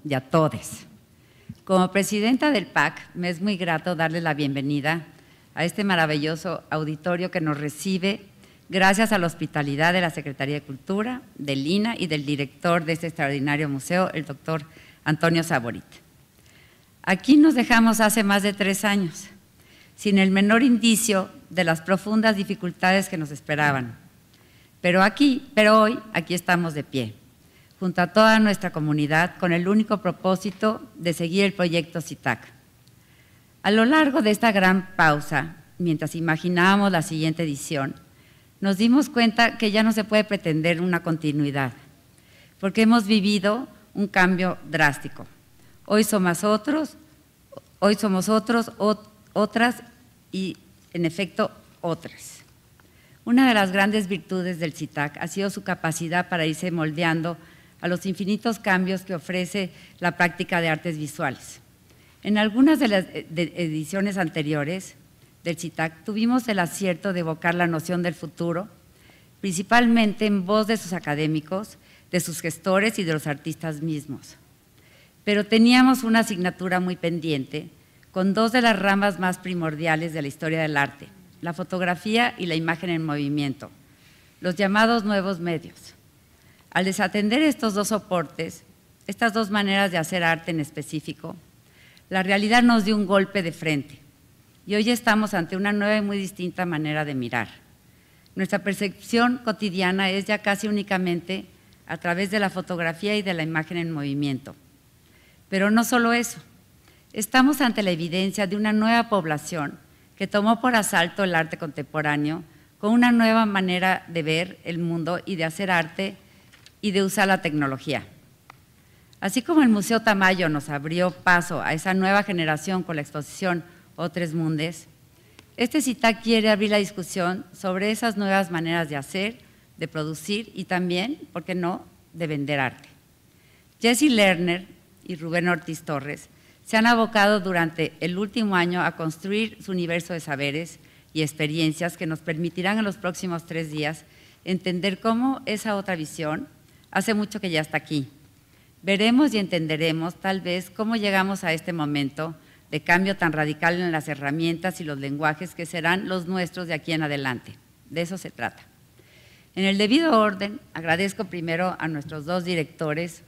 y a todes. Como presidenta del PAC, me es muy grato darle la bienvenida a este maravilloso auditorio que nos recibe gracias a la hospitalidad de la Secretaría de Cultura, del INAH y del director de este extraordinario museo, el doctor Antonio Saborit. Aquí nos dejamos hace más de 3 años, sin el menor indicio de las profundas dificultades que nos esperaban. Pero hoy aquí estamos de pie, junto a toda nuestra comunidad, con el único propósito de seguir el proyecto CITAC. A lo largo de esta gran pausa, mientras imaginábamos la siguiente edición, nos dimos cuenta que ya no se puede pretender una continuidad, porque hemos vivido un cambio drástico. Hoy somos otros, otras y, en efecto, otras. Una de las grandes virtudes del CITAC ha sido su capacidad para irse moldeando a los infinitos cambios que ofrece la práctica de artes visuales. En algunas de las ediciones anteriores del CITAC tuvimos el acierto de evocar la noción del futuro, principalmente en voz de sus académicos, de sus gestores y de los artistas mismos. Pero teníamos una asignatura muy pendiente con 2 de las ramas más primordiales de la historia del arte, la fotografía y la imagen en movimiento, los llamados nuevos medios. Al desatender estos 2 soportes, estas 2 maneras de hacer arte en específico, la realidad nos dio un golpe de frente y hoy estamos ante una nueva y muy distinta manera de mirar. Nuestra percepción cotidiana es ya casi únicamente a través de la fotografía y de la imagen en movimiento. Pero no solo eso, estamos ante la evidencia de una nueva población que tomó por asalto el arte contemporáneo con una nueva manera de ver el mundo y de hacer arte y de usar la tecnología. Así como el Museo Tamayo nos abrió paso a esa nueva generación con la exposición Otres Mundes, este CITAC quiere abrir la discusión sobre esas nuevas maneras de hacer, de producir y también, ¿por qué no?, de vender arte. Jesse Lerner y Rubén Ortiz Torres se han abocado durante el último año a construir su universo de saberes y experiencias que nos permitirán en los próximos 3 días entender cómo esa otra visión hace mucho que ya está aquí. Veremos y entenderemos tal vez cómo llegamos a este momento de cambio tan radical en las herramientas y los lenguajes que serán los nuestros de aquí en adelante. De eso se trata. En el debido orden, agradezco primero a nuestros 2 directores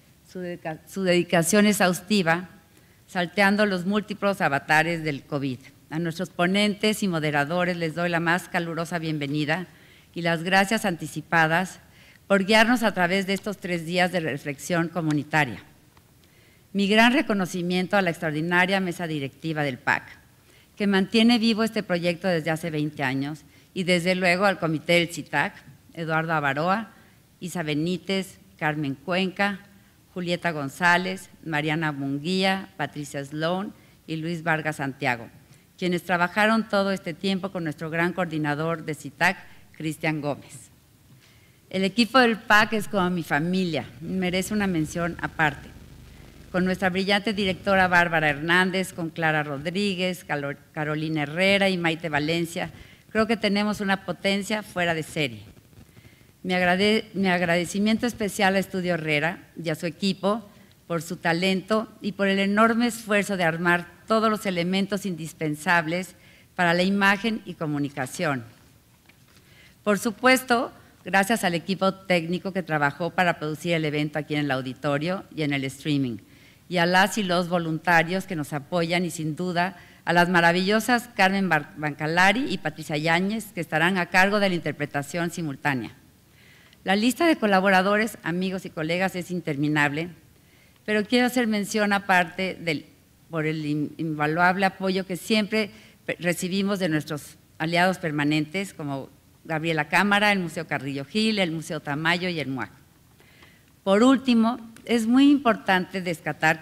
su dedicación exhaustiva, salteando los múltiples avatares del COVID. A nuestros ponentes y moderadores les doy la más calurosa bienvenida y las gracias anticipadas por guiarnos a través de estos 3 días de reflexión comunitaria. Mi gran reconocimiento a la extraordinaria mesa directiva del PAC, que mantiene vivo este proyecto desde hace 20 años, y desde luego al comité del CITAC, Eduardo Avaroa, Isa Benítez, Carmen Cuenca, Julieta González, Mariana Munguía, Patricia Sloan y Luis Vargas Santiago, quienes trabajaron todo este tiempo con nuestro gran coordinador de CITAC, Cristian Gómez. El equipo del PAC es como mi familia, merece una mención aparte. Con nuestra brillante directora Bárbara Hernández, con Clara Rodríguez, Carolina Herrera y Maite Valencia, creo que tenemos una potencia fuera de serie. Mi agradecimiento especial a Estudio Herrera y a su equipo por su talento y por el enorme esfuerzo de armar todos los elementos indispensables para la imagen y comunicación. Por supuesto, gracias al equipo técnico que trabajó para producir el evento aquí en el auditorio y en el streaming, y a las y los voluntarios que nos apoyan y sin duda a las maravillosas Carmen Bancalari y Patricia Yáñez que estarán a cargo de la interpretación simultánea. La lista de colaboradores, amigos y colegas es interminable, pero quiero hacer mención aparte por el invaluable apoyo que siempre recibimos de nuestros aliados permanentes como Gabriela Cámara, el Museo Carrillo Gil, el Museo Tamayo y el MUAC. Por último, es muy importante destacar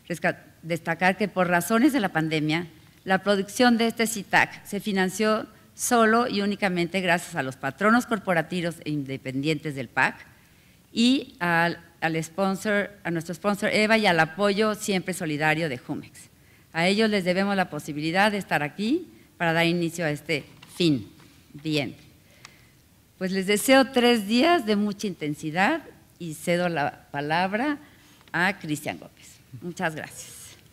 que por razones de la pandemia, la producción de este CITAC se financió solo y únicamente gracias a los patronos corporativos e independientes del PAC y a nuestro sponsor EVA y al apoyo siempre solidario de Jumex. A ellos les debemos la posibilidad de estar aquí para dar inicio a este fin. Bien, pues les deseo 3 días de mucha intensidad y cedo la palabra a Cristian Gómez. Muchas gracias.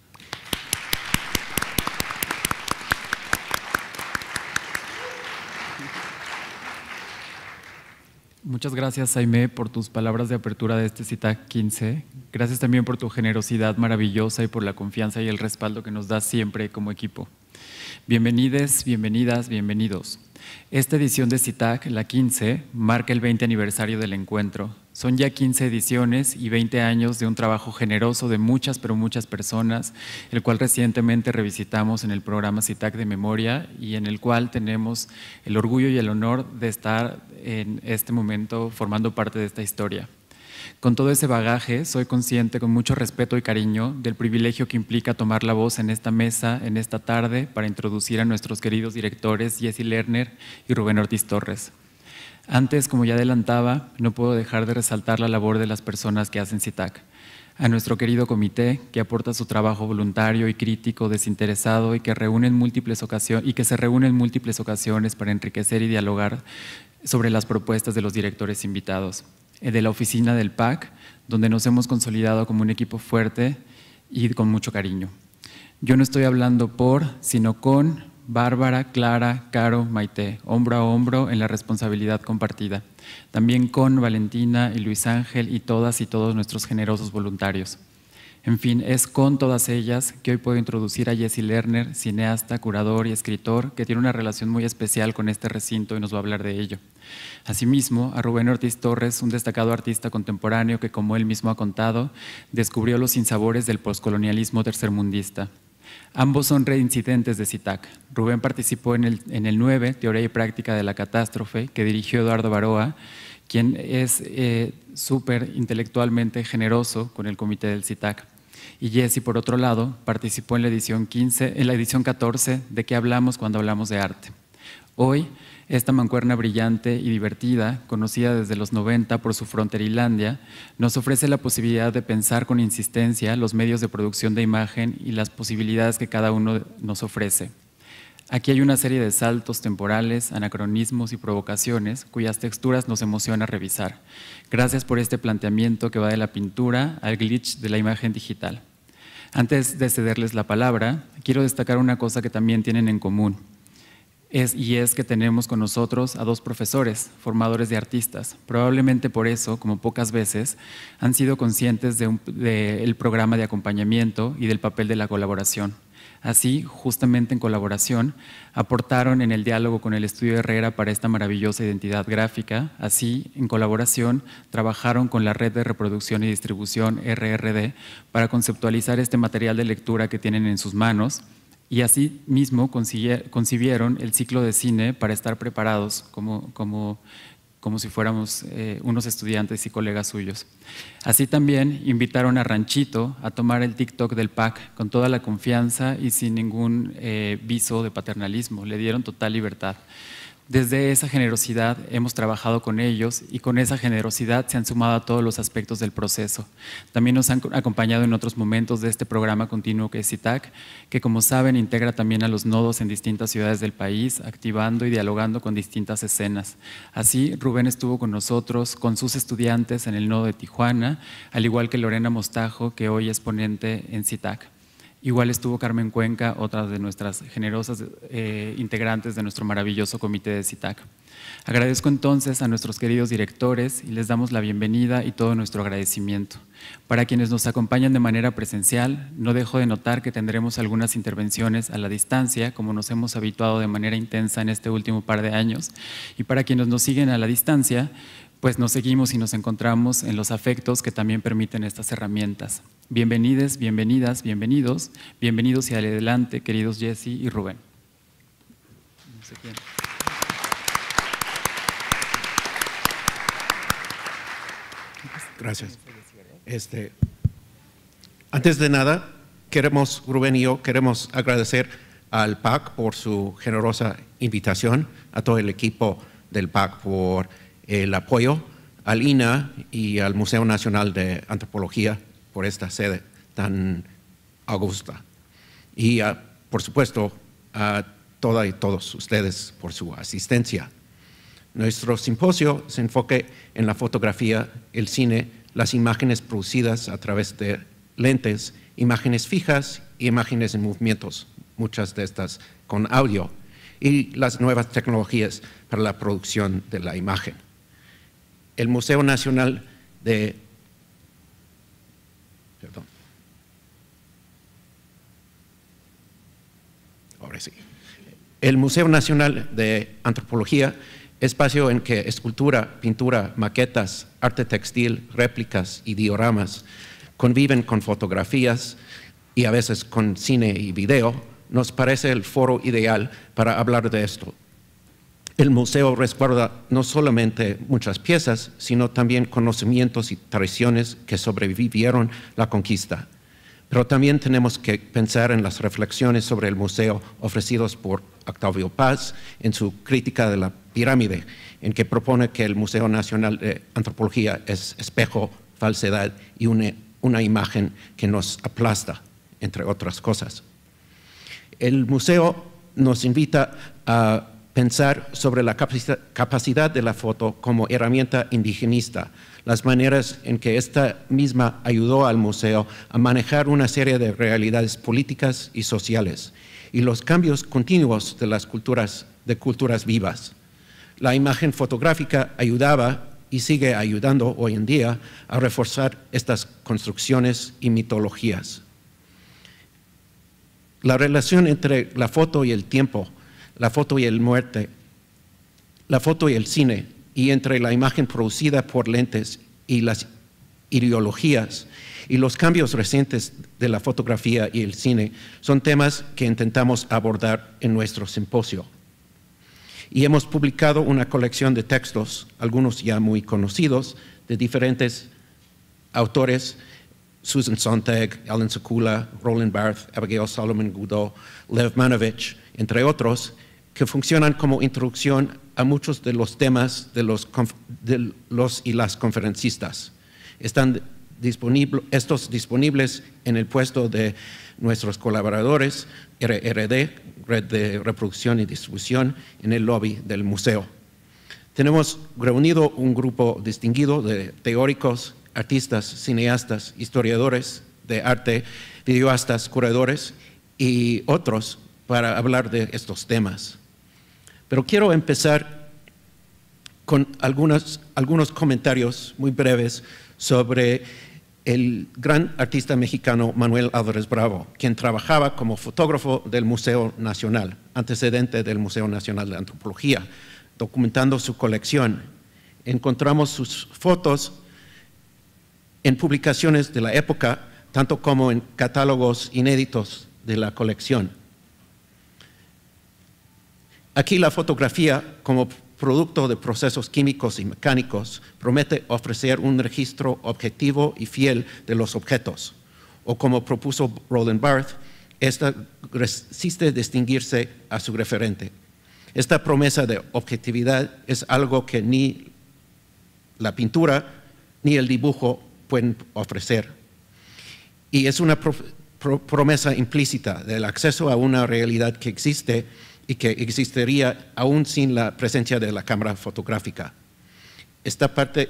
Muchas gracias, Aimé, por tus palabras de apertura de este CITAC 15. Gracias también por tu generosidad maravillosa y por la confianza y el respaldo que nos das siempre como equipo. Bienvenides, bienvenidas, bienvenidos. Esta edición de CITAC, la 15, marca el 20 aniversario del encuentro. Son ya 15 ediciones y 20 años de un trabajo generoso de muchas, pero muchas personas, el cual recientemente revisitamos en el programa CITAC de Memoria y en el cual tenemos el orgullo y el honor de estar en este momento formando parte de esta historia. Con todo ese bagaje, soy consciente con mucho respeto y cariño del privilegio que implica tomar la voz en esta mesa, en esta tarde, para introducir a nuestros queridos directores Jessy Lerner y Rubén Ortiz Torres. Antes, como ya adelantaba, no puedo dejar de resaltar la labor de las personas que hacen CITAC. A nuestro querido comité, que aporta su trabajo voluntario y crítico, desinteresado y que se reúne en múltiples ocasiones para enriquecer y dialogar sobre las propuestas de los directores invitados. De la oficina del PAC, donde nos hemos consolidado como un equipo fuerte y con mucho cariño. Yo no estoy hablando por, sino con Bárbara, Clara, Caro, Maite, hombro a hombro en la responsabilidad compartida. También con Valentina y Luis Ángel y todas y todos nuestros generosos voluntarios. En fin, es con todas ellas que hoy puedo introducir a Jessy Lerner, cineasta, curador y escritor, que tiene una relación muy especial con este recinto y nos va a hablar de ello. Asimismo, a Rubén Ortiz Torres, un destacado artista contemporáneo que, como él mismo ha contado, descubrió los sinsabores del poscolonialismo tercermundista. Ambos son reincidentes de CITAC. Rubén participó en el 9, Teoría y Práctica de la Catástrofe, que dirigió Eduardo Baroa, quien es súper intelectualmente generoso con el comité del CITAC. Y Jessy, por otro lado, participó en la edición 14 de ¿Qué hablamos cuando hablamos de arte? Hoy, esta mancuerna brillante y divertida, conocida desde los 90 por su Fronterilandia, nos ofrece la posibilidad de pensar con insistencia los medios de producción de imagen y las posibilidades que cada uno nos ofrece. Aquí hay una serie de saltos temporales, anacronismos y provocaciones cuyas texturas nos emociona revisar. Gracias por este planteamiento que va de la pintura al glitch de la imagen digital. Antes de cederles la palabra, quiero destacar una cosa que también tienen en común. Y es que tenemos con nosotros a dos profesores, formadores de artistas. Probablemente por eso, como pocas veces, han sido conscientes del programa de acompañamiento y del papel de la colaboración. Así, justamente en colaboración, aportaron en el diálogo con el Estudio Herrera para esta maravillosa identidad gráfica. Así, en colaboración, trabajaron con la Red de Reproducción y Distribución RRD para conceptualizar este material de lectura que tienen en sus manos. Y así mismo concibieron el ciclo de cine para estar preparados como si fuéramos unos estudiantes y colegas suyos. Así también invitaron a Ranchito a tomar el TikTok del PAC con toda la confianza y sin ningún viso de paternalismo. Le dieron total libertad. Desde esa generosidad hemos trabajado con ellos y con esa generosidad se han sumado a todos los aspectos del proceso. También nos han acompañado en otros momentos de este programa continuo que es CITAC, que como saben integra también a los nodos en distintas ciudades del país, activando y dialogando con distintas escenas. Así, Rubén estuvo con nosotros, con sus estudiantes en el nodo de Tijuana, al igual que Lorena Mostajo, que hoy es ponente en CITAC. Igual estuvo Carmen Cuenca, otra de nuestras generosas integrantes de nuestro maravilloso comité de CITAC. Agradezco entonces a nuestros queridos directores y les damos la bienvenida y todo nuestro agradecimiento. Para quienes nos acompañan de manera presencial, no dejo de notar que tendremos algunas intervenciones a la distancia, como nos hemos habituado de manera intensa en este último par de años. Y para quienes nos siguen a la distancia, pues nos seguimos y nos encontramos en los afectos que también permiten estas herramientas. Bienvenides, bienvenidas, bienvenidos y adelante, queridos Jessy y Rubén. No sé quién. Gracias. Antes de nada, Rubén y yo queremos agradecer al PAC por su generosa invitación, a todo el equipo del PAC por el apoyo, al INA y al Museo Nacional de Antropología por esta sede tan augusta. Y, por supuesto, a todas y todos ustedes por su asistencia. Nuestro simposio se enfoca en la fotografía, el cine, las imágenes producidas a través de lentes, imágenes fijas y imágenes en movimientos, muchas de estas con audio, y las nuevas tecnologías para la producción de la imagen. El Museo Nacional de El Museo Nacional de Antropología, espacio en que escultura, pintura, maquetas, arte textil, réplicas y dioramas conviven con fotografías y a veces con cine y video, nos parece el foro ideal para hablar de esto. El museo resguarda no solamente muchas piezas, sino también conocimientos y tradiciones que sobrevivieron la conquista. Pero también tenemos que pensar en las reflexiones sobre el museo ofrecidos por Octavio Paz en su crítica de la pirámide, en que propone que el Museo Nacional de Antropología es espejo, falsedad y una imagen que nos aplasta, entre otras cosas. El museo nos invita a pensar sobre la capacidad de la foto como herramienta indigenista, las maneras en que esta misma ayudó al museo a manejar una serie de realidades políticas y sociales, y los cambios continuos de las culturas vivas. La imagen fotográfica ayudaba y sigue ayudando hoy en día a reforzar estas construcciones y mitologías. La relación entre la foto y el tiempo, la foto y el muerte, la foto y el cine, y entre la imagen producida por lentes y las ideologías y los cambios recientes de la fotografía y el cine son temas que intentamos abordar en nuestro simposio. Y hemos publicado una colección de textos, algunos ya muy conocidos, de diferentes autores: Susan Sontag, Ellen Sekula, Roland Barthes, Abigail Solomon Goudot, Lev Manovich, entre otros, que funcionan como introducción a muchos de los temas de los y las conferencistas. Están estos disponibles en el puesto de nuestros colaboradores, RRD, Red de Reproducción y Distribución, en el lobby del museo. Tenemos reunido un grupo distinguido de teóricos, artistas, cineastas, historiadores de arte, videoastas, curadores y otros para hablar de estos temas. Pero quiero empezar con algunos comentarios muy breves sobre el gran artista mexicano Manuel Álvarez Bravo, quien trabajaba como fotógrafo del Museo Nacional, antecedente del Museo Nacional de Antropología, documentando su colección. Encontramos sus fotos en publicaciones de la época, tanto como en catálogos inéditos de la colección. Aquí la fotografía, como producto de procesos químicos y mecánicos, promete ofrecer un registro objetivo y fiel de los objetos, o como propuso Roland Barthes, esta resiste distinguirse a su referente. Esta promesa de objetividad es algo que ni la pintura ni el dibujo pueden ofrecer. Y es una promesa implícita del acceso a una realidad que existe y que existiría aún sin la presencia de la cámara fotográfica. Es parte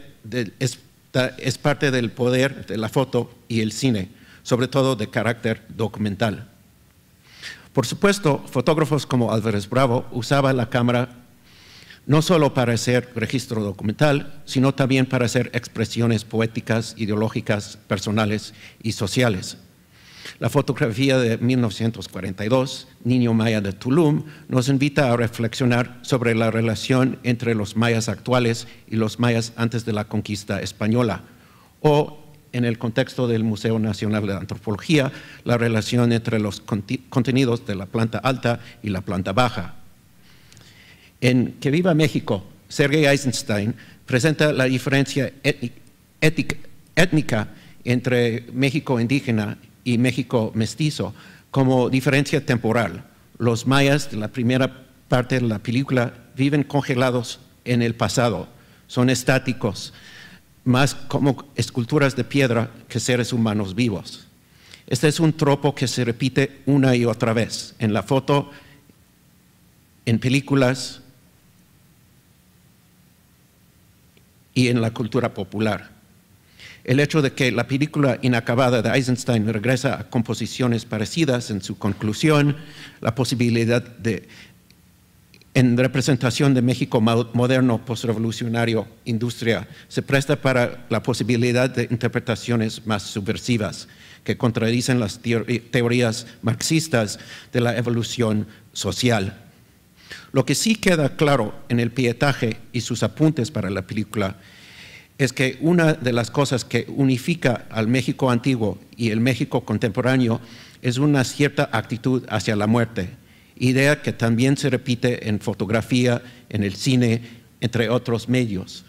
del poder de la foto y el cine, sobre todo de carácter documental. Por supuesto, fotógrafos como Álvarez Bravo usaban la cámara no solo para hacer registro documental, sino también para hacer expresiones poéticas, ideológicas, personales y sociales. La fotografía de 1942, Niño Maya de Tulum, nos invita a reflexionar sobre la relación entre los mayas actuales y los mayas antes de la conquista española, o en el contexto del Museo Nacional de Antropología, la relación entre los contenidos de la planta alta y la planta baja. En Que Viva México, Sergei Eisenstein presenta la diferencia étnica entre México indígena y México mestizo como diferencia temporal. Los mayas de la primera parte de la película viven congelados en el pasado, son estáticos, más como esculturas de piedra que seres humanos vivos. Este es un tropo que se repite una y otra vez en la foto, en películas y en la cultura popular. El hecho de que la película inacabada de Eisenstein regresa a composiciones parecidas en su conclusión, la posibilidad de, en representación de México moderno, postrevolucionario, industria, se presta para la posibilidad de interpretaciones más subversivas que contradicen las teorías marxistas de la evolución social. Lo que sí queda claro en el pietaje y sus apuntes para la película es que una de las cosas que unifica al México antiguo y el México contemporáneo es una cierta actitud hacia la muerte, idea que también se repite en fotografía, en el cine, entre otros medios.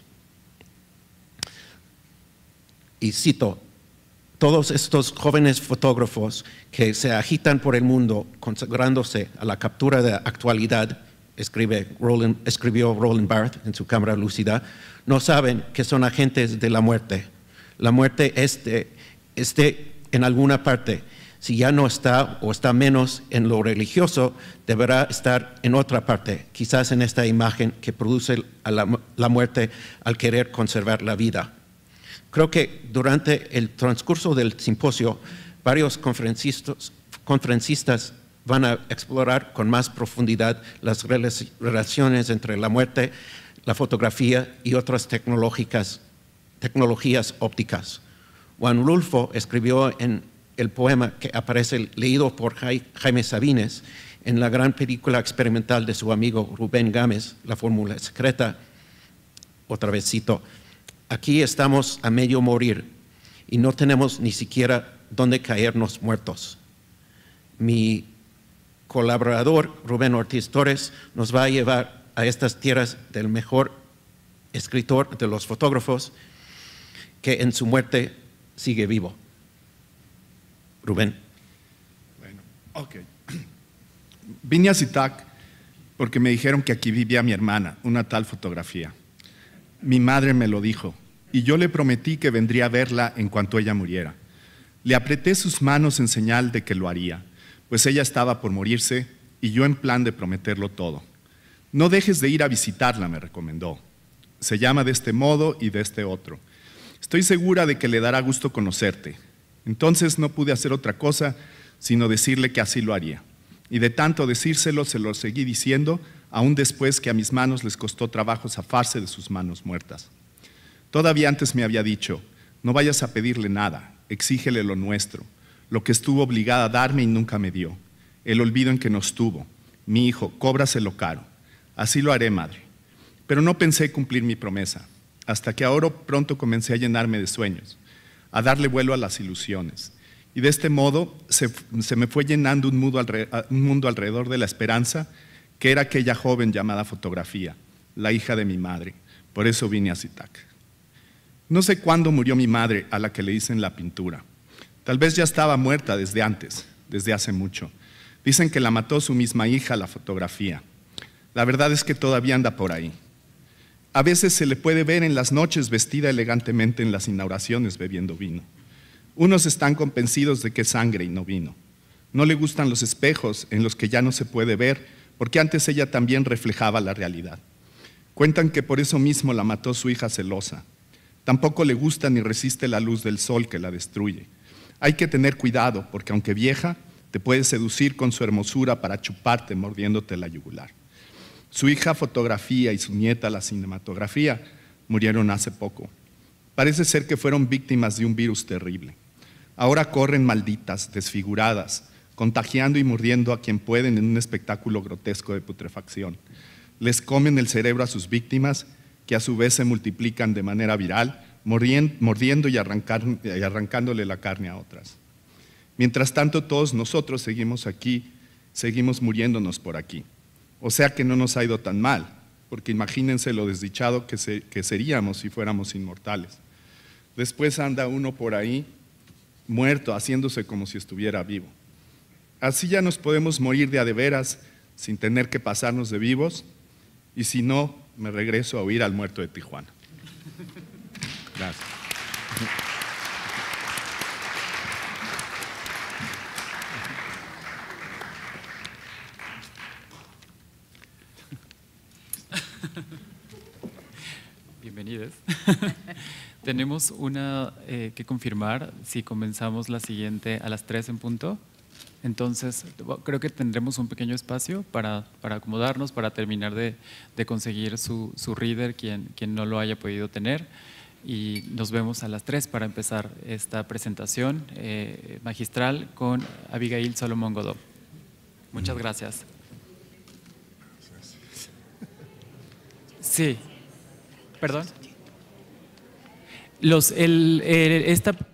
Y cito, todos estos jóvenes fotógrafos que se agitan por el mundo consagrándose a la captura de actualidad, escribió Roland Barthes en su Cámara Lúcida, no saben que son agentes de la muerte. La muerte esté en alguna parte. Si ya no está o está menos en lo religioso, deberá estar en otra parte, quizás en esta imagen que produce a la muerte al querer conservar la vida. Creo que durante el transcurso del simposio, varios conferencistas van a explorar con más profundidad las relaciones entre la muerte, la fotografía y otras tecnologías ópticas. Juan Rulfo escribió en el poema que aparece leído por Jaime Sabines en la gran película experimental de su amigo Rubén Gámez, La Fórmula Secreta, otra vez cito, aquí estamos a medio morir y no tenemos ni siquiera dónde caernos muertos. Mi colaborador, Rubén Ortiz Torres, nos va a llevar a estas tierras del mejor escritor de los fotógrafos que en su muerte sigue vivo. Rubén. Bueno, ok. Vine a Zitác porque me dijeron que aquí vivía mi hermana, una tal Fotografía. Mi madre me lo dijo y yo le prometí que vendría a verla en cuanto ella muriera. Le apreté sus manos en señal de que lo haría, pues ella estaba por morirse y yo en plan de prometerlo todo. No dejes de ir a visitarla, me recomendó. Se llama de este modo y de este otro. Estoy segura de que le dará gusto conocerte. Entonces no pude hacer otra cosa sino decirle que así lo haría. Y de tanto decírselo se lo seguí diciendo, aún después que a mis manos les costó trabajo zafarse de sus manos muertas. Todavía antes me había dicho, no vayas a pedirle nada, exígele lo nuestro, lo que estuvo obligada a darme y nunca me dio, el olvido en que nos tuvo. Mi hijo, cóbraselo caro. Así lo haré, madre. Pero no pensé cumplir mi promesa, hasta que ahora pronto comencé a llenarme de sueños, a darle vuelo a las ilusiones. Y de este modo se me fue llenando un mundo alrededor de la esperanza, que era aquella joven llamada Fotografía, la hija de mi madre. Por eso vine a Zitác. No sé cuándo murió mi madre, a la que le dicen la pintura. Tal vez ya estaba muerta desde antes, desde hace mucho. Dicen que la mató su misma hija, la Fotografía. La verdad es que todavía anda por ahí. A veces se le puede ver en las noches vestida elegantemente en las inauguraciones bebiendo vino. Unos están convencidos de que es sangre y no vino. No le gustan los espejos en los que ya no se puede ver, porque antes ella también reflejaba la realidad. Cuentan que por eso mismo la mató su hija celosa. Tampoco le gusta ni resiste la luz del sol que la destruye. Hay que tener cuidado, porque aunque vieja, te puede seducir con su hermosura para chuparte mordiéndote la yugular. Su hija Fotografía y su nieta la Cinematografía murieron hace poco. Parece ser que fueron víctimas de un virus terrible. Ahora corren malditas, desfiguradas, contagiando y mordiendo a quien pueden en un espectáculo grotesco de putrefacción. Les comen el cerebro a sus víctimas, que a su vez se multiplican de manera viral, mordiendo y arrancándole la carne a otras. Mientras tanto, todos nosotros seguimos aquí, seguimos muriéndonos por aquí. O sea que no nos ha ido tan mal, porque imagínense lo desdichado que seríamos si fuéramos inmortales. Después anda uno por ahí, muerto, haciéndose como si estuviera vivo. Así ya nos podemos morir de a de veras, sin tener que pasarnos de vivos, y si no, me regreso a oír al muerto de Tijuana. Gracias. Bienvenido. decides. Tenemos una que confirmar si comenzamos la siguiente a las 3 en punto. Entonces, creo que tendremos un pequeño espacio para acomodarnos, para terminar de conseguir su reader, quien no lo haya podido tener. Y nos vemos a las 3 para empezar esta presentación magistral con Abigail Solomon Godó. Muchas gracias. Sí. ¿Perdón? Esta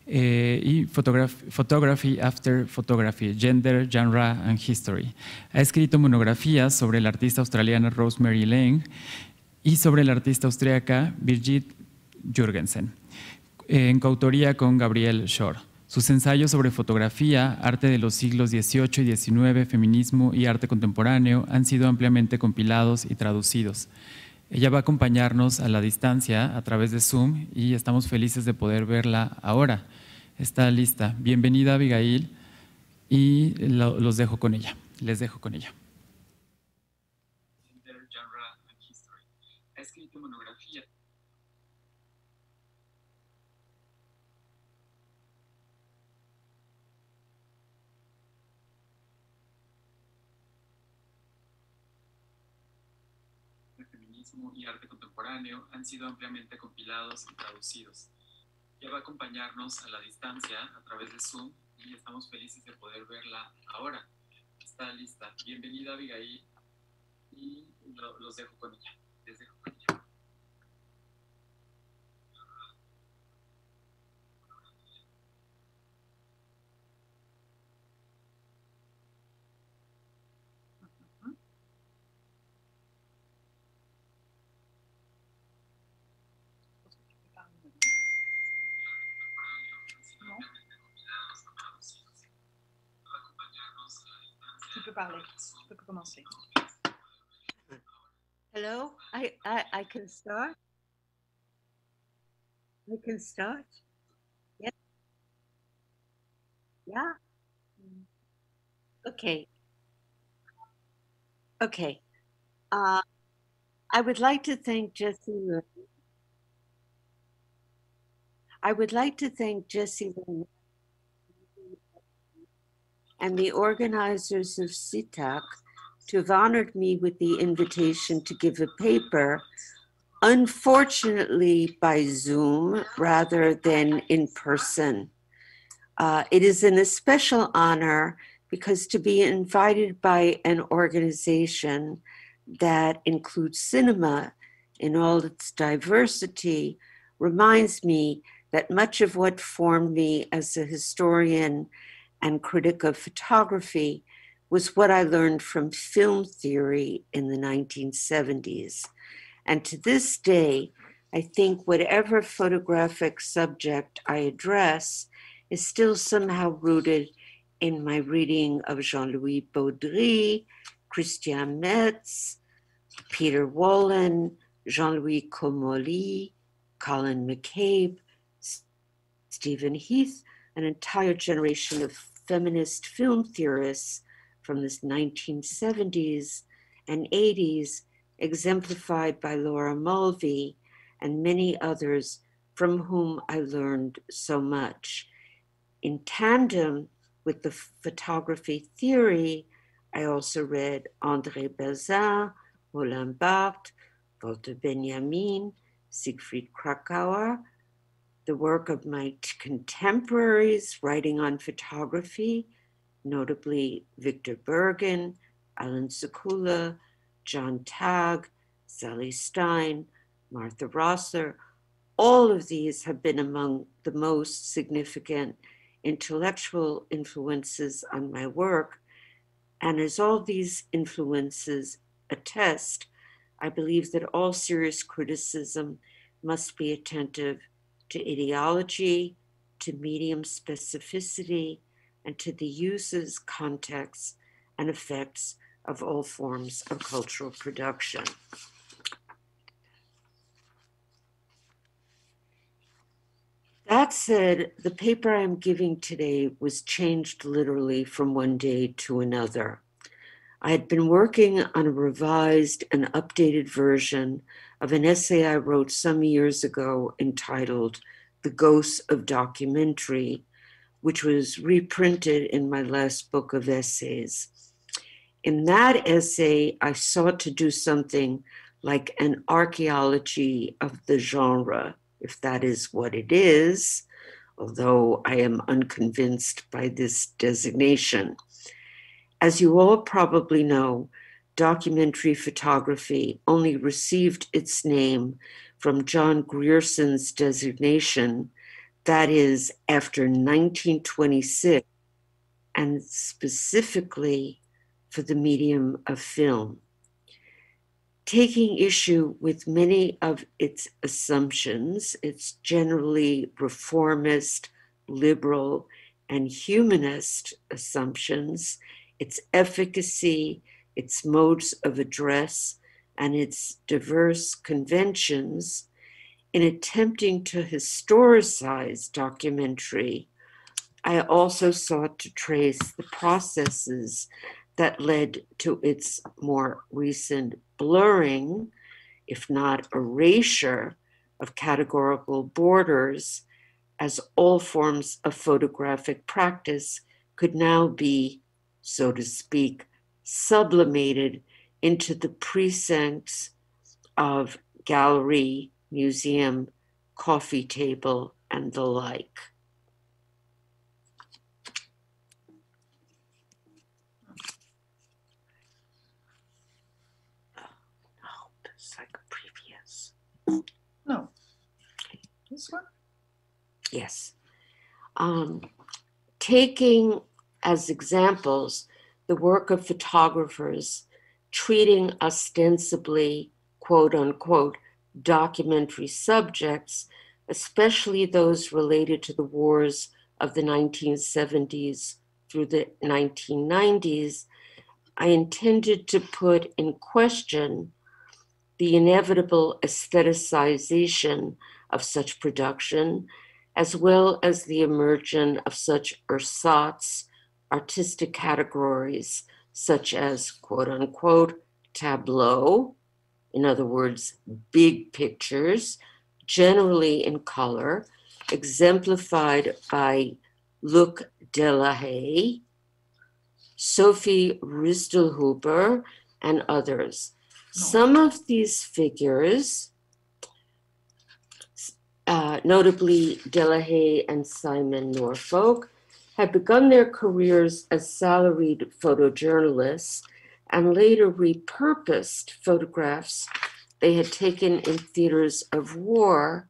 y Photography After Photography, Gender, Genre and History. Ha escrito monografías sobre la artista australiana Rosemary Lane y sobre la artista austríaca Birgit Jürgensen, en coautoría con Gabriel Schor. Sus ensayos sobre fotografía, arte de los siglos XVIII y XIX, feminismo y arte contemporáneo han sido ampliamente compilados y traducidos. Ella va a acompañarnos a la distancia a través de Zoom y estamos felices de poder verla ahora. Está lista. Bienvenida, Abigail, y los dejo con ella. Les dejo con ella. Ha escrito monografía. Feminismo y arte contemporáneo han sido ampliamente compilados y traducidos. Ella va a acompañarnos a la distancia a través de Zoom y estamos felices de poder verla ahora. Está lista. Bienvenida, Abigail, y los dejo con ella. Les dejo con ella. Tu peux parler, tu peux commencer. Hello, I can start. I can start. Yes. Yeah. Okay. Okay. I would like to thank Jessie Lynn. I would like to thank Jessie Lynn and the organizers of CITAC to have honored me with the invitation to give a paper, unfortunately by Zoom rather than in person. It is an especial honor because to be invited by an organization that includes cinema in all its diversity reminds me that much of what formed me as a historian and critic of photography was what I learned from film theory in the 1970s. And to this day, I think whatever photographic subject I address is still somehow rooted in my reading of Jean-Louis Baudry, Christian Metz, Peter Wolin, Jean-Louis Comolli, Colin McCabe, Stephen Heath, an entire generation of feminist film theorists from the 1970s and 80s, exemplified by Laura Mulvey and many others from whom I learned so much. In tandem with the photography theory, I also read André Bazin, Roland Barthes, Walter Benjamin, Siegfried Kracauer, the work of my contemporaries writing on photography, notably Victor Bergen, Alan Sekula, John Tagg, Sally Stein, Martha Rosser. All of these have been among the most significant intellectual influences on my work. And as all these influences attest, I believe that all serious criticism must be attentive to ideology, to medium specificity, and to the uses, contexts, and effects of all forms of cultural production. That said, the paper I'm giving today was changed literally from one day to another. I had been working on a revised and updated version of an essay I wrote some years ago entitled The Ghosts of Documentary, which was reprinted in my last book of essays. In that essay, I sought to do something like an archaeology of the genre, if that is what it is, although I am unconvinced by this designation. As you all probably know, documentary photography only received its name from John Grierson's designation that is, after 1926, and specifically for the medium of film, taking issue with many of its assumptions, its generally reformist, liberal, and humanist assumptions, its efficacy, its modes of address, and its diverse conventions. In attempting to historicize documentary, I also sought to trace the processes that led to its more recent blurring, if not erasure, of categorical borders, as all forms of photographic practice could now be, so to speak, sublimated into the precincts of gallery, museum, coffee table, and the like. No. This one? Yes. Taking as examples the work of photographers treating ostensibly, quote unquote, documentary subjects, especially those related to the wars of the 1970s through the 1990s, I intended to put in question the inevitable aestheticization of such production, as well as the emergence of such ersatz artistic categories, such as quote unquote tableau, in other words, big pictures, generally in color, exemplified by Luc Delahaye, Sophie Ristelhuber, and others. Some of these figures, notably Delahaye and Simon Norfolk, had begun their careers as salaried photojournalists and later repurposed photographs they had taken in theaters of war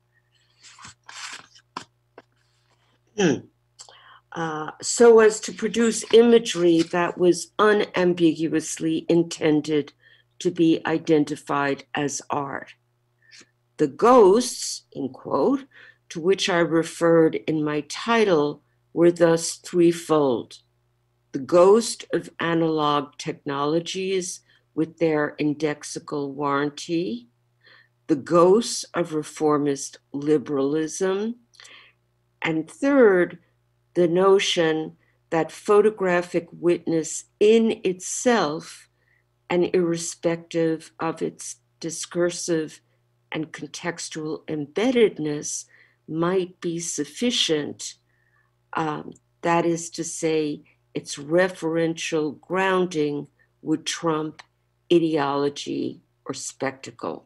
so as to produce imagery that was unambiguously intended to be identified as art. The ghosts, in quote, to which I referred in my title were thus threefold. The ghost of analog technologies with their indexical warranty, the ghosts of reformist liberalism, and third, the notion that photographic witness in itself and irrespective of its discursive and contextual embeddedness might be sufficient, that is to say, its referential grounding would trump ideology or spectacle.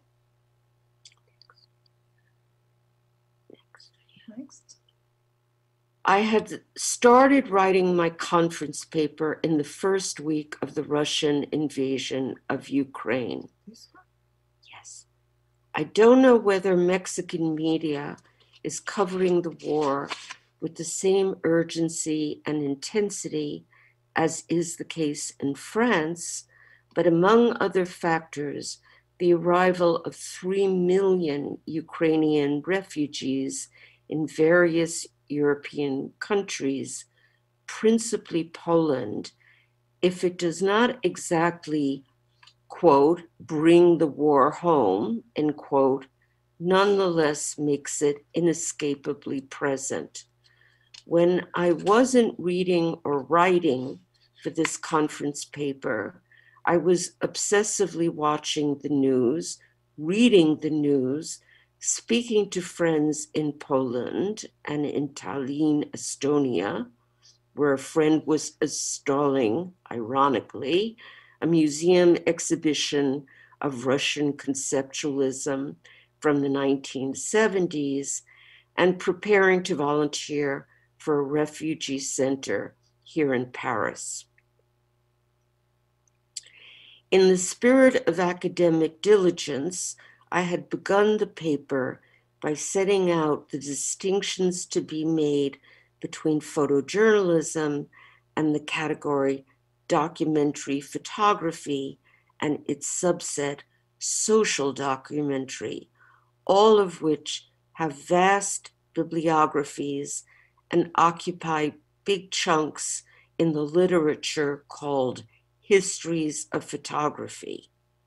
Next. I had started writing my conference paper in the first week of the Russian invasion of Ukraine. Yes. I don't know whether Mexican media is covering the war with the same urgency and intensity as is the case in France, but among other factors, the arrival of 3 million Ukrainian refugees in various European countries, principally Poland, if it does not exactly, quote, bring the war home, end quote, nonetheless makes it inescapably present. When I wasn't reading or writing for this conference paper, I was obsessively watching the news, reading the news, speaking to friends in Poland and in Tallinn, Estonia, where a friend was installing, ironically, a museum exhibition of Russian conceptualism from the 1970s, and preparing to volunteer for a refugee center here in Paris. In the spirit of academic diligence, I had begun the paper by setting out the distinctions to be made between photojournalism and the category documentary photography and its subset, social documentary, all of which have vast bibliographies and occupy big chunks in the literature called histories of photography.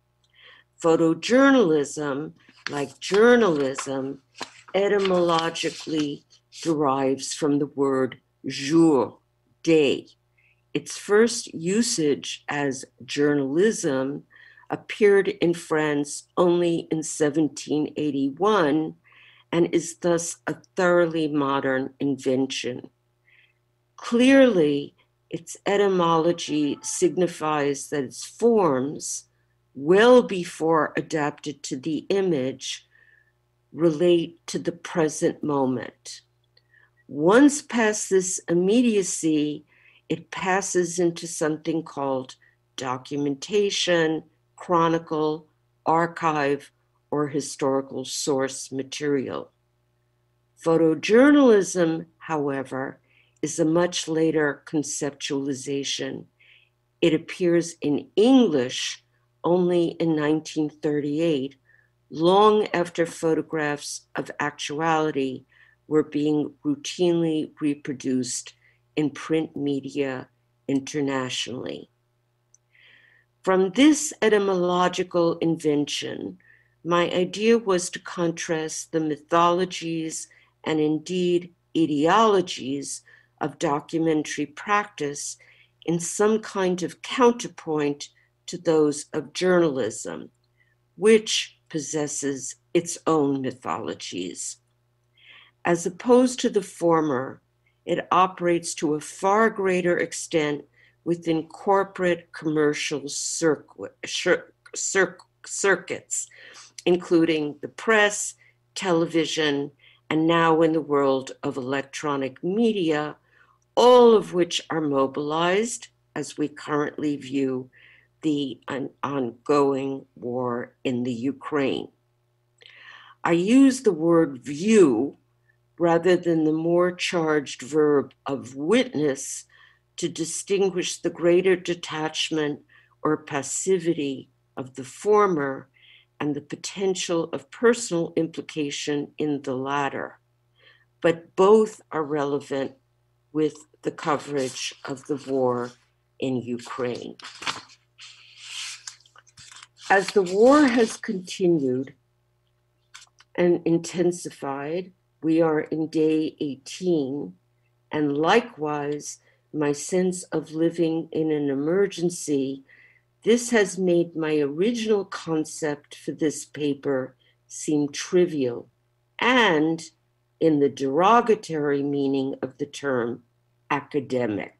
Photojournalism, like journalism, etymologically derives from the word jour, day. Its first usage as journalism appeared in France only in 1781 and is thus a thoroughly modern invention. Clearly, its etymology signifies that its forms, well before adapted to the image, relate to the present moment. Once past this immediacy, it passes into something called documentation, chronicle, archive, or historical source material. Photojournalism, however, is a much later conceptualization. It appears in English only in 1938, long after photographs of actuality were being routinely reproduced in print media internationally. From this etymological invention, my idea was to contrast the mythologies and indeed ideologies of documentary practice in some kind of counterpoint to those of journalism, which possesses its own mythologies. As opposed to the former, it operates to a far greater extent within corporate commercial circuits, including the press, television, and now in the world of electronic media, all of which are mobilized as we currently view the ongoing war in the Ukraine. I use the word view rather than the more charged verb of witness to distinguish the greater detachment or passivity of the former and the potential of personal implication in the latter. But both are relevant with the coverage of the war in Ukraine. As the war has continued and intensified, we are in day 18, and likewise, my sense of living in an emergency, this has made my original concept for this paper seem trivial and, in the derogatory meaning of the term, academic.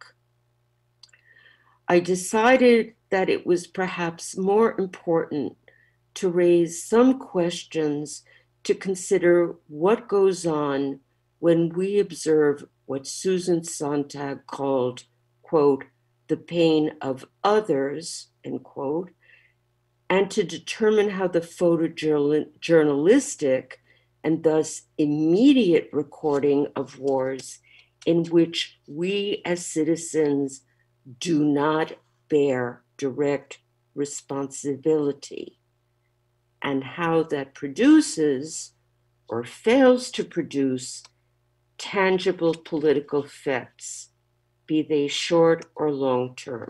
I decided that it was perhaps more important to raise some questions to consider what goes on when we observe what Susan Sontag called, quote, the pain of others, end quote, and to determine how the photojournalistic and thus immediate recording of wars in which we as citizens do not bear direct responsibility, and how that produces or fails to produce tangible political effects, be they short or long term.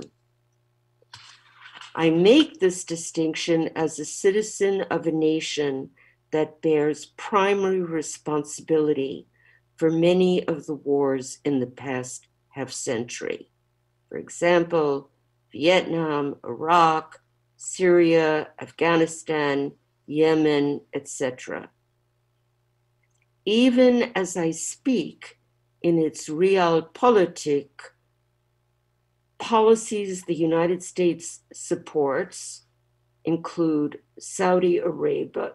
I make this distinction as a citizen of a nation that bears primary responsibility for many of the wars in the past half century. For example, Vietnam, Iraq, Syria, Afghanistan, Yemen, etc. Even as I speak, in its realpolitik, policies the United States supports include Saudi Arabia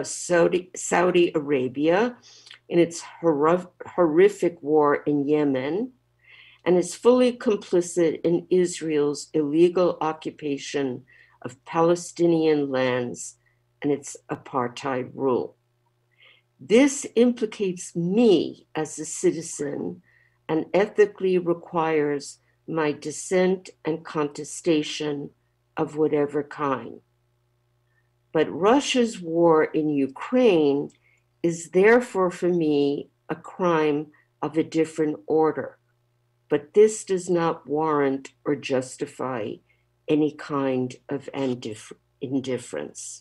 in its horrific war in Yemen, and is fully complicit in Israel's illegal occupation of Palestinian lands and its apartheid rule. This implicates me as a citizen and ethically requires my dissent and contestation of whatever kind. But Russia's war in Ukraine is therefore for me a crime of a different order. But this does not warrant or justify any kind of indifference.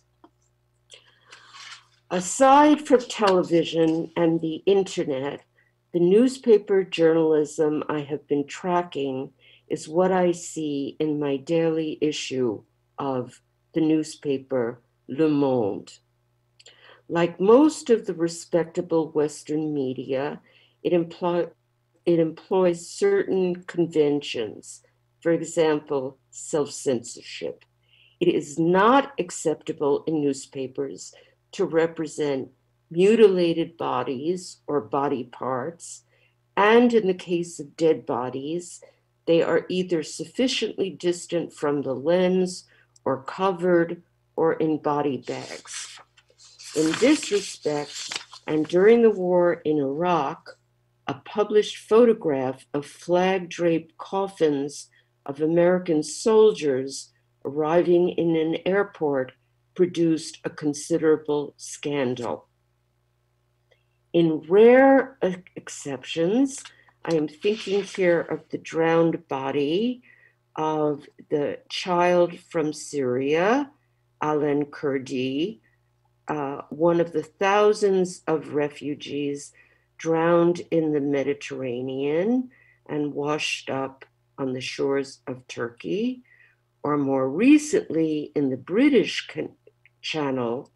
Aside from television and the internet, the newspaper journalism I have been tracking is what I see in my daily issue of the newspaper Le Monde. Like most of the respectable Western media, it employs certain conventions, for example, self-censorship. It is not acceptable in newspapers to represent mutilated bodies or body parts, and in the case of dead bodies, they are either sufficiently distant from the lens or covered or in body bags. In this respect, and during the war in Iraq, a published photograph of flag-draped coffins of American soldiers arriving in an airport produced a considerable scandal. In rare exceptions, I am thinking here of the drowned body of the child from Syria, Alan Kurdi, one of the thousands of refugees drowned in the Mediterranean and washed up on the shores of Turkey, or more recently in the British Channel.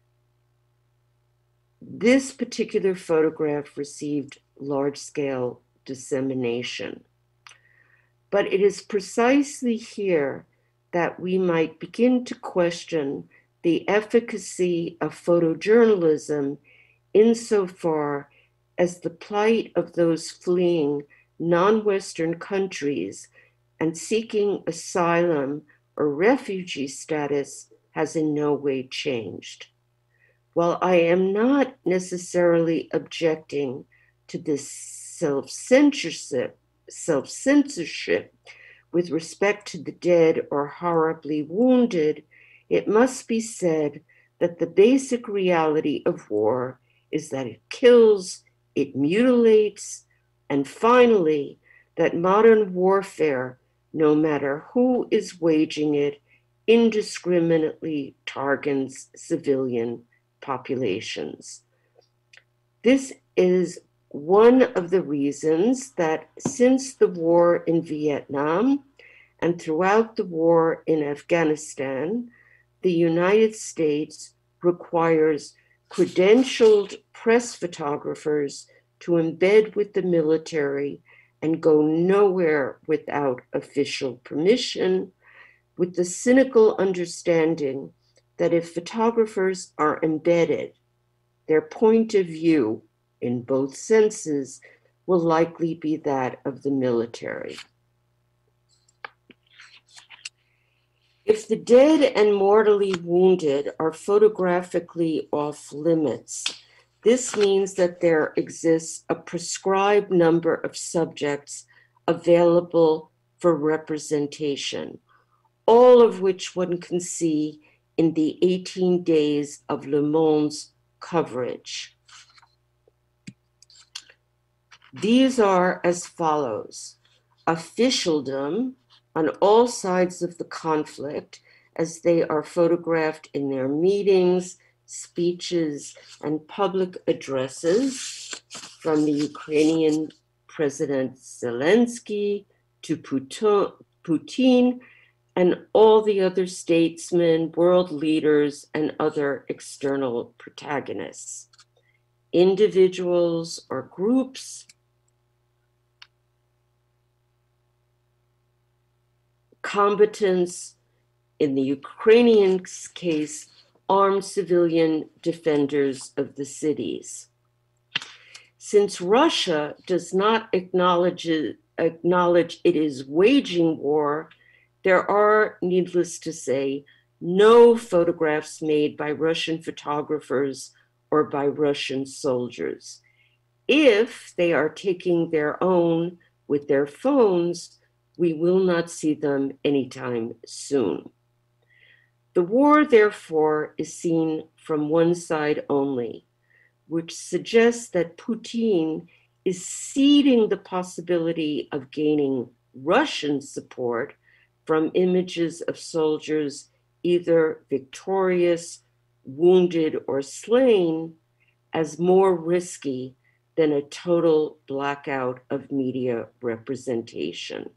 This particular photograph received large-scale dissemination. But it is precisely here that we might begin to question the efficacy of photojournalism insofar as the plight of those fleeing non-Western countries and seeking asylum or refugee status has in no way changed. While I am not necessarily objecting to this self-censorship with respect to the dead or horribly wounded, it must be said that the basic reality of war is that it kills, it mutilates, and finally, that modern warfare, no matter who is waging it, indiscriminately targets civilian populations. This is one of the reasons that since the war in Vietnam and throughout the war in Afghanistan, the United States requires credentialed press photographers to embed with the military and go nowhere without official permission, with the cynical understanding that if photographers are embedded, their point of view, in both senses, will likely be that of the military. If the dead and mortally wounded are photographically off limits, this means that there exists a prescribed number of subjects available for representation, all of which one can see in the 18 days of Le Monde's coverage. These are as follows: officialdom on all sides of the conflict as they are photographed in their meetings, speeches, and public addresses, from the Ukrainian President Zelensky to Putin and all the other statesmen, world leaders, and other external protagonists. Individuals or groups, combatants, in the Ukrainian case, armed civilian defenders of the cities. Since Russia does not acknowledge it is waging war, there are, needless to say, no photographs made by Russian photographers or by Russian soldiers. If they are taking their own with their phones, we will not see them anytime soon. The war, therefore, is seen from one side only, which suggests that Putin is ceding the possibility of gaining Russian support from images of soldiers either victorious, wounded, or slain as more risky than a total blackout of media representation.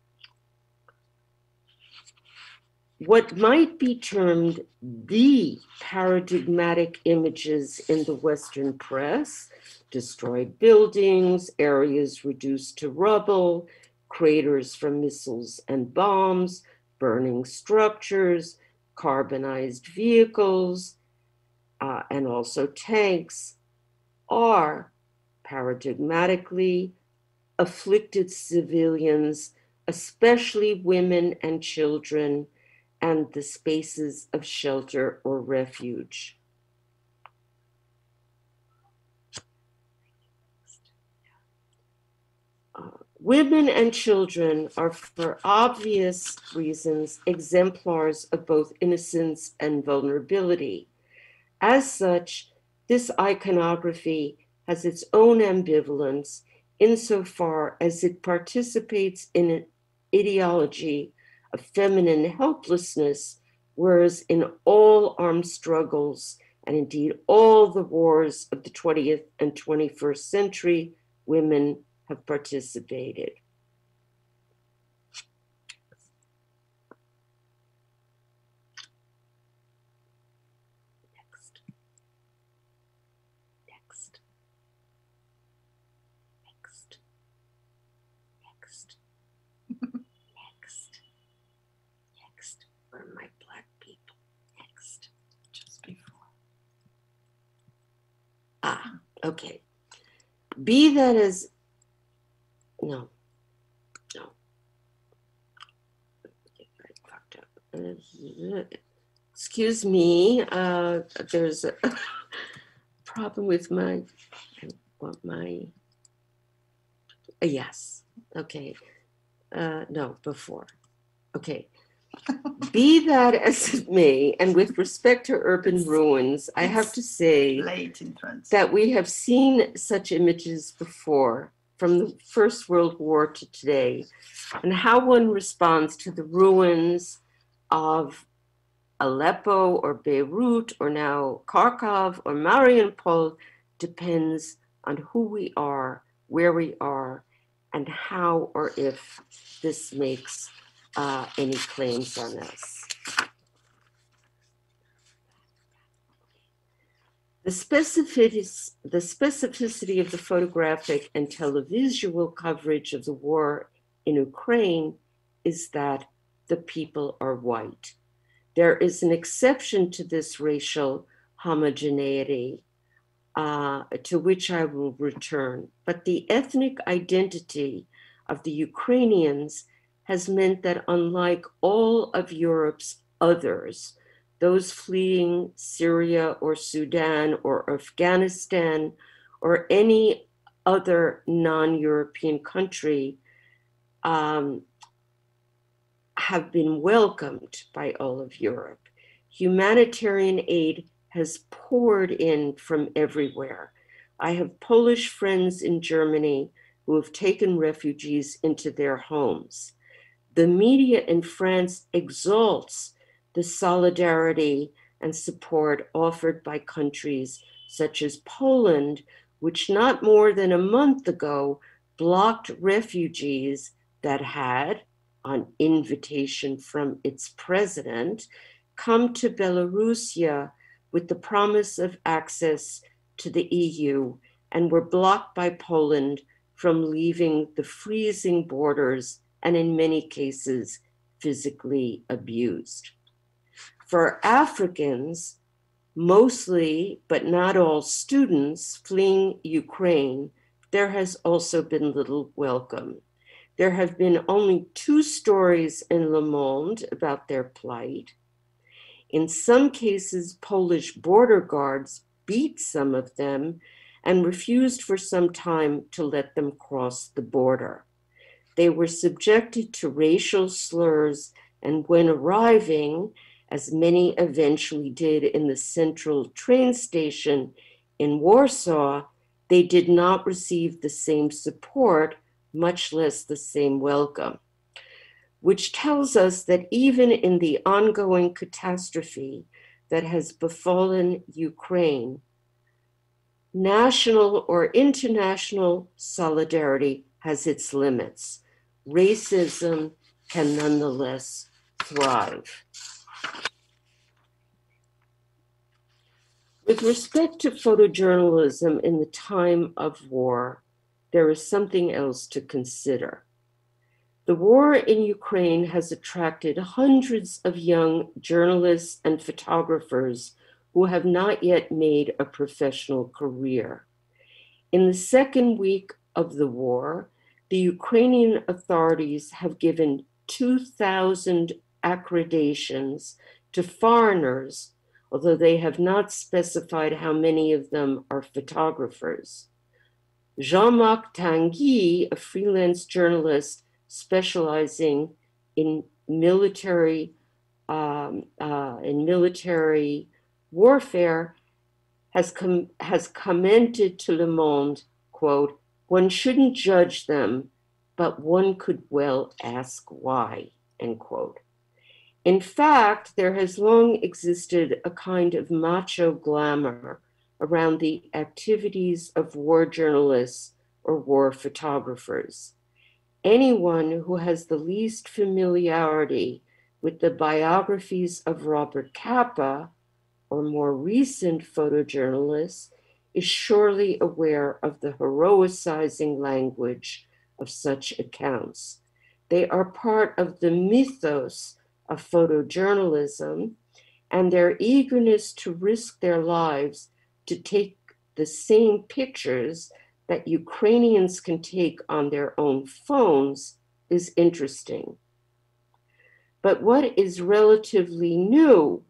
What might be termed the paradigmatic images in the Western press, destroyed buildings, areas reduced to rubble, craters from missiles and bombs, burning structures, carbonized vehicles, and also tanks, are paradigmatically afflicted civilians, especially women and children, and the spaces of shelter or refuge. Women and children are, for obvious reasons, exemplars of both innocence and vulnerability. As such, this iconography has its own ambivalence insofar as it participates in an ideology of feminine helplessness, whereas in all armed struggles, and indeed all the wars of the 20th and 21st century, women have participated. Next. Next. Next. Next. Next. Next. Where are my Black people? Next. Just before. Okay. Be that as, no. I fucked up. Excuse me, there's a problem with my, I want my, yes, okay. No, before, okay. Be that as it may, and with respect to urban ruins, I have to say Late in France. that we have seen such images before, from the First World War to today, and how one responds to the ruins of Aleppo or Beirut or now Kharkov or Mariupol depends on who we are, where we are, and how or if this makes any claims on us. The specificity of the photographic and televisual coverage of the war in Ukraine is that the people are white. There is an exception to this racial homogeneity, to which I will return. But the ethnic identity of the Ukrainians has meant that, unlike all of Europe's others, those fleeing Syria or Sudan or Afghanistan or any other non-European country, have been welcomed by all of Europe. Humanitarian aid has poured in from everywhere. I have Polish friends in Germany who have taken refugees into their homes. The media in France exalts the solidarity and support offered by countries such as Poland, which not more than a month ago blocked refugees that had, on invitation from its president, come to Belarusia with the promise of access to the EU and were blocked by Poland from leaving the freezing borders and in many cases physically abused. For Africans, mostly but not all students fleeing Ukraine, there has also been little welcome. There have been only 2 stories in Le Monde about their plight. In some cases, Polish border guards beat some of them and refused for some time to let them cross the border. They were subjected to racial slurs, and when arriving, as many eventually did in the central train station in Warsaw, they did not receive the same support, much less the same welcome, which tells us that even in the ongoing catastrophe that has befallen Ukraine, national or international solidarity has its limits. Racism can nonetheless thrive. With respect to photojournalism in the time of war, there is something else to consider. The war in Ukraine has attracted hundreds of young journalists and photographers who have not yet made a professional career. In the second week of the war, the Ukrainian authorities have given 2,000 accreditations to foreigners, although they have not specified how many of them are photographers. Jean-Marc Tanguy, a freelance journalist specializing in military warfare, has commented to Le Monde, quote, "One shouldn't judge them, but one could well ask why," end quote. In fact, there has long existed a kind of macho glamour around the activities of war journalists or war photographers. Anyone who has the least familiarity with the biographies of Robert Capa or more recent photojournalists is surely aware of the heroicizing language of such accounts. They are part of the mythos of photojournalism, and their eagerness to risk their lives to take the same pictures that Ukrainians can take on their own phones is interesting. But what is relatively new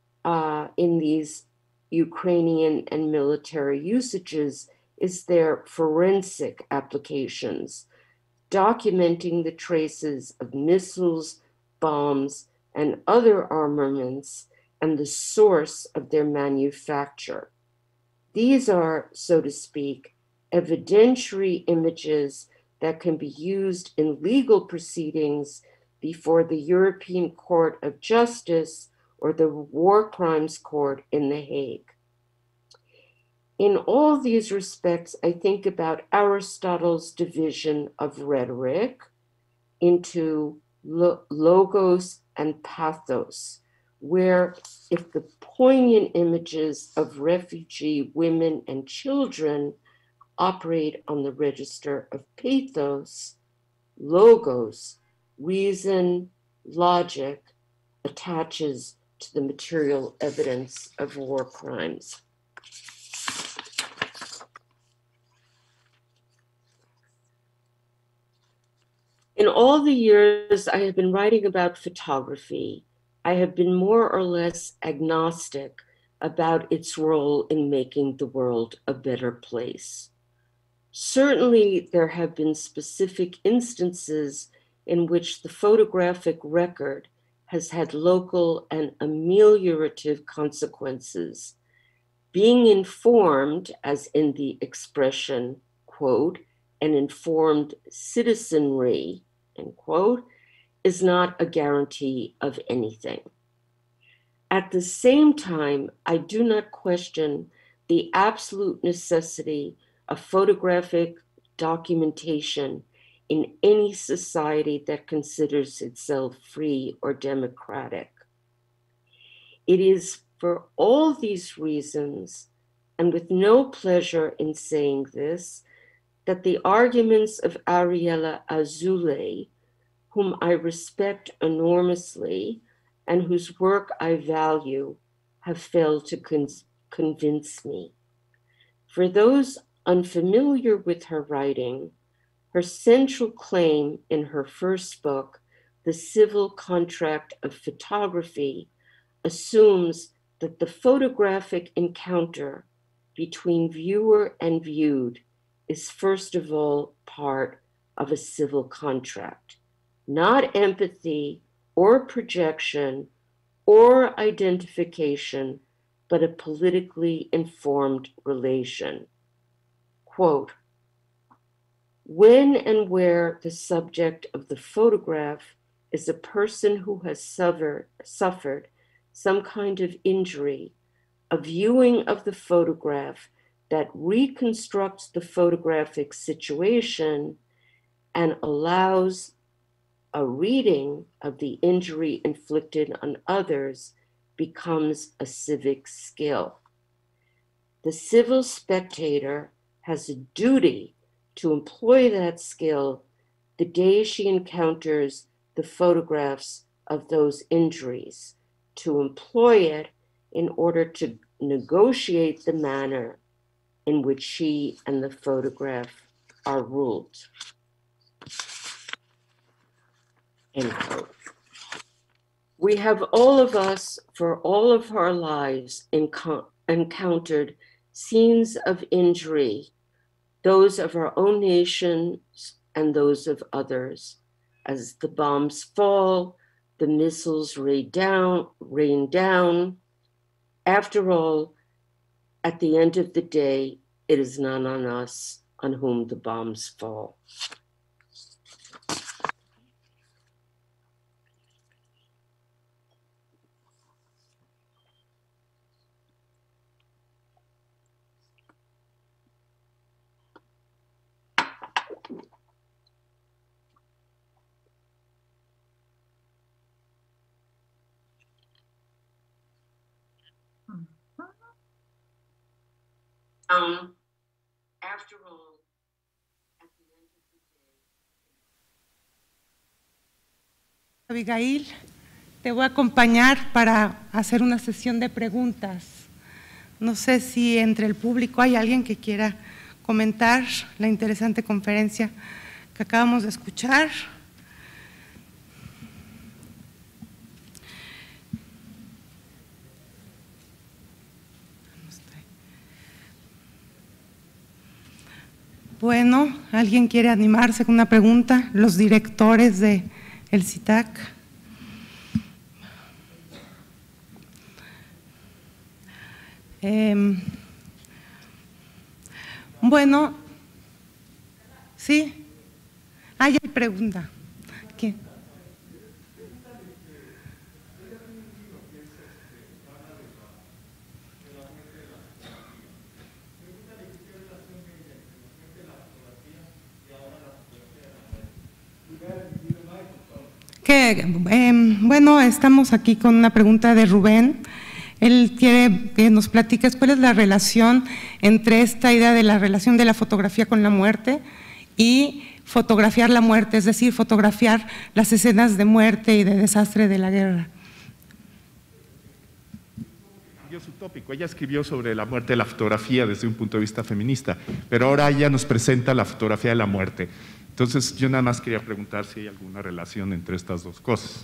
in these Ukrainian and military usages is their forensic applications, documenting the traces of missiles, bombs, and other armaments and the source of their manufacture. These are, so to speak, evidentiary images that can be used in legal proceedings before the European Court of Justice or the War Crimes Court in The Hague. In all these respects, I think about Aristotle's division of rhetoric into logos and pathos, where if the poignant images of refugee women and children operate on the register of pathos, logos, reason, logic, attaches to the material evidence of war crimes. In all the years I have been writing about photography, I have been more or less agnostic about its role in making the world a better place. Certainly, there have been specific instances in which the photographic record has had local and ameliorative consequences. Being informed, as in the expression, quote, an informed citizenry, end quote, is not a guarantee of anything. At the same time, I do not question the absolute necessity of photographic documentation in any society that considers itself free or democratic. It is for all these reasons, and with no pleasure in saying this, that the arguments of Ariella Azoulay, whom I respect enormously and whose work I value, have failed to convince me. For those unfamiliar with her writing, her central claim in her first book, The Civil Contract of Photography, assumes that the photographic encounter between viewer and viewed is first of all part of a civil contract, not empathy or projection or identification, but a politically informed relation. Quote, when and where the subject of the photograph is a person who has suffered some kind of injury, a viewing of the photograph that reconstructs the photographic situation and allows a reading of the injury inflicted on others becomes a civic skill. The civil spectator has a duty to employ that skill the day she encounters the photographs of those injuries, to employ it in order to negotiate the manner in which she and the photograph are ruled. End quote. We have all of us, for all of our lives, encountered scenes of injury, those of our own nation and those of others. As the bombs fall, the missiles rain down. After all, at the end of the day, it is not on us on whom the bombs fall. After all, at the end of the day. Abigail, te voy a acompañar para hacer una sesión de preguntas. No sé si entre el público hay alguien que quiera comentar la interesante conferencia que acabamos de escuchar. Bueno, ¿alguien quiere animarse con una pregunta? Los directores del CITAC. Bueno, sí. Hay pregunta. ¿Qué? Bueno, estamos aquí con una pregunta de Rubén. Él quiere que nos platiques cuál es la relación entre esta idea de la relación de la fotografía con la muerte y fotografiar la muerte, es decir, fotografiar las escenas de muerte y de desastre de la guerra. Cambió su tópico. Ella escribió sobre la muerte de la fotografía desde un punto de vista feminista, pero ahora ella nos presenta la fotografía de la muerte. Entonces, yo nada más quería preguntar si hay alguna relación entre estas dos cosas.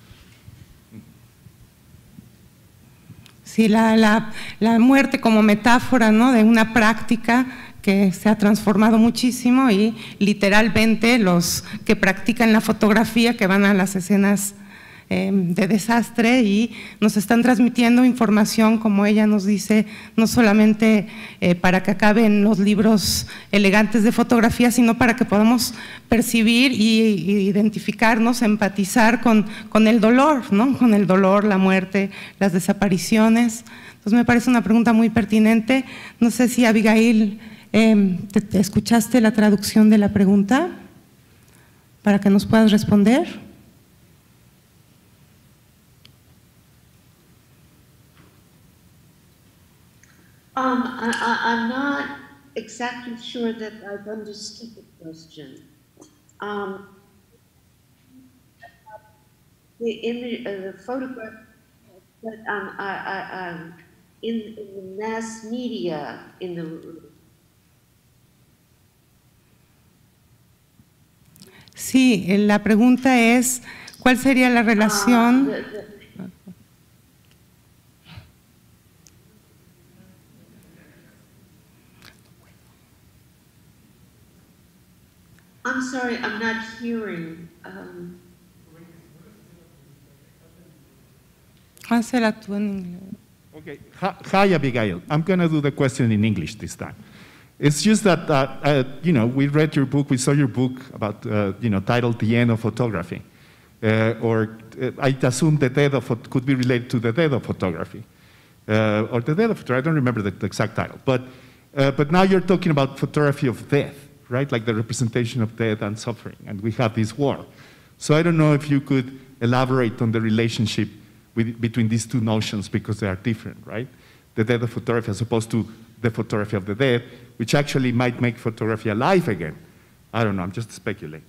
Sí, la muerte como metáfora, ¿no?, de una práctica que se ha transformado muchísimo y literalmente los que practican la fotografía, que van a las escenas de desastre y nos están transmitiendo información, como ella nos dice, no solamente para que acaben los libros elegantes de fotografía, sino para que podamos percibir y identificarnos, empatizar con el dolor, ¿no?, con el dolor, la muerte, las desapariciones. Entonces me parece una pregunta muy pertinente. No sé si Abigail, ¿te escuchaste la traducción de la pregunta para que nos puedas responder? I'm not exactly sure that I've understood the question. The image, the photograph, but in the mass media, in the. Sí, la pregunta es, ¿cuál sería la relación? I'm sorry, I'm not hearing. Hazla tú en inglés. Okay. Hi, Abigail. I'm going to do the question in English this time. It's just that, you know, we read your book, we saw your book about, you know, titled The End of Photography. I assume the death of, could be related to the death of photography. Or the death of photography, I don't remember the exact title. But now you're talking about photography of death, right? Like the representation of death and suffering, and we have this war. So I don't know if you could elaborate on the relationship between these two notions, because they are different, right? The death of photography as opposed to the photography of the dead, which actually might make photography alive again. I don't know, I'm just speculating.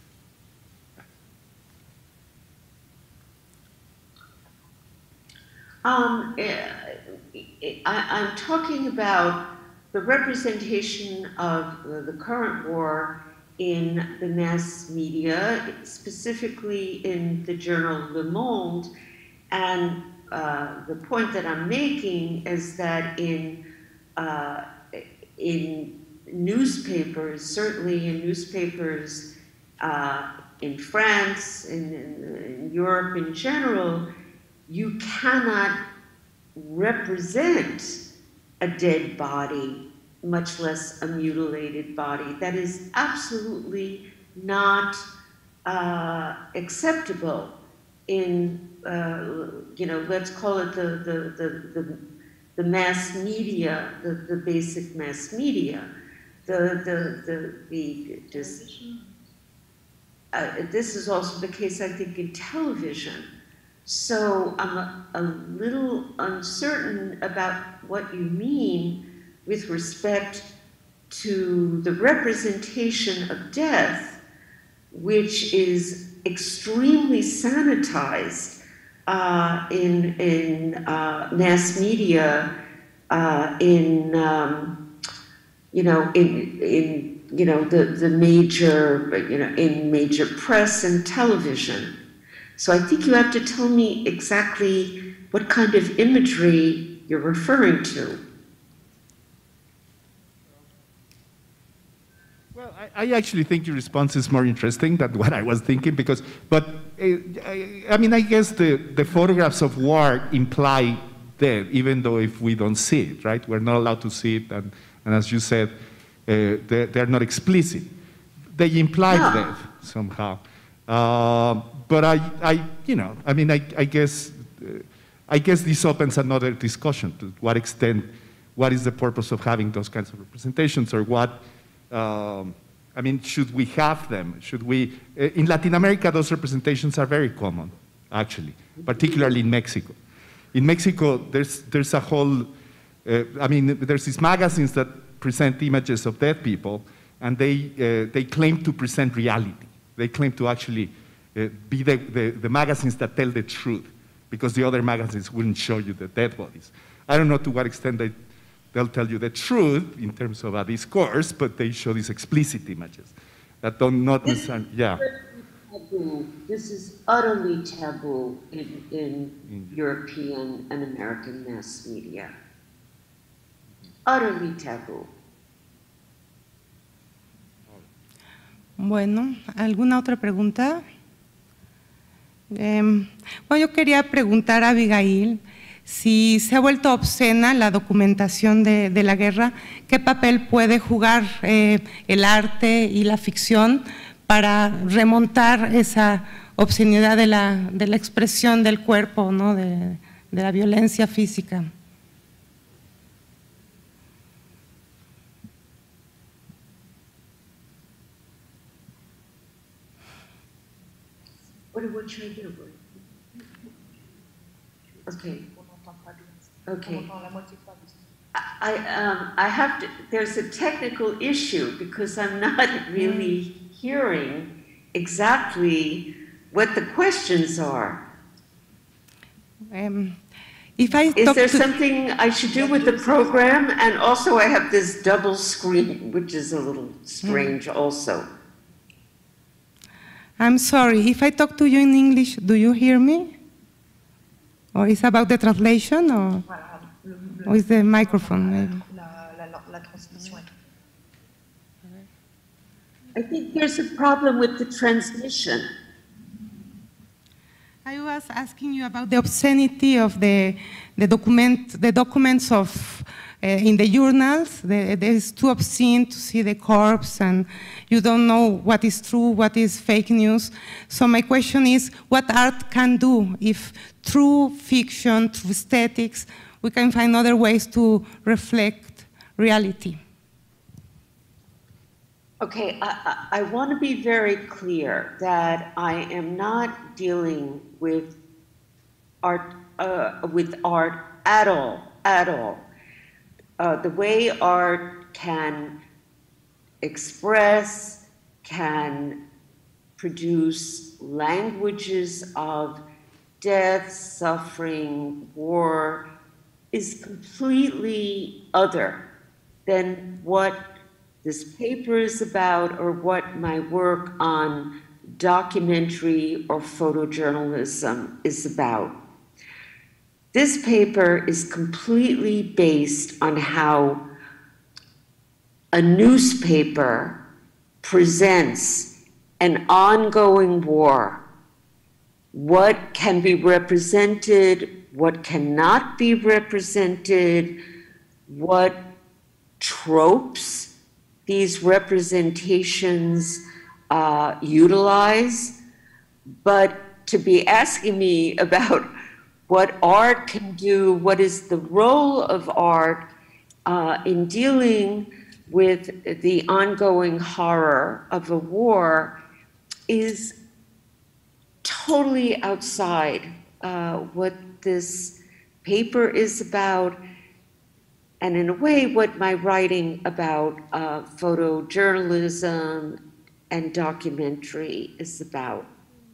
I'm talking about the representation of the current war in the mass media, specifically in the journal Le Monde. And the point that I'm making is that in newspapers, certainly in newspapers in France, in Europe in general, you cannot represent a dead body, much less a mutilated body. That is absolutely not acceptable in, you know, let's call it the mass media, the basic mass media. This is also the case, I think, in television. So I'm a little uncertain about what you mean with respect to the representation of death, which is extremely sanitized in mass media, in the major, in major press and television. So I think you have to tell me exactly what kind of imagery you're referring to. Well, I actually think your response is more interesting than what I was thinking, because, I mean, I guess the photographs of war imply death, even though if we don't see it, right? We're not allowed to see it, and as you said, they're not explicit. They imply death somehow. But I guess this opens another discussion to what extent, what is the purpose of having those kinds of representations, or what, I mean, should we have them? Should we, in Latin America, those representations are very common, actually, particularly in Mexico. In Mexico, there's a whole, I mean, there's these magazines that present images of dead people, and they claim to present reality. They claim to actually be the magazines that tell the truth, because the other magazines wouldn't show you the dead bodies. I don't know to what extent they'll tell you the truth in terms of a discourse, but they show these explicit images that don't not necessarily, yeah. This is utterly taboo in European and American mass media. Utterly taboo. Bueno, ¿alguna otra pregunta? Bueno, yo quería preguntar a Abigail si se ha vuelto obscena la documentación de la guerra, ¿qué papel puede jugar el arte y la ficción para remontar esa obscenidad de la expresión del cuerpo, ¿no? de la violencia física? What should I do? Okay. Okay. I have to, there's a technical issue because I'm not really hearing exactly what the questions are. Is there something I should do with the program? And also I have this double screen, which is a little strange also. I'm sorry, if I talk to you in English, do you hear me? Or is it about the translation, or is the microphone maybe? La transmission. I think there's a problem with the transmission. I was asking you about the obscenity of the documents of in the journals. It's too obscene to see the corpse, and you don't know what is true, what is fake news. So my question is, what art can do if through fiction, through aesthetics, we can find other ways to reflect reality? Okay, I want to be very clear that I am not dealing with art at all, at all. The way art can express, can produce languages of death, suffering, war, is completely other than what this paper is about or what my work on documentary or photojournalism is about. This paper is completely based on how a newspaper presents an ongoing war. What can be represented, what cannot be represented, what tropes these representations utilize. But to be asking me about what art can do, what is the role of art in dealing with the ongoing horror of a war, is totally outside what this paper is about, and in a way what my writing about photojournalism and documentary is about.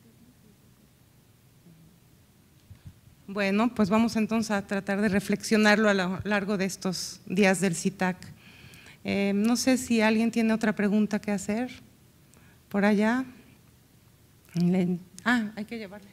Bueno, pues vamos entonces a tratar de reflexionarlo a lo largo de estos días del CITAC. No sé si alguien tiene otra pregunta que hacer por allá. Hay que llevarle.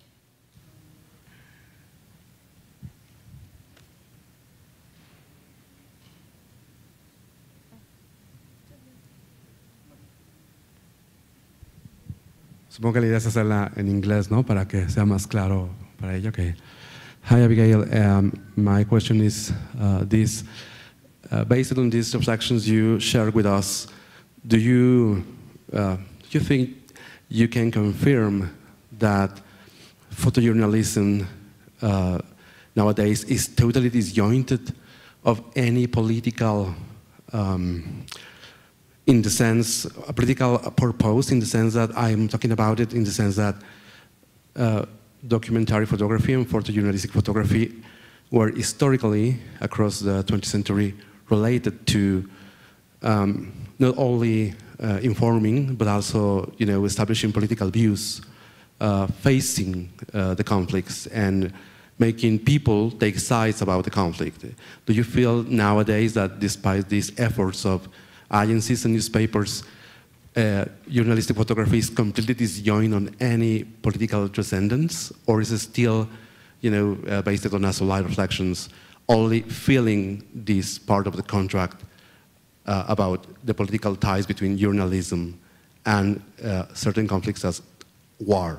Supongo que la idea es hacerla en inglés, ¿no? Para que sea más claro para ella. Okay. Hi, Abigail. My question is this. Based on these reflections you shared with us, do you think you can confirm that photojournalism nowadays is totally disjointed of any political in the sense, a political purpose, in the sense that I'm talking about it, in the sense that documentary photography and photojournalistic photography were historically, across the 20th century, related to not only informing, but also, establishing political views, facing the conflicts and making people take sides about the conflict. Do you feel nowadays that despite these efforts of agencies and newspapers, journalistic photography is completely disjoined on any political transcendence, or is it still, based on light reflections, only feeling this part of the contract about the political ties between journalism and certain conflicts as war?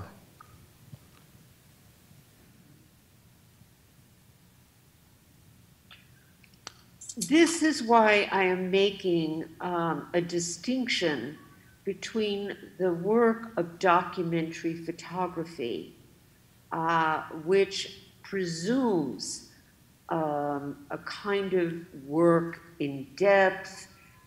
This is why I am making a distinction between the work of documentary photography, which presumes a kind of work in depth,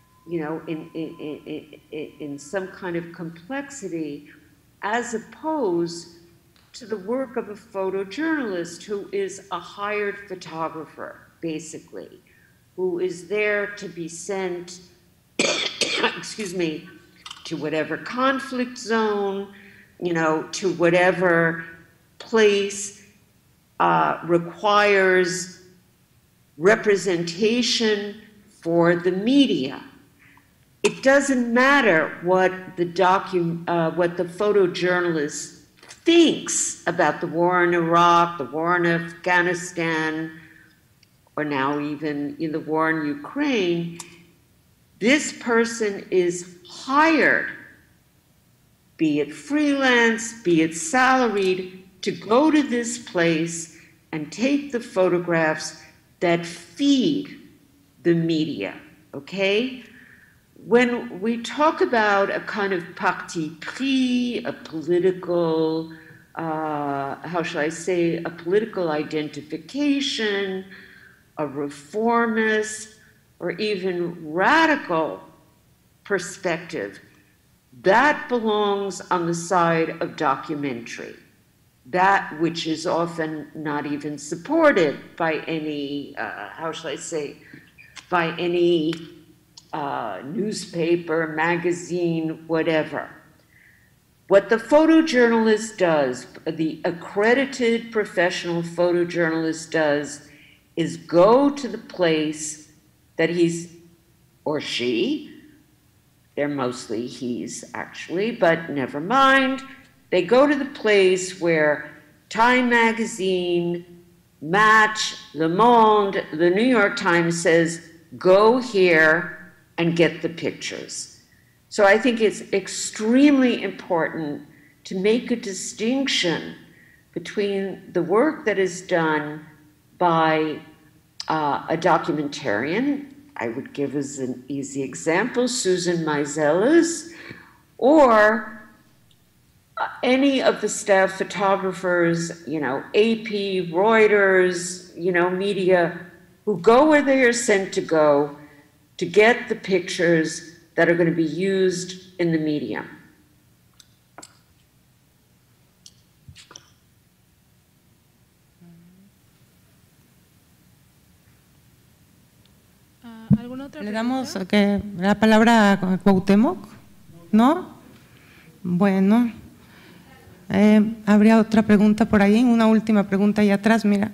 in some kind of complexity, as opposed to the work of a photojournalist who is a hired photographer, basically, who is there to be sent, excuse me, to whatever conflict zone, to whatever place requires representation for the media. It doesn't matter what the photojournalist thinks about the war in Iraq, the war in Afghanistan, or now even in the war in Ukraine. This person is hired, be it freelance, be it salaried, to go to this place and take the photographs that feed the media, okay? When we talk about a kind of parti pris, a political, how shall I say, a political identification, a reformist, or even radical perspective, that belongs on the side of documentary. That which is often not even supported by any, how shall I say, by any newspaper, magazine, whatever. What the photojournalist does, the accredited professional photojournalist does, is go to the place that he's, or she, they're mostly he's actually, but never mind. They go to the place where Time Magazine, Match, Le Monde, the New York Times says, go here and get the pictures. So I think it's extremely important to make a distinction between the work that is done by a documentarian. I would give as an easy example, Susan Meiselas, or any of the staff photographers, you know, AP, Reuters, you know, media, who go where they are sent to go to get the pictures that are going to be used in the medium. Le damos la palabra a Cuauhtémoc, ¿no? Bueno, habría otra pregunta por ahí, una última pregunta ahí atrás, mira.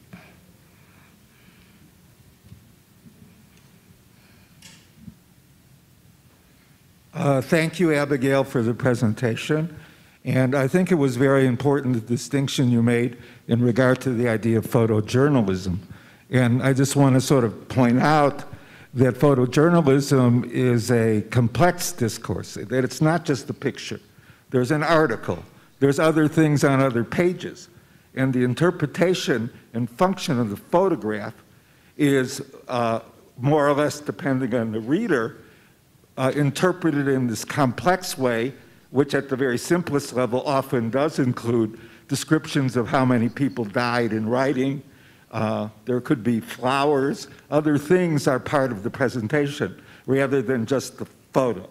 Thank you, Abigail, for the presentation. And I think it was very important, the distinction you made in regard to the idea of photojournalism. And I just want to sort of point out that photojournalism is a complex discourse, that it's not just the picture. There's an article. There's other things on other pages. And the interpretation and function of the photograph is more or less, depending on the reader, interpreted in this complex way, which at the very simplest level often does include descriptions of how many people died in writing. There could be flowers. Other things are part of the presentation rather than just the photo.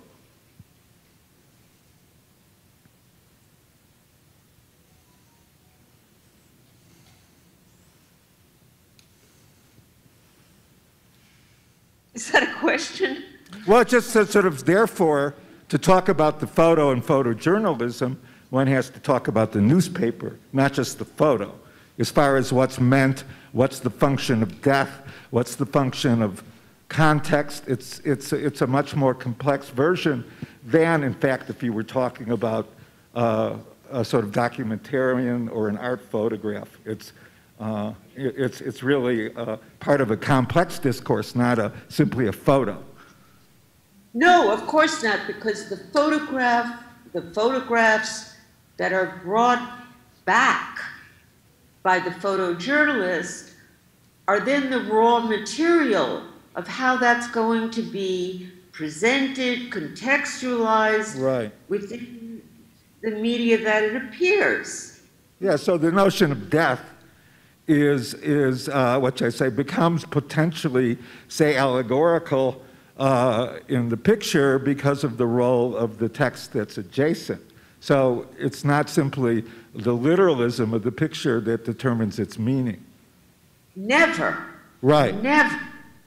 Is that a question? Well, it's just sort of, therefore, to talk about the photo and photojournalism, one has to talk about the newspaper, not just the photo. As far as what's meant, what's the function of death, what's the function of context, it's a much more complex version than, in fact, if you were talking about a sort of documentarian or an art photograph. It's really part of a complex discourse, not simply a photo. No, of course not, because the photographs that are brought back by the photojournalist are then the raw material of how that's going to be presented, contextualized within the media that it appears. Yeah, so the notion of death is what I say, becomes potentially, say, allegorical in the picture because of the role of the text that's adjacent. So it's not simply the literalism of the picture that determines its meaning. Never. Right. Never.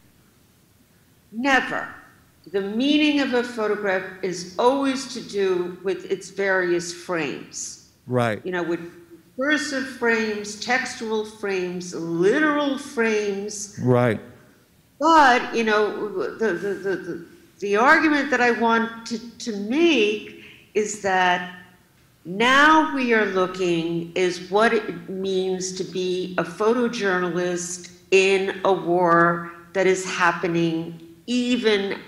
Never. The meaning of a photograph is always to do with its various frames. Right. You know, with cursive frames, textual frames, literal frames. Right. But, you know, the argument that I want to make is that now we are looking is what it means to be a photojournalist in a war that is happening even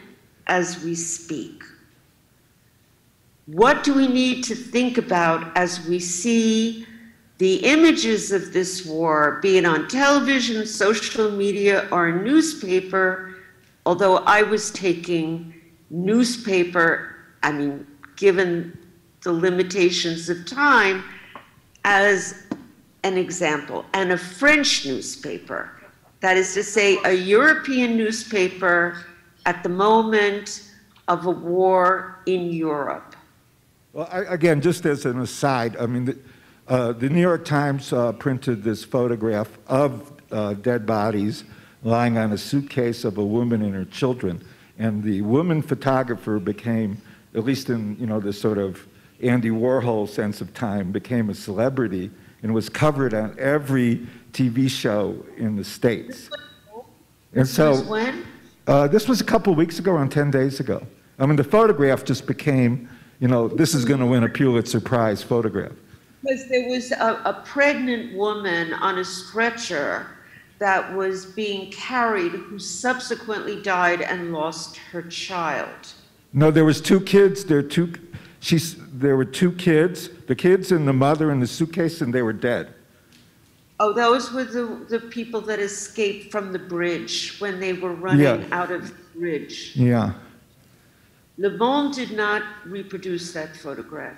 as we speak? What do we need to think about as we see the images of this war, be it on television, social media, or newspaper? Although I was taking newspaper, I mean, given the limitations of time, as an example, and a French newspaper. That is to say, a European newspaper at the moment of a war in Europe. Well, again, just as an aside, I mean, the New York Times printed this photograph of dead bodies lying on a suitcase of a woman and her children. And the woman photographer became, at least in the sort of Andy Warhol sense of time, became a celebrity and was covered on every TV show in the States. And so, when? This was a couple of weeks ago, around 10 days ago. I mean, the photograph just became, this is going to win a Pulitzer Prize photograph. Because there was a pregnant woman on a stretcher that was being carried who subsequently died and lost her child. No, there was two kids. There were two kids, the kids and the mother in the suitcase, and they were dead. Oh, those were the people that escaped from the bridge when they were running out of the bridge. Yeah. Le Monde did not reproduce that photograph.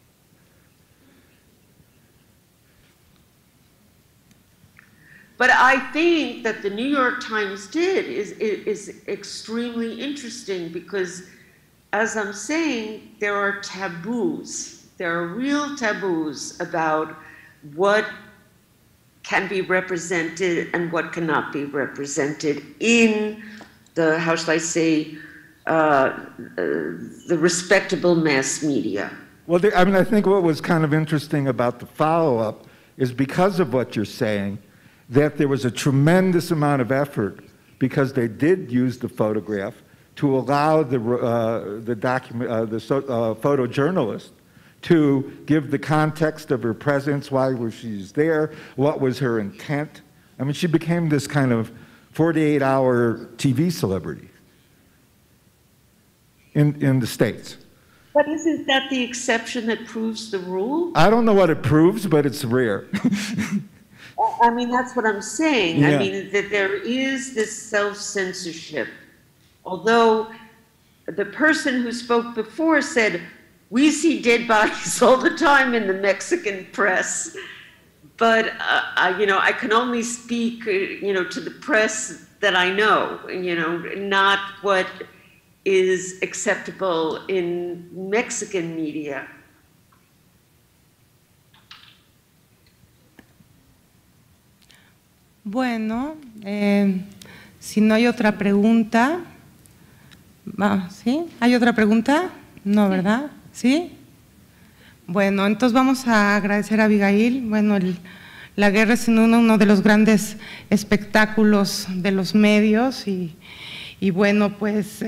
But I think that the New York Times did is extremely interesting because, as I'm saying, there are taboos. There are real taboos about what can be represented and what cannot be represented in the, how shall I say, the respectable mass media. Well, I think what was kind of interesting about the follow-up is because of what you're saying, that there was a tremendous amount of effort, because they did use the photograph, to allow the photojournalist to give the context of her presence, why was she there, what was her intent. I mean, she became this kind of 48-hour TV celebrity in the States. But isn't that the exception that proves the rule? I don't know what it proves, but it's rare. I mean, that's what I'm saying. Yeah. I mean, that there is this self-censorship. Although the person who spoke before said, we see dead bodies all the time in the Mexican press. But, I can only speak, to the press that I know, not what is acceptable in Mexican media. Bueno, si no hay otra pregunta, ¿sí? ¿Hay otra pregunta? No, ¿verdad? ¿Sí? Bueno, entonces vamos a agradecer a Abigail. Bueno, la guerra es uno de los grandes espectáculos de los medios y bueno, pues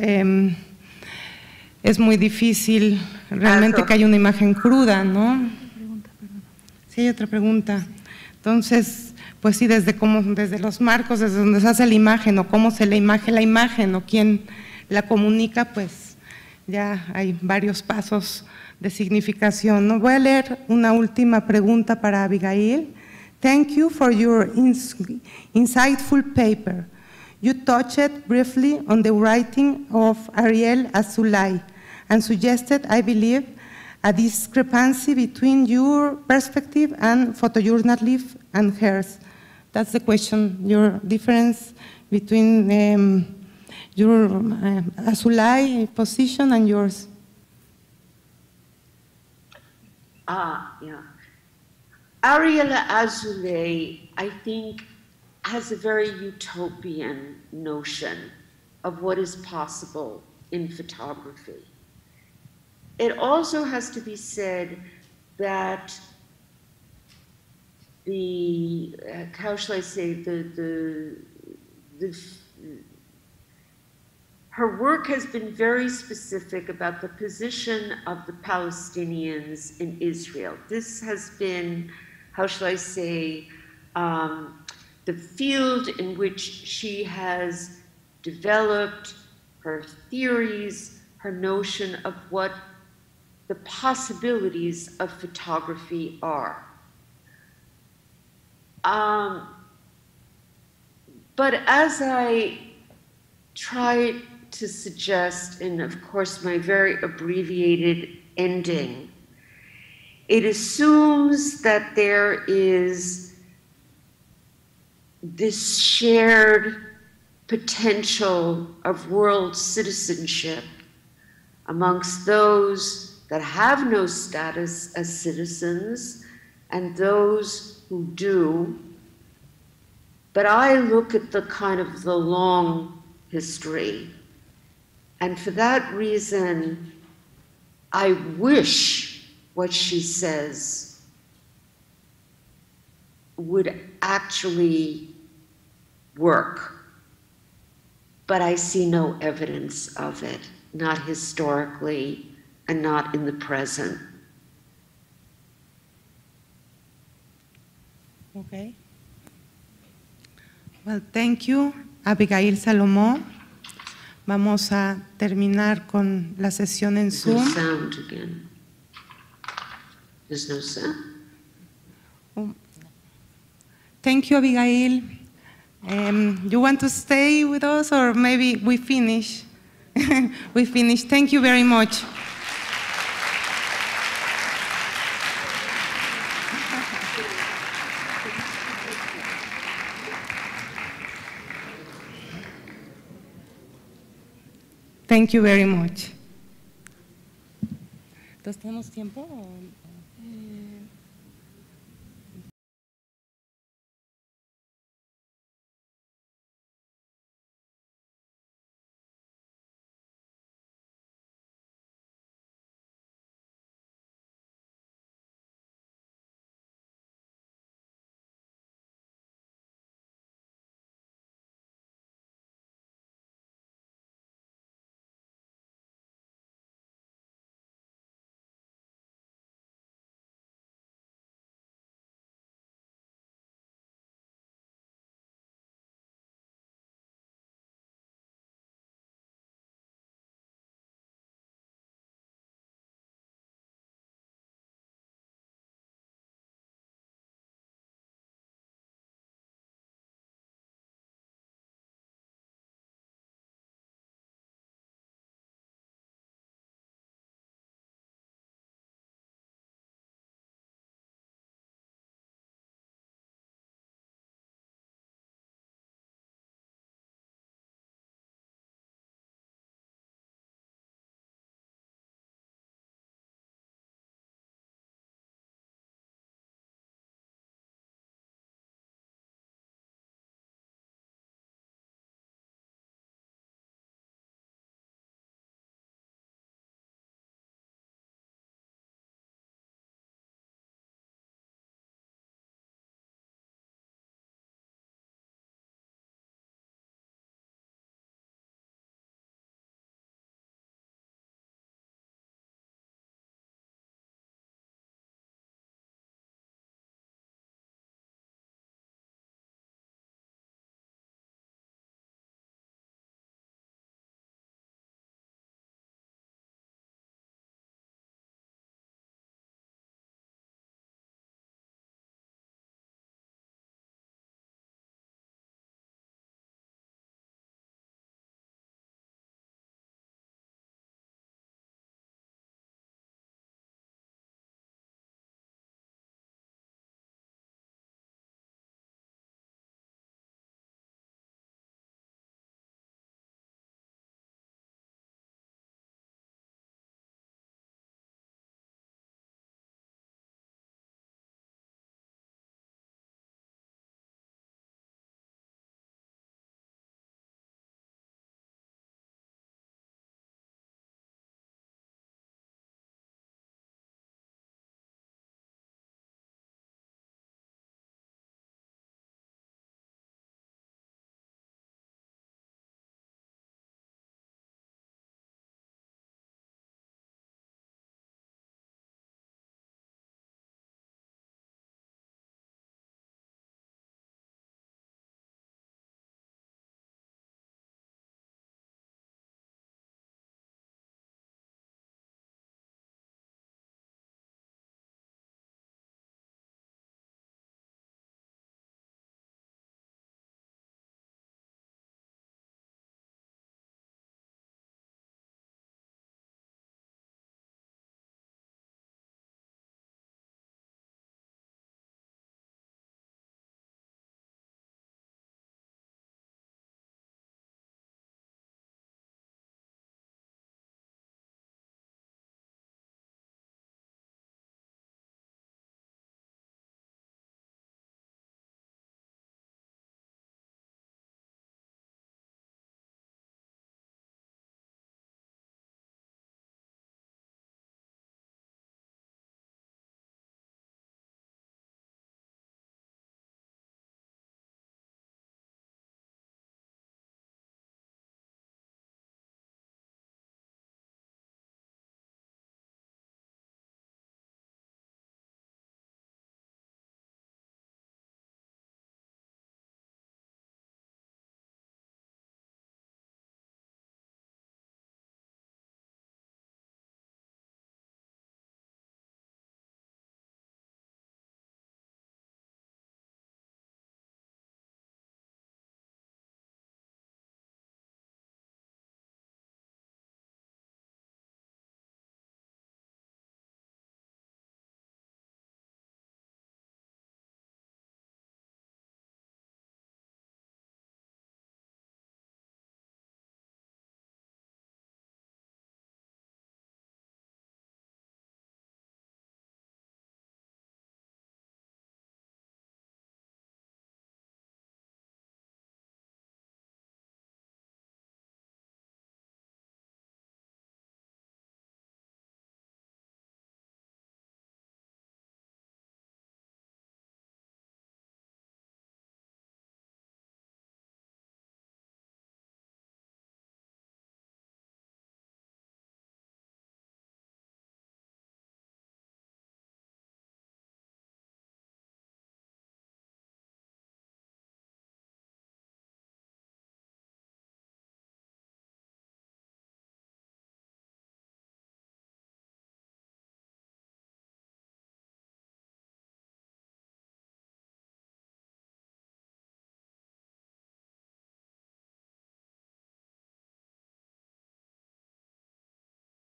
es muy difícil realmente que haya una imagen cruda, ¿no? Sí, hay otra pregunta. Entonces, pues sí, desde los marcos, desde donde se hace la imagen o cómo se la imagen o quién la comunica, pues ya hay varios pasos de significación, ¿no? Voy a leer una última pregunta para Abigail. Thank you for your insightful paper. You touched briefly on the writing of Ariel Azoulay and suggested, I believe, a discrepancy between your perspective and photojournalism and hers. That's the question, your difference between your Azoulay position and yours. Yeah. Ariel Azoulay, I think, has a very utopian notion of what is possible in photography. It also has to be said that how shall I say, her work has been very specific about the position of the Palestinians in Israel. This has been, how shall I say, the field in which she has developed her theories, her notion of what the possibilities of photography are. But as I try to suggest, in of course my very abbreviated ending, it assumes that there is this shared potential of world citizenship amongst those that have no status as citizens and those who do. But I look at the kind of the long history, and for that reason, I wish what she says would actually work, but I see no evidence of it, not historically and not in the present. Okay. Well, thank you, Abigail Salomó. Vamos a terminar con la sesión en There's no Zoom. sound again. There's no sound. Thank you, Abigail. You want to stay with us, or maybe we finish? We finish. Thank you very much. Thank you very much. ¿Entonces tenemos tiempo?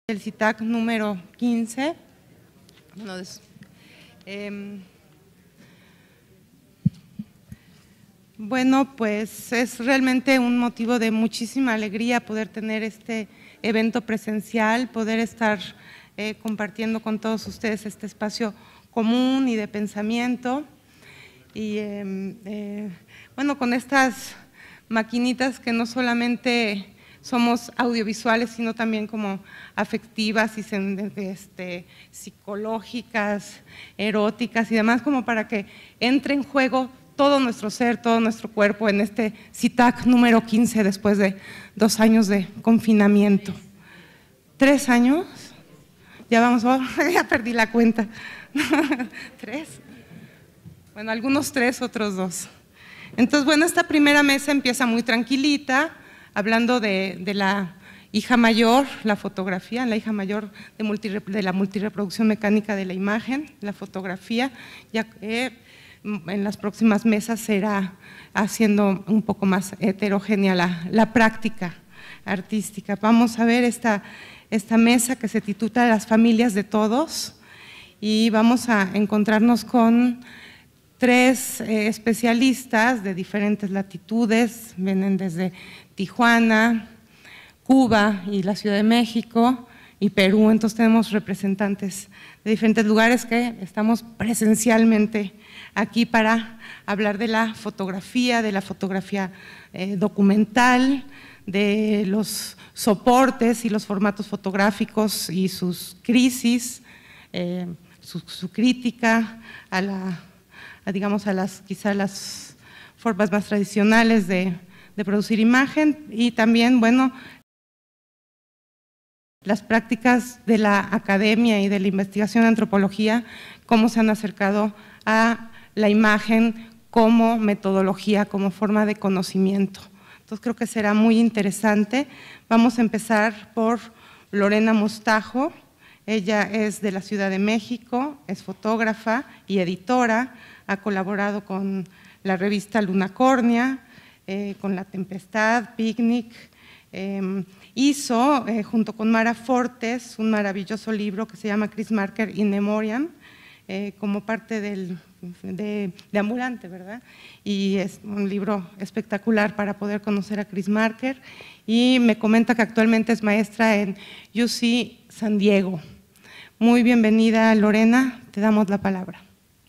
El CITAC número 15. Bueno, pues es realmente un motivo de muchísima alegría poder tener este evento presencial, poder estar compartiendo con todos ustedes este espacio común y de pensamiento. Y bueno, con estas maquinitas que no solamente somos audiovisuales, sino también como afectivas y psicológicas, eróticas y demás, como para que entre en juego todo nuestro ser, todo nuestro cuerpo en este CITAC número 15 después de 2 años de confinamiento. 3 años, ya vamos, ya perdí la cuenta. 3, bueno, algunos 3, otros 2. Entonces, bueno, esta primera mesa empieza muy tranquilita, hablando de la hija mayor, la fotografía, la hija mayor de la multirreproducción mecánica de la imagen, la fotografía, ya que en las próximas mesas será haciendo un poco más heterogénea la práctica artística. Vamos a ver esta mesa que se titula Las familias de todos y vamos a encontrarnos con 3 especialistas de diferentes latitudes, vienen desde Tijuana, Cuba y la Ciudad de México y Perú, entonces tenemos representantes de diferentes lugares que estamos presencialmente aquí para hablar de la fotografía documental, de los soportes y los formatos fotográficos y sus crisis, su crítica a quizá las formas más tradicionales de producir imagen y también, bueno, las prácticas de la academia y de la investigación en antropología, cómo se han acercado a la imagen como metodología, como forma de conocimiento. Entonces creo que será muy interesante. Vamos a empezar por Lorena Mostajo. Ella es de la Ciudad de México, es fotógrafa y editora, ha colaborado con la revista Lunacornia, con La Tempestad, Picnic, hizo junto con Mara Fortes un maravilloso libro que se llama Chris Marker in Memoriam, como parte de Ambulante, ¿verdad? Y es un libro espectacular para poder conocer a Chris Marker y me comenta que actualmente es maestra en UC San Diego. Muy bienvenida, Lorena, te damos la palabra.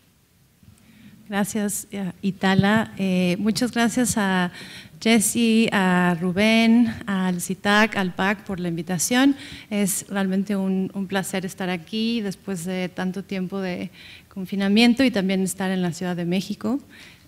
Gracias, Itala. Muchas gracias a Jessy, a Rubén, al CITAC, al PAC por la invitación. Es realmente un placer estar aquí después de tanto tiempo de confinamiento y también estar en la Ciudad de México.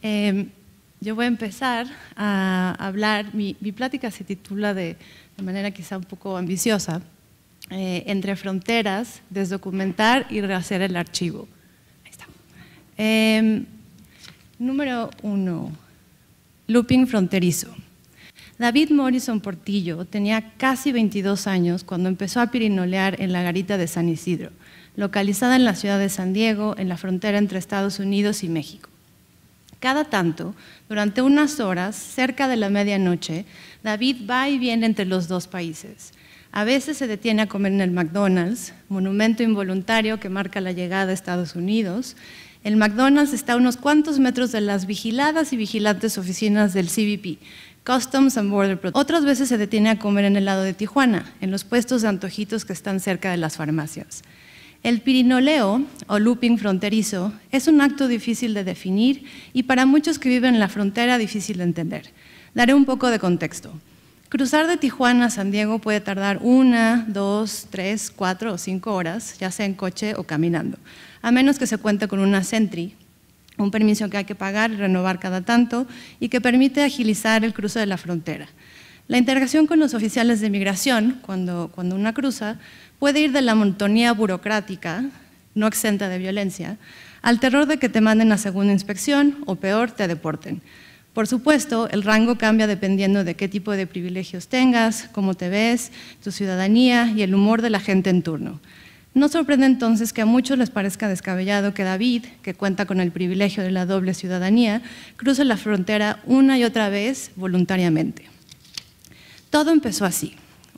Yo voy a empezar a hablar, mi plática se titula de manera quizá un poco ambiciosa, Entre fronteras, desdocumentar y rehacer el archivo. Ahí está. Número 1, looping fronterizo. David Morrison Portillo tenía casi 22 años cuando empezó a pirinolear en la garita de San Isidro, localizada en la ciudad de San Diego, en la frontera entre Estados Unidos y México. Cada tanto, durante unas horas, cerca de la medianoche, David va y viene entre los 2 países. A veces se detiene a comer en el McDonald's, monumento involuntario que marca la llegada a Estados Unidos. El McDonald's está a unos cuantos metros de las vigiladas y vigilantes oficinas del CBP, Customs and Border Protection. Otras veces se detiene a comer en el lado de Tijuana, en los puestos de antojitos que están cerca de las farmacias. El pirinoleo, o looping fronterizo, es un acto difícil de definir y para muchos que viven en la frontera difícil de entender. Daré un poco de contexto. Cruzar de Tijuana a San Diego puede tardar 1, 2, 3, 4 o 5 horas, ya sea en coche o caminando, a menos que se cuente con una Sentry, un permiso que hay que pagar y renovar cada tanto y que permite agilizar el cruce de la frontera. La integración con los oficiales de migración, cuando una cruza, puede ir de la monotonía burocrática, no exenta de violencia, al terror de que te manden a segunda inspección o peor, te deporten. Por supuesto, el rango cambia dependiendo de qué tipo de privilegios tengas, cómo te ves, tu ciudadanía y el humor de la gente en turno. No sorprende entonces que a muchos les parezca descabellado que David, que cuenta con el privilegio de la doble ciudadanía, cruce la frontera una y otra vez voluntariamente. Todo empezó así.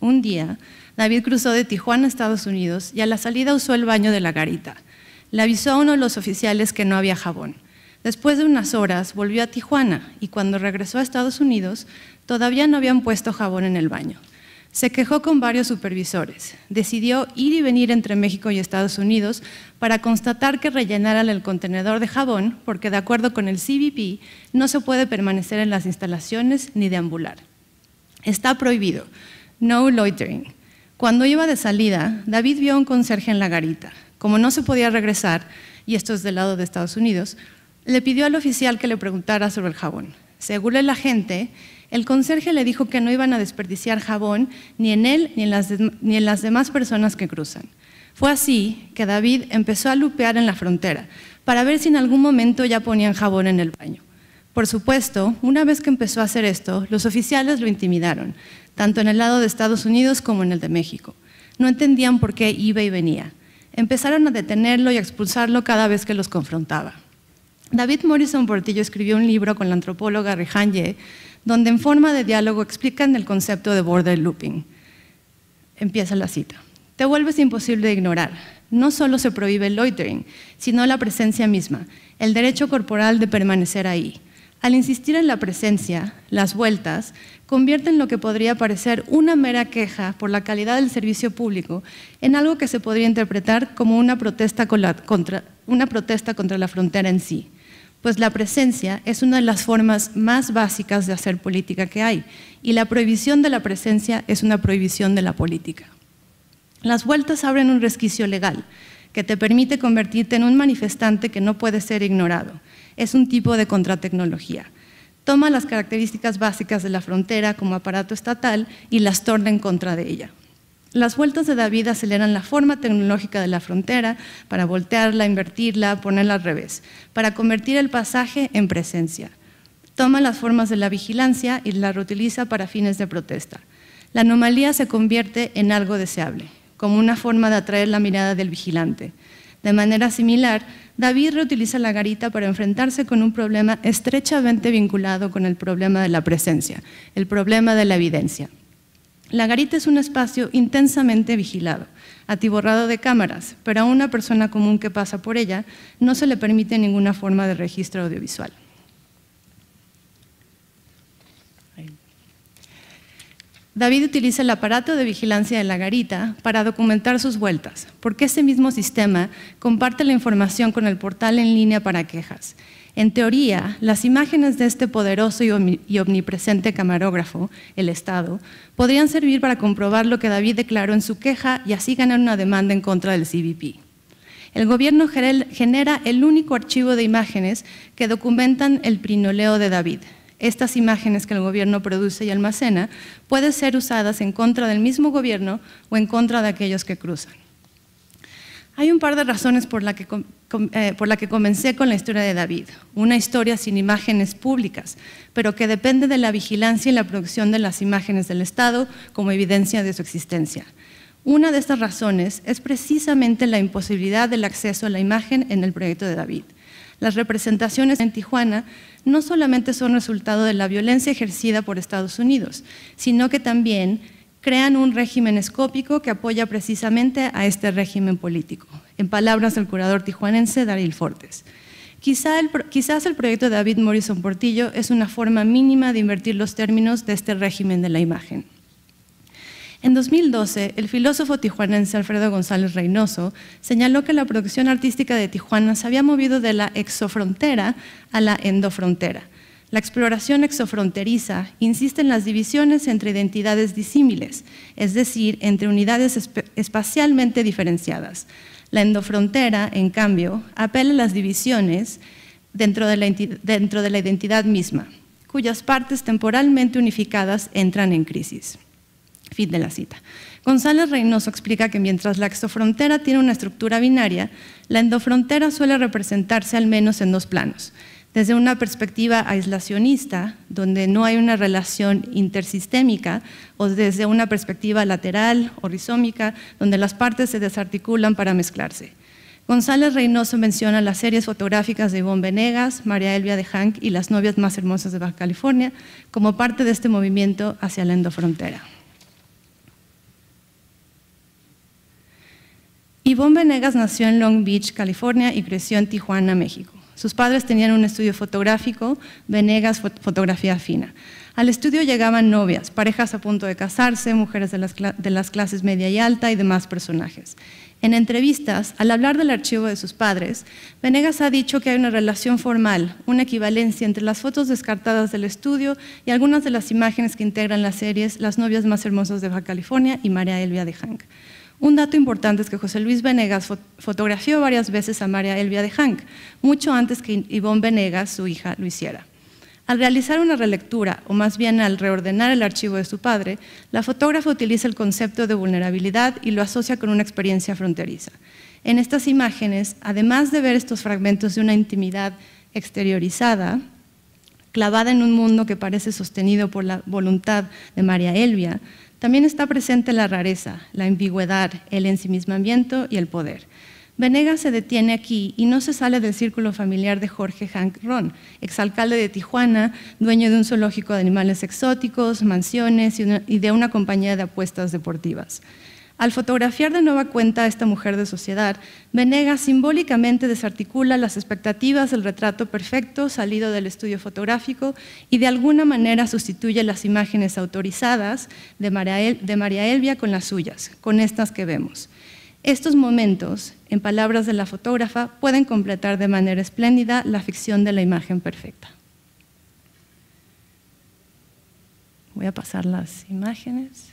Un día, David cruzó de Tijuana a Estados Unidos y a la salida usó el baño de la garita. Le avisó a uno de los oficiales que no había jabón. Después de unas horas, volvió a Tijuana y cuando regresó a Estados Unidos, todavía no habían puesto jabón en el baño. Se quejó con varios supervisores. Decidió ir y venir entre México y Estados Unidos para constatar que rellenaran el contenedor de jabón, porque de acuerdo con el CBP, no se puede permanecer en las instalaciones ni deambular. Está prohibido. No loitering. Cuando iba de salida, David vio a un conserje en la garita. Como no se podía regresar, y esto es del lado de Estados Unidos, le pidió al oficial que le preguntara sobre el jabón. Según el agente, el conserje le dijo que no iban a desperdiciar jabón ni en él ni en las demás personas que cruzan. Fue así que David empezó a lupear en la frontera para ver si en algún momento ya ponían jabón en el baño. Por supuesto, una vez que empezó a hacer esto, los oficiales lo intimidaron, tanto en el lado de Estados Unidos como en el de México. No entendían por qué iba y venía. Empezaron a detenerlo y a expulsarlo cada vez que los confrontaba. David Morrison Portillo escribió un libro con la antropóloga Rehan Ye, donde en forma de diálogo explican el concepto de border looping. Empieza la cita. Te vuelves imposible de ignorar. No solo se prohíbe el loitering, sino la presencia misma, el derecho corporal de permanecer ahí. Al insistir en la presencia, las vueltas convierten lo que podría parecer una mera queja por la calidad del servicio público en algo que se podría interpretar como una protesta contra la frontera en sí. Pues la presencia es una de las formas más básicas de hacer política que hay, y la prohibición de la presencia es una prohibición de la política. Las vueltas abren un resquicio legal que te permite convertirte en un manifestante que no puede ser ignorado. Es un tipo de contratecnología. Toma las características básicas de la frontera como aparato estatal y las torna en contra de ella. Las vueltas de David aceleran la forma tecnológica de la frontera para voltearla, invertirla, ponerla al revés, para convertir el pasaje en presencia. Toma las formas de la vigilancia y la reutiliza para fines de protesta. La anomalía se convierte en algo deseable, como una forma de atraer la mirada del vigilante. De manera similar, David reutiliza la garita para enfrentarse con un problema estrechamente vinculado con el problema de la presencia, el problema de la evidencia. La garita es un espacio intensamente vigilado, atiborrado de cámaras, pero a una persona común que pasa por ella no se le permite ninguna forma de registro audiovisual. David utiliza el aparato de vigilancia de la garita para documentar sus vueltas, porque ese mismo sistema comparte la información con el portal en línea para quejas. En teoría, las imágenes de este poderoso y omnipresente camarógrafo, el Estado, podrían servir para comprobar lo que David declaró en su queja y así ganar una demanda en contra del CBP. El gobierno genera el único archivo de imágenes que documentan el prinoleo de David. Estas imágenes que el gobierno produce y almacena pueden ser usadas en contra del mismo gobierno o en contra de aquellos que cruzan. Hay un par de razones por la que comencé con la historia de David, una historia sin imágenes públicas, pero que depende de la vigilancia y la producción de las imágenes del Estado como evidencia de su existencia. Una de estas razones es precisamente la imposibilidad del acceso a la imagen en el proyecto de David. Las representaciones en Tijuana no solamente son resultado de la violencia ejercida por Estados Unidos, sino que también crean un régimen escópico que apoya precisamente a este régimen político, en palabras del curador tijuanense Daryl Fortes. Quizás el proyecto de David Morrison Portillo es una forma mínima de invertir los términos de este régimen de la imagen. En 2012, el filósofo tijuanense Alfredo González Reynoso señaló que la producción artística de Tijuana se había movido de la exofrontera a la endofrontera. La exploración exofronteriza insiste en las divisiones entre identidades disímiles, es decir, entre unidades espacialmente diferenciadas. La endofrontera, en cambio, apela a las divisiones dentro de la identidad misma, cuyas partes temporalmente unificadas entran en crisis. Fin de la cita. González Reynoso explica que mientras la exofrontera tiene una estructura binaria, la endofrontera suele representarse al menos en dos planos. Desde una perspectiva aislacionista, donde no hay una relación intersistémica, o desde una perspectiva lateral o rizómica, donde las partes se desarticulan para mezclarse. González Reynoso menciona las series fotográficas de Ivonne Venegas, María Elvia de Hank y Las novias más hermosas de Baja California como parte de este movimiento hacia la endofrontera. Ivonne Venegas nació en Long Beach, California, y creció en Tijuana, México. Sus padres tenían un estudio fotográfico, Venegas Fotografía Fina. Al estudio llegaban novias, parejas a punto de casarse, mujeres de las clases media y alta y demás personajes. En entrevistas, al hablar del archivo de sus padres, Venegas ha dicho que hay una relación formal, una equivalencia entre las fotos descartadas del estudio y algunas de las imágenes que integran las series Las novias más hermosas de Baja California y María Elvia de Hank. Un dato importante es que José Luis Venegas fotografió varias veces a María Elvia de Hank, mucho antes que Ivonne Venegas, su hija, lo hiciera. Al realizar una relectura, o más bien al reordenar el archivo de su padre, la fotógrafa utiliza el concepto de vulnerabilidad y lo asocia con una experiencia fronteriza. En estas imágenes, además de ver estos fragmentos de una intimidad exteriorizada, clavada en un mundo que parece sostenido por la voluntad de María Elvia, también está presente la rareza, la ambigüedad, el ensimismamiento y el poder. Venegas se detiene aquí y no se sale del círculo familiar de Jorge Hank Ron, exalcalde de Tijuana, dueño de un zoológico de animales exóticos, mansiones y de una compañía de apuestas deportivas. Al fotografiar de nueva cuenta a esta mujer de sociedad, Venegas simbólicamente desarticula las expectativas del retrato perfecto salido del estudio fotográfico y de alguna manera sustituye las imágenes autorizadas de María Elvia con las suyas, con estas que vemos. Estos momentos, en palabras de la fotógrafa, pueden completar de manera espléndida la ficción de la imagen perfecta. Voy a pasar las imágenes.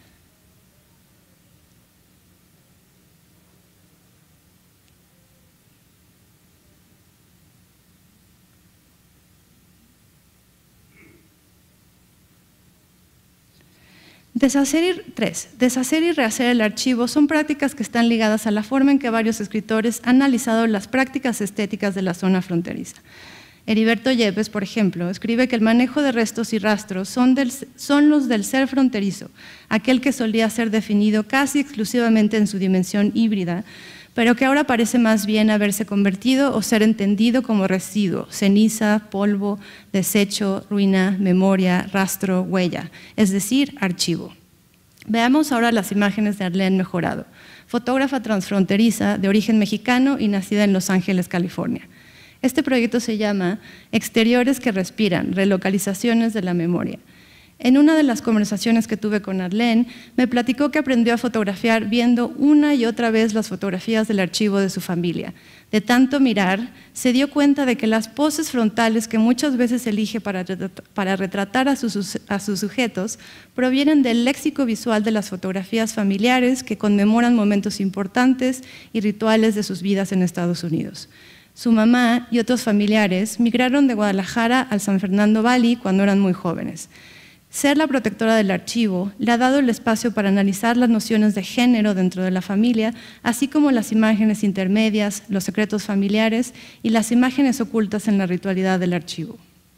Deshacer y rehacer el archivo son prácticas que están ligadas a la forma en que varios escritores han analizado las prácticas estéticas de la zona fronteriza. Heriberto Yepes, por ejemplo, escribe que el manejo de restos y rastros son los del ser fronterizo, aquel que solía ser definido casi exclusivamente en su dimensión híbrida, pero que ahora parece más bien haberse convertido o ser entendido como residuo, ceniza, polvo, desecho, ruina, memoria, rastro, huella, es decir, archivo. Veamos ahora las imágenes de Arlene Mejorado, fotógrafa transfronteriza de origen mexicano y nacida en Los Ángeles, California. Este proyecto se llama Exteriores que respiran, relocalizaciones de la memoria. En una de las conversaciones que tuve con Arlene, me platicó que aprendió a fotografiar viendo una y otra vez las fotografías del archivo de su familia. De tanto mirar, se dio cuenta de que las poses frontales que muchas veces elige para retratar a sus sujetos provienen del léxico visual de las fotografías familiares que conmemoran momentos importantes y rituales de sus vidas en Estados Unidos. Su mamá y otros familiares migraron de Guadalajara al San Fernando Valley cuando eran muy jóvenes. Ser la protectora del archivo le ha dado el espacio para analizar las nociones de género dentro de la familia, así como las imágenes intermedias, los secretos familiares y las imágenes ocultas en la ritualidad del archivo.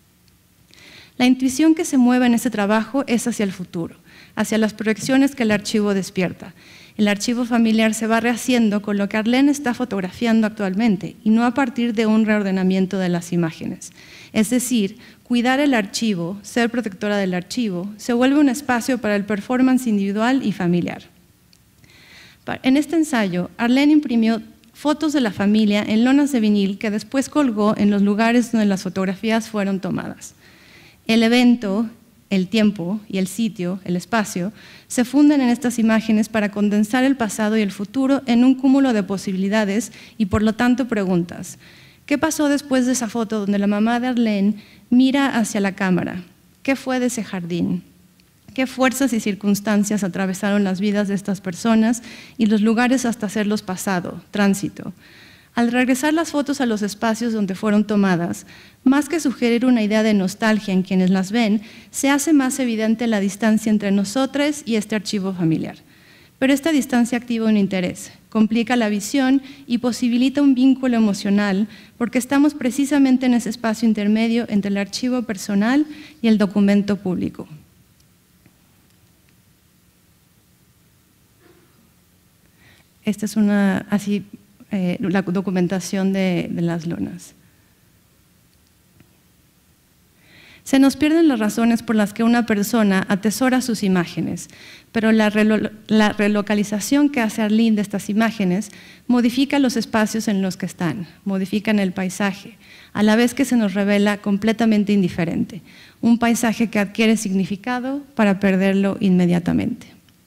La intuición que se mueve en este trabajo es hacia el futuro, hacia las proyecciones que el archivo despierta. El archivo familiar se va rehaciendo con lo que Arlene está fotografiando actualmente y no a partir de un reordenamiento de las imágenes. Es decir, cuidar el archivo, ser protectora del archivo, se vuelve un espacio para el performance individual y familiar. En este ensayo, Arlene imprimió fotos de la familia en lonas de vinil que después colgó en los lugares donde las fotografías fueron tomadas. El evento, el tiempo y el sitio, el espacio, se funden en estas imágenes para condensar el pasado y el futuro en un cúmulo de posibilidades y por lo tanto preguntas. ¿Qué pasó después de esa foto donde la mamá de Arlene mira hacia la cámara? ¿Qué fue de ese jardín? ¿Qué fuerzas y circunstancias atravesaron las vidas de estas personas y los lugares hasta hacerlos pasado, tránsito? Al regresar las fotos a los espacios donde fueron tomadas, más que sugerir una idea de nostalgia en quienes las ven, se hace más evidente la distancia entre nosotros y este archivo familiar. Pero esta distancia activa un interés, complica la visión y posibilita un vínculo emocional porque estamos precisamente en ese espacio intermedio entre el archivo personal y el documento público. Esta es la documentación de las lonas. Se nos pierden las razones por las que una persona atesora sus imágenes, pero la relocalización que hace Arlene de estas imágenes modifica los espacios en los que están, modifican el paisaje, a la vez que se nos revela completamente indiferente, un paisaje que adquiere significado para perderlo inmediatamente.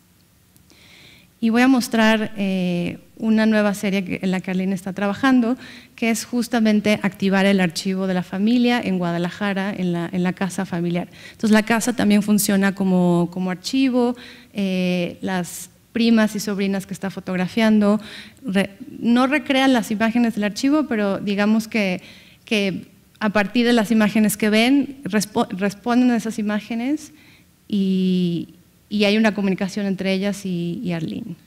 Y voy a mostrar una nueva serie en la que Arlene está trabajando, que es justamente activar el archivo de la familia en Guadalajara, en la casa familiar. Entonces la casa también funciona como archivo, las primas y sobrinas que está fotografiando no recrean las imágenes del archivo, pero digamos que a partir de las imágenes que ven, responden a esas imágenes y hay una comunicación entre ellas y Arlene.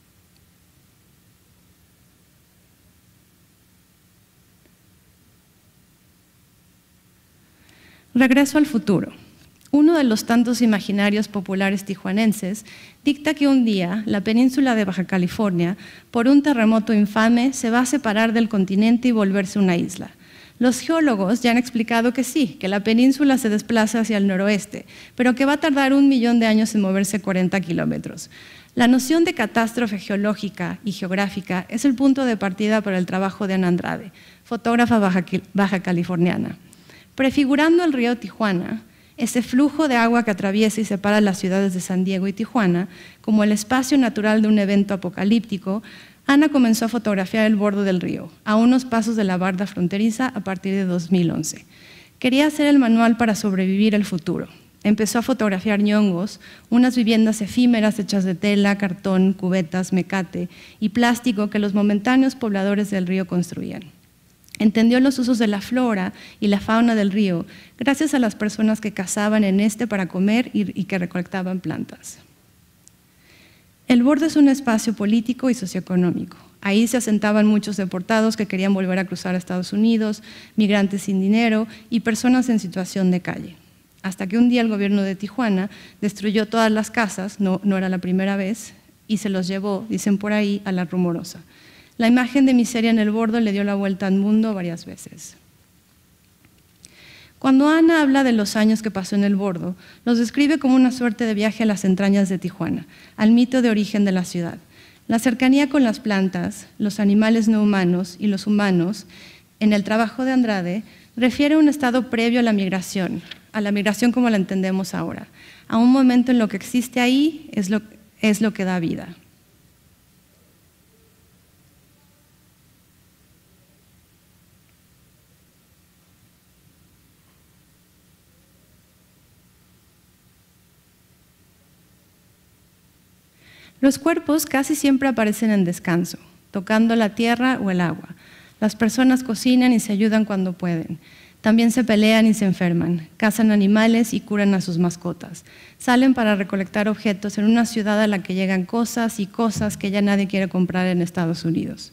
Regreso al futuro. Uno de los tantos imaginarios populares tijuanenses dicta que un día la península de Baja California, por un terremoto infame, se va a separar del continente y volverse una isla. Los geólogos ya han explicado que sí, que la península se desplaza hacia el noroeste, pero que va a tardar 1 millón de años en moverse 40 kilómetros. La noción de catástrofe geológica y geográfica es el punto de partida para el trabajo de Ana Andrade, fotógrafa baja californiana. Prefigurando el río Tijuana, ese flujo de agua que atraviesa y separa las ciudades de San Diego y Tijuana, como el espacio natural de un evento apocalíptico, Ana comenzó a fotografiar el borde del río, a unos pasos de la barda fronteriza a partir de 2011. Quería hacer el manual para sobrevivir al futuro. Empezó a fotografiar ñongos, unas viviendas efímeras hechas de tela, cartón, cubetas, mecate y plástico que los momentáneos pobladores del río construían. Entendió los usos de la flora y la fauna del río gracias a las personas que cazaban en este para comer y que recolectaban plantas. El borde es un espacio político y socioeconómico. Ahí se asentaban muchos deportados que querían volver a cruzar a Estados Unidos, migrantes sin dinero y personas en situación de calle. Hasta que un día el gobierno de Tijuana destruyó todas las casas, no era la primera vez, y se los llevó, dicen por ahí, a la Rumorosa. La imagen de miseria en el borde le dio la vuelta al mundo varias veces. Cuando Ana habla de los años que pasó en el Bordo, los describe como una suerte de viaje a las entrañas de Tijuana, al mito de origen de la ciudad. La cercanía con las plantas, los animales no humanos y los humanos, en el trabajo de Andrade, refiere a un estado previo a la migración como la entendemos ahora, a un momento en lo que existe ahí es lo que da vida. Los cuerpos casi siempre aparecen en descanso, tocando la tierra o el agua. Las personas cocinan y se ayudan cuando pueden. También se pelean y se enferman, cazan animales y curan a sus mascotas. Salen para recolectar objetos en una ciudad a la que llegan cosas y cosas que ya nadie quiere comprar en Estados Unidos.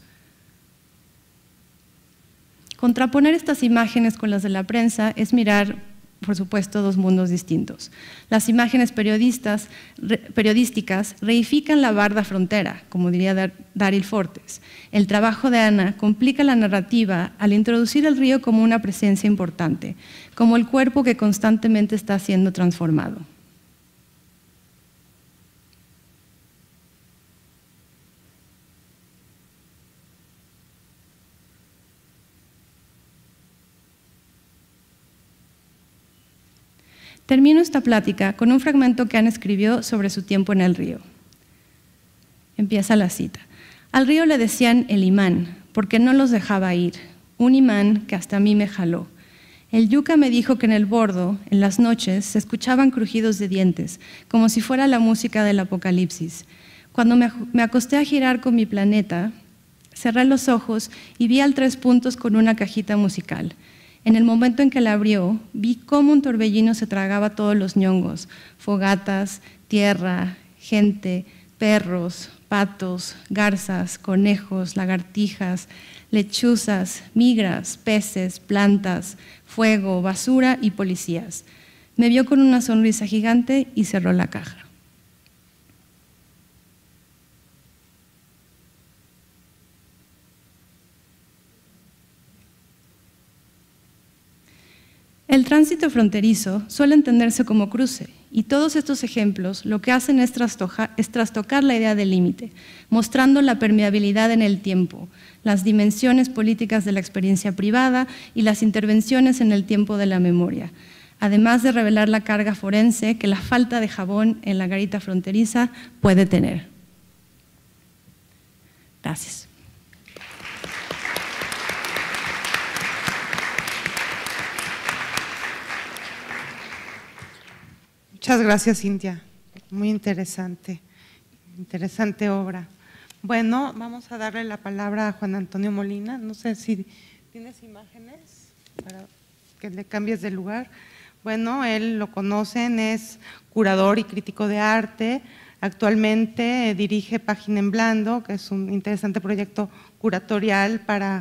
Contraponer estas imágenes con las de la prensa es mirar, por supuesto, dos mundos distintos. Las imágenes periodísticas reifican la barda frontera, como diría Daryl Fortes. El trabajo de Ana complica la narrativa al introducir el río como una presencia importante, como el cuerpo que constantemente está siendo transformado. Termino esta plática con un fragmento que Ana escribió sobre su tiempo en el río. Empieza la cita. Al río le decían el imán, porque no los dejaba ir. Un imán que hasta a mí me jaló. El yuca me dijo que en el bordo, en las noches, se escuchaban crujidos de dientes, como si fuera la música del apocalipsis. Cuando me acosté a girar con mi planeta, cerré los ojos y vi al 3 puntos con una cajita musical. En el momento en que la abrió, vi cómo un torbellino se tragaba todos los ñongos, fogatas, tierra, gente, perros, patos, garzas, conejos, lagartijas, lechuzas, migras, peces, plantas, fuego, basura y policías. Me vio con una sonrisa gigante y cerró la caja. El tránsito fronterizo suele entenderse como cruce, y todos estos ejemplos lo que hacen es trastocar la idea del límite, mostrando la permeabilidad en el tiempo, las dimensiones políticas de la experiencia privada y las intervenciones en el tiempo de la memoria, además de revelar la carga forense que la falta de jabón en la garita fronteriza puede tener. Gracias. Muchas gracias, Cintia. Muy interesante, interesante obra. Bueno, vamos a darle la palabra a Juan Antonio Molina. No sé si tienes imágenes para que le cambies de lugar. Bueno, él lo conocen, es curador y crítico de arte. Actualmente dirige Página en Blando, que es un interesante proyecto curatorial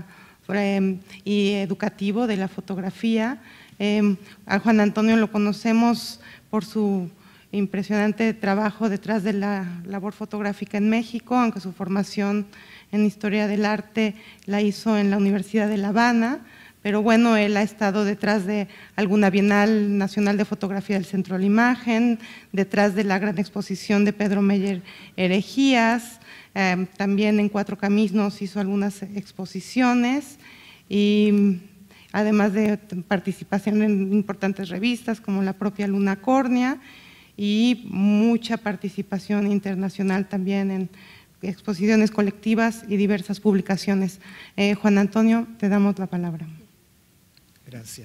y educativo de la fotografía. A Juan Antonio lo conocemos por su impresionante trabajo detrás de la labor fotográfica en México, aunque su formación en Historia del Arte la hizo en la Universidad de La Habana, pero bueno, él ha estado detrás de alguna Bienal Nacional de Fotografía del Centro de la Imagen, detrás de la gran exposición de Pedro Meyer Herejías, también en Cuatro Caminos hizo algunas exposiciones y además de participación en importantes revistas como la propia Luna Córnea y mucha participación internacional también en exposiciones colectivas y diversas publicaciones. Juan Antonio, te damos la palabra. Gracias.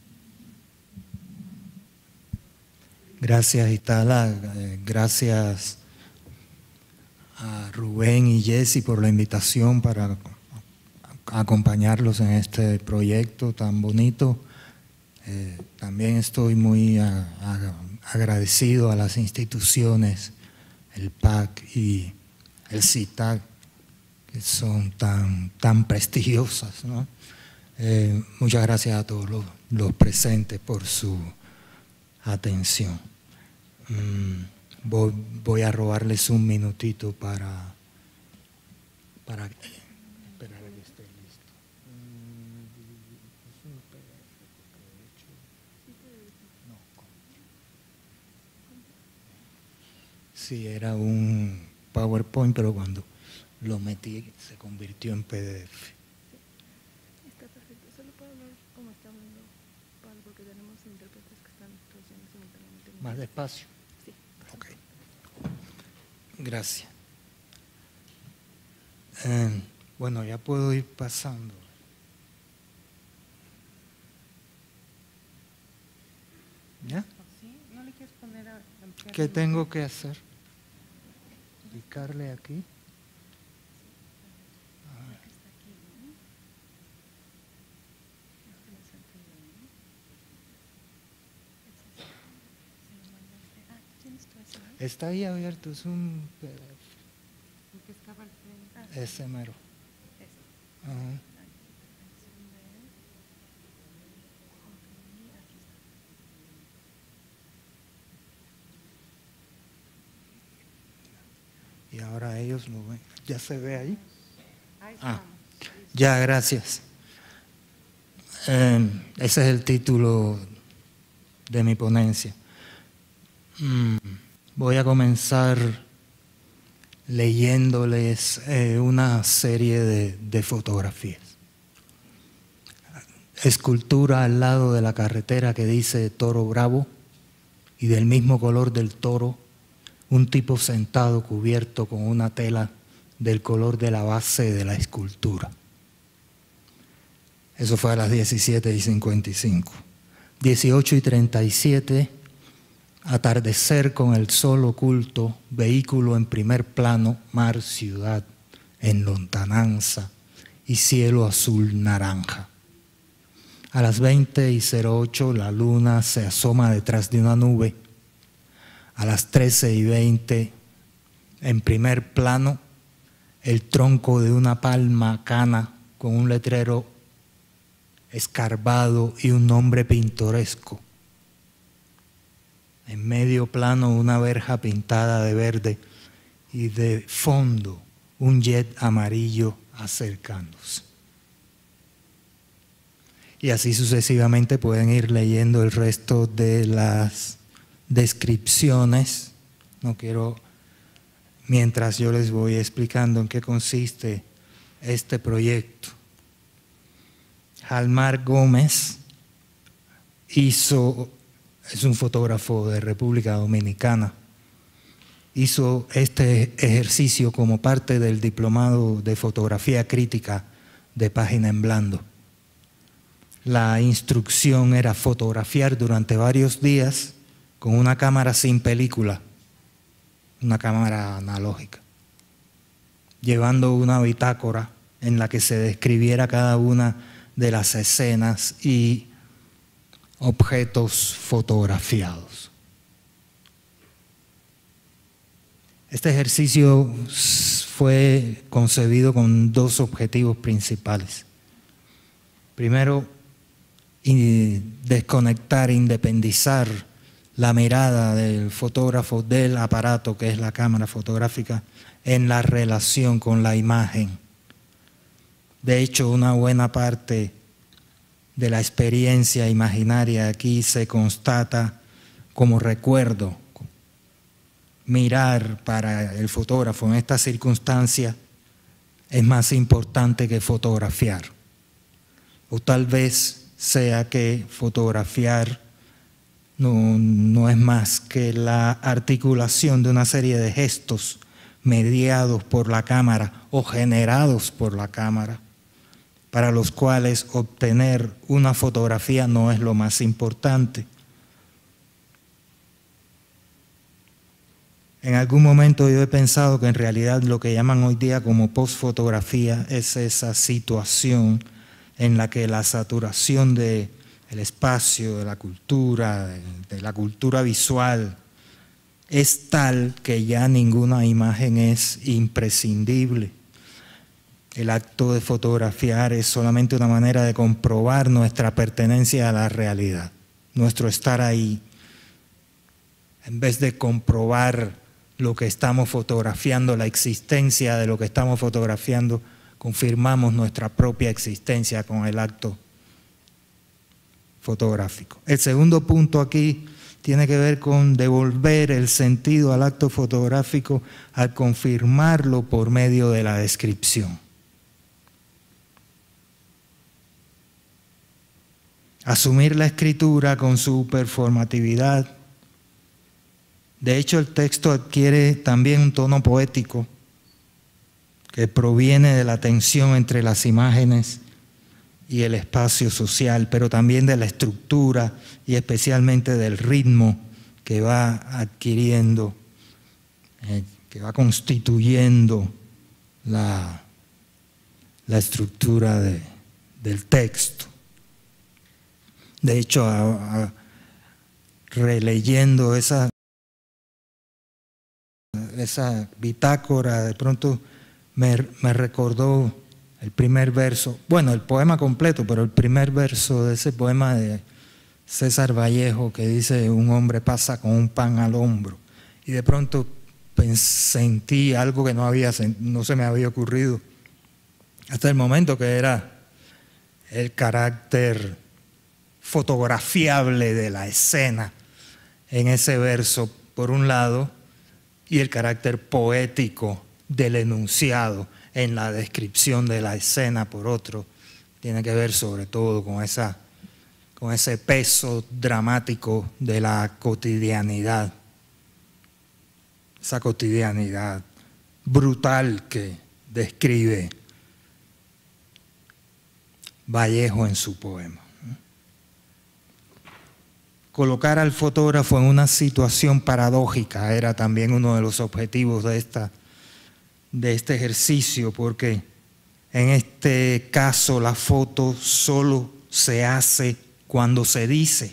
Gracias, Itala. Gracias a Rubén y Jessy por la invitación para acompañarlos en este proyecto tan bonito. También estoy muy agradecido a las instituciones, el PAC y el CITAC, que son tan prestigiosas, ¿no? Muchas gracias a todos los presentes por su atención. Voy a robarles un minutito para esperar a que esté listo. Sí, era un PowerPoint, pero cuando lo metí se convirtió en PDF. Está perfecto, solo puedo hablar como está hablando Pablo, porque tenemos intérpretes que están traduciendo simultáneamente. ¿Más despacio? Sí. Ok. Gracias. Bueno, ya puedo ir pasando. ¿Ya? ¿No le quieres poner a ¿Qué tengo que hacer? ¿Picarle aquí? Está ahí abierto, es un PDF. Ese mero. Ajá. Y ahora ellos lo ven. ¿Ya se ve ahí? Ya, gracias. Ese es el título de mi ponencia. Voy a comenzar leyéndoles una serie de fotografías. Escultura al lado de la carretera que dice Toro Bravo, y del mismo color del toro, un tipo sentado cubierto con una tela del color de la base de la escultura. Eso fue a las 17:55. 18:37, atardecer con el sol oculto, vehículo en primer plano, mar, ciudad, en lontananza y cielo azul naranja. A las 20:08 la luna se asoma detrás de una nube. A las 13:20, en primer plano, el tronco de una palma cana con un letrero escarbado y un nombre pintoresco. En medio plano, una verja pintada de verde y de fondo un jet amarillo acercándose. y así sucesivamente pueden ir leyendo el resto de las descripciones. No quiero, mientras yo les voy explicando en qué consiste este proyecto. Jalmar Gómez es un fotógrafo de República Dominicana, hizo este ejercicio como parte del diplomado de fotografía crítica de Página en Blanco. La instrucción era fotografiar durante varios días con una cámara sin película, una cámara analógica, llevando una bitácora en la que se describiera cada una de las escenas y objetos fotografiados. Este ejercicio fue concebido con dos objetivos principales. Primero, desconectar, independizar la mirada del fotógrafo del aparato que es la cámara fotográfica en la relación con la imagen. De hecho, una buena parte de la experiencia imaginaria aquí se constata como recuerdo. Mirar para el fotógrafo en esta circunstancia es más importante que fotografiar. O tal vez sea que fotografiar no es más que la articulación de una serie de gestos mediados por la cámara o generados por la cámara, para los cuales obtener una fotografía no es lo más importante. En algún momento yo he pensado que en realidad lo que llaman hoy día como postfotografía es esa situación en la que la saturación del espacio, de la cultura visual, es tal que ya ninguna imagen es imprescindible. El acto de fotografiar es solamente una manera de comprobar nuestra pertenencia a la realidad, nuestro estar ahí. En vez de comprobar lo que estamos fotografiando, la existencia de lo que estamos fotografiando, confirmamos nuestra propia existencia con el acto fotográfico. El segundo punto aquí tiene que ver con devolver el sentido al acto fotográfico al confirmarlo por medio de la descripción. Asumir la escritura con su performatividad. De hecho, el texto adquiere también un tono poético que proviene de la tensión entre las imágenes y el espacio social, pero también de la estructura y especialmente del ritmo que va adquiriendo, que va constituyendo la estructura del texto. De hecho, releyendo esa bitácora, de pronto me recordó el primer verso, bueno, el poema completo, pero el primer verso de ese poema de César Vallejo que dice: un hombre pasa con un pan al hombro. Y de pronto sentí algo que no se me había ocurrido hasta el momento, que era el carácter fotografiable de la escena en ese verso, por un lado, y el carácter poético del enunciado en la descripción de la escena, por otro. Tiene que ver sobre todo con ese peso dramático de la cotidianidad, esa cotidianidad brutal que describe Vallejo en su poema. Colocar al fotógrafo en una situación paradójica era también uno de los objetivos de este ejercicio, porque en este caso la foto solo se hace cuando se dice.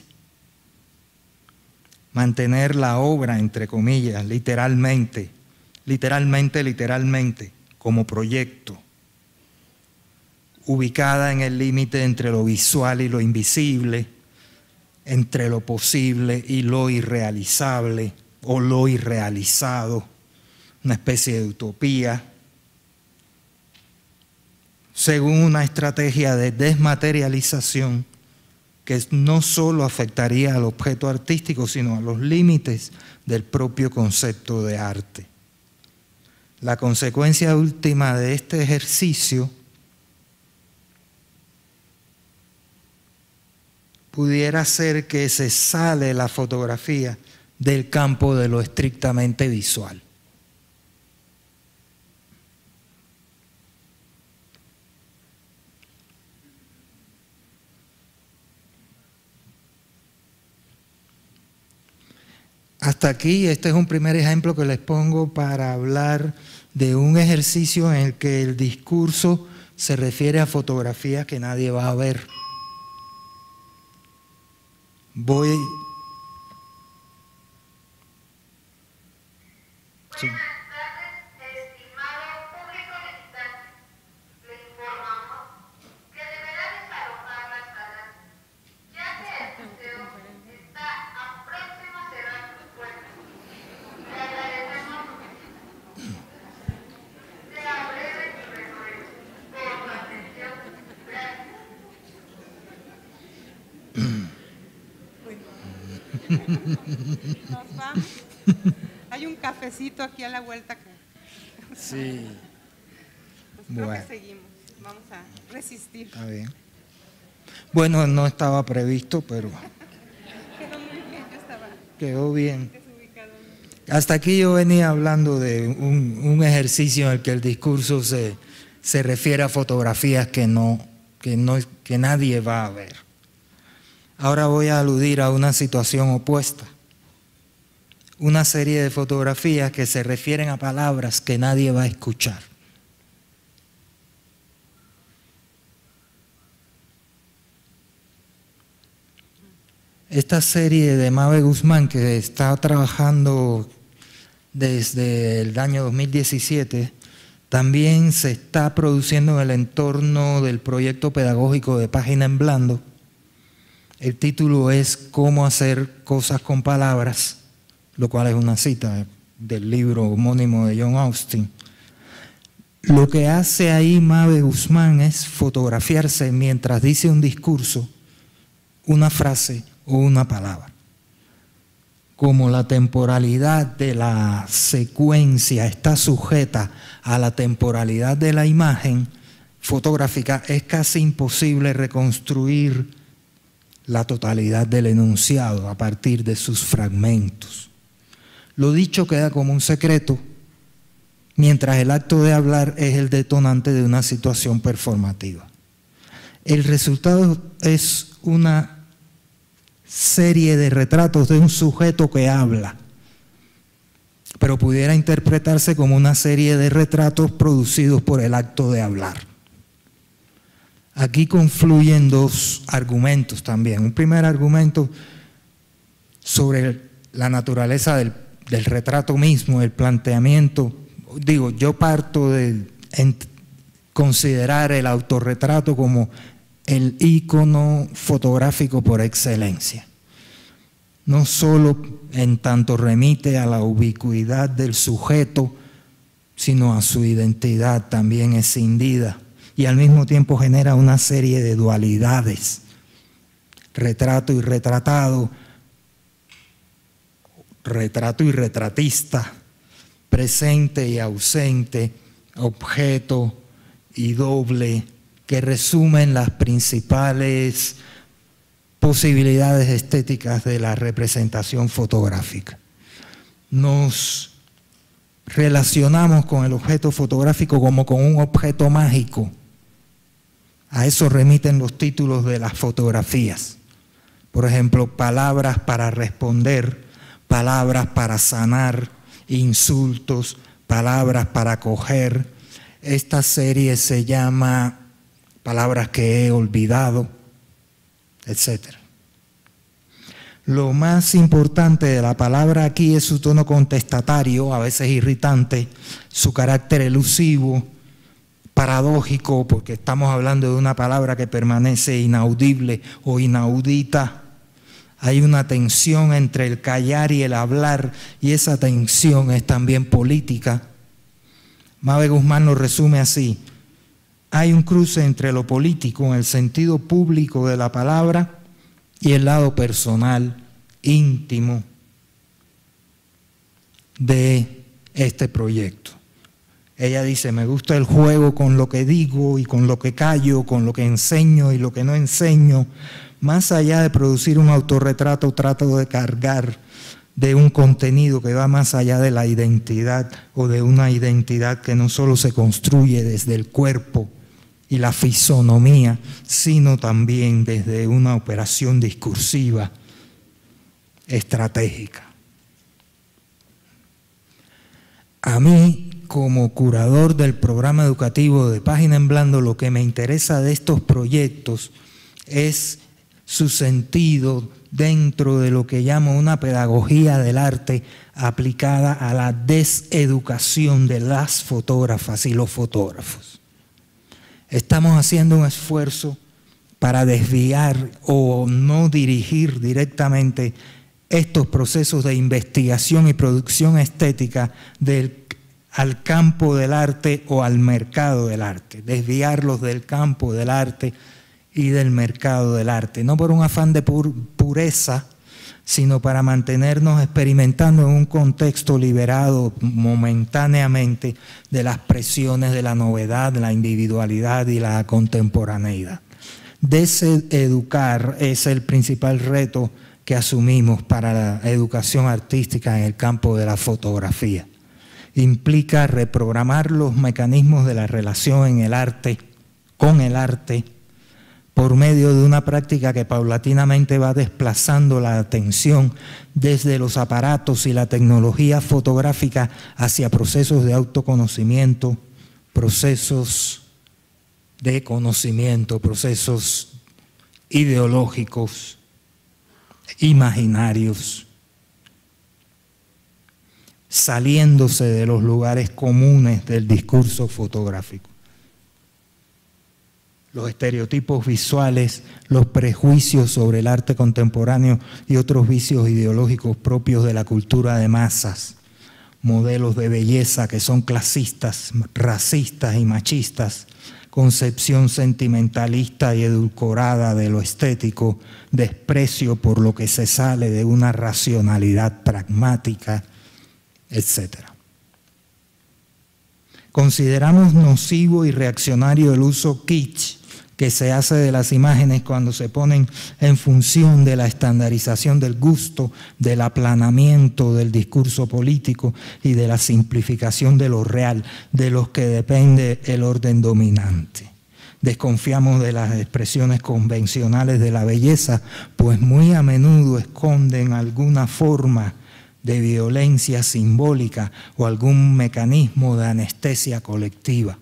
Mantener la obra, entre comillas, literalmente, como proyecto, ubicada en el límite entre lo visual y lo invisible, entre lo posible y lo irrealizable o lo irrealizado, una especie de utopía, según una estrategia de desmaterialización que no solo afectaría al objeto artístico, sino a los límites del propio concepto de arte. La consecuencia última de este ejercicio pudiera ser que se sale la fotografía del campo de lo estrictamente visual. Hasta aquí, este es un primer ejemplo que les pongo para hablar de un ejercicio en el que el discurso se refiere a fotografías que nadie va a ver. Sí. Nos vamos. Hay un cafecito aquí a la vuelta. Sí. Pues creo que seguimos. Vamos a resistir. Está bien. Bueno, no estaba previsto, pero quedó muy bien. Yo estaba. Quedó bien. Hasta aquí yo venía hablando de un ejercicio en el que el discurso se refiere a fotografías que nadie va a ver. Ahora voy a aludir a una situación opuesta. Una serie de fotografías que se refieren a palabras que nadie va a escuchar. Esta serie de Mabe Guzmán, que está trabajando desde el año 2017, también se está produciendo en el entorno del proyecto pedagógico de Página en Blando. El título es Cómo hacer cosas con palabras, lo cual es una cita del libro homónimo de John Austin. Lo que hace ahí Mabe Guzmán es fotografiarse mientras dice un discurso, una frase o una palabra. Como la temporalidad de la secuencia está sujeta a la temporalidad de la imagen fotográfica, es casi imposible reconstruir la totalidad del enunciado a partir de sus fragmentos. Lo dicho queda como un secreto, mientras el acto de hablar es el detonante de una situación performativa. El resultado es una serie de retratos de un sujeto que habla, pero pudiera interpretarse como una serie de retratos producidos por el acto de hablar. Aquí confluyen dos argumentos también. Un primer argumento sobre la naturaleza del retrato mismo, el planteamiento. Digo, yo parto de considerar el autorretrato como el ícono fotográfico por excelencia. No solo en tanto remite a la ubicuidad del sujeto, sino a su identidad también escindida. Y al mismo tiempo genera una serie de dualidades, retrato y retratado, retrato y retratista, presente y ausente, objeto y doble, que resumen las principales posibilidades estéticas de la representación fotográfica. Nos relacionamos con el objeto fotográfico como con un objeto mágico. A eso remiten los títulos de las fotografías. Por ejemplo, palabras para responder, palabras para sanar, insultos, palabras para acoger. Esta serie se llama Palabras que he olvidado, etc. Lo más importante de la palabra aquí es su tono contestatario, a veces irritante, su carácter elusivo, paradójico, porque estamos hablando de una palabra que permanece inaudible o inaudita. Hay una tensión entre el callar y el hablar, y esa tensión es también política. Mabe Guzmán lo resume así: hay un cruce entre lo político en el sentido público de la palabra y el lado personal, íntimo de este proyecto. Ella dice, me gusta el juego con lo que digo y con lo que callo, con lo que enseño y lo que no enseño. Más allá de producir un autorretrato, trato de cargar de un contenido que va más allá de la identidad o de una identidad que no solo se construye desde el cuerpo y la fisonomía, sino también desde una operación discursiva estratégica. A mí, como curador del programa educativo de Página en Blanco, lo que me interesa de estos proyectos es su sentido dentro de lo que llamo una pedagogía del arte aplicada a la deseducación de las fotógrafas y los fotógrafos. Estamos haciendo un esfuerzo para desviar o no dirigir directamente estos procesos de investigación y producción estética al campo del arte o al mercado del arte, desviarlos del campo del arte y del mercado del arte, no por un afán de pureza, sino para mantenernos experimentando en un contexto liberado momentáneamente de las presiones de la novedad, la individualidad y la contemporaneidad. Deseducar es el principal reto que asumimos para la educación artística en el campo de la fotografía. Implica reprogramar los mecanismos de la relación en el arte, con el arte, por medio de una práctica que paulatinamente va desplazando la atención desde los aparatos y la tecnología fotográfica hacia procesos de autoconocimiento, procesos de conocimiento, procesos ideológicos, imaginarios, saliéndose de los lugares comunes del discurso fotográfico. Los estereotipos visuales, los prejuicios sobre el arte contemporáneo y otros vicios ideológicos propios de la cultura de masas, modelos de belleza que son clasistas, racistas y machistas, concepción sentimentalista y edulcorada de lo estético, desprecio por lo que se sale de una racionalidad pragmática, etc. Consideramos nocivo y reaccionario el uso kitsch que se hace de las imágenes cuando se ponen en función de la estandarización del gusto, del aplanamiento del discurso político y de la simplificación de lo real, de los que depende el orden dominante. Desconfiamos de las expresiones convencionales de la belleza, pues muy a menudo esconden alguna forma de violencia simbólica o algún mecanismo de anestesia colectiva.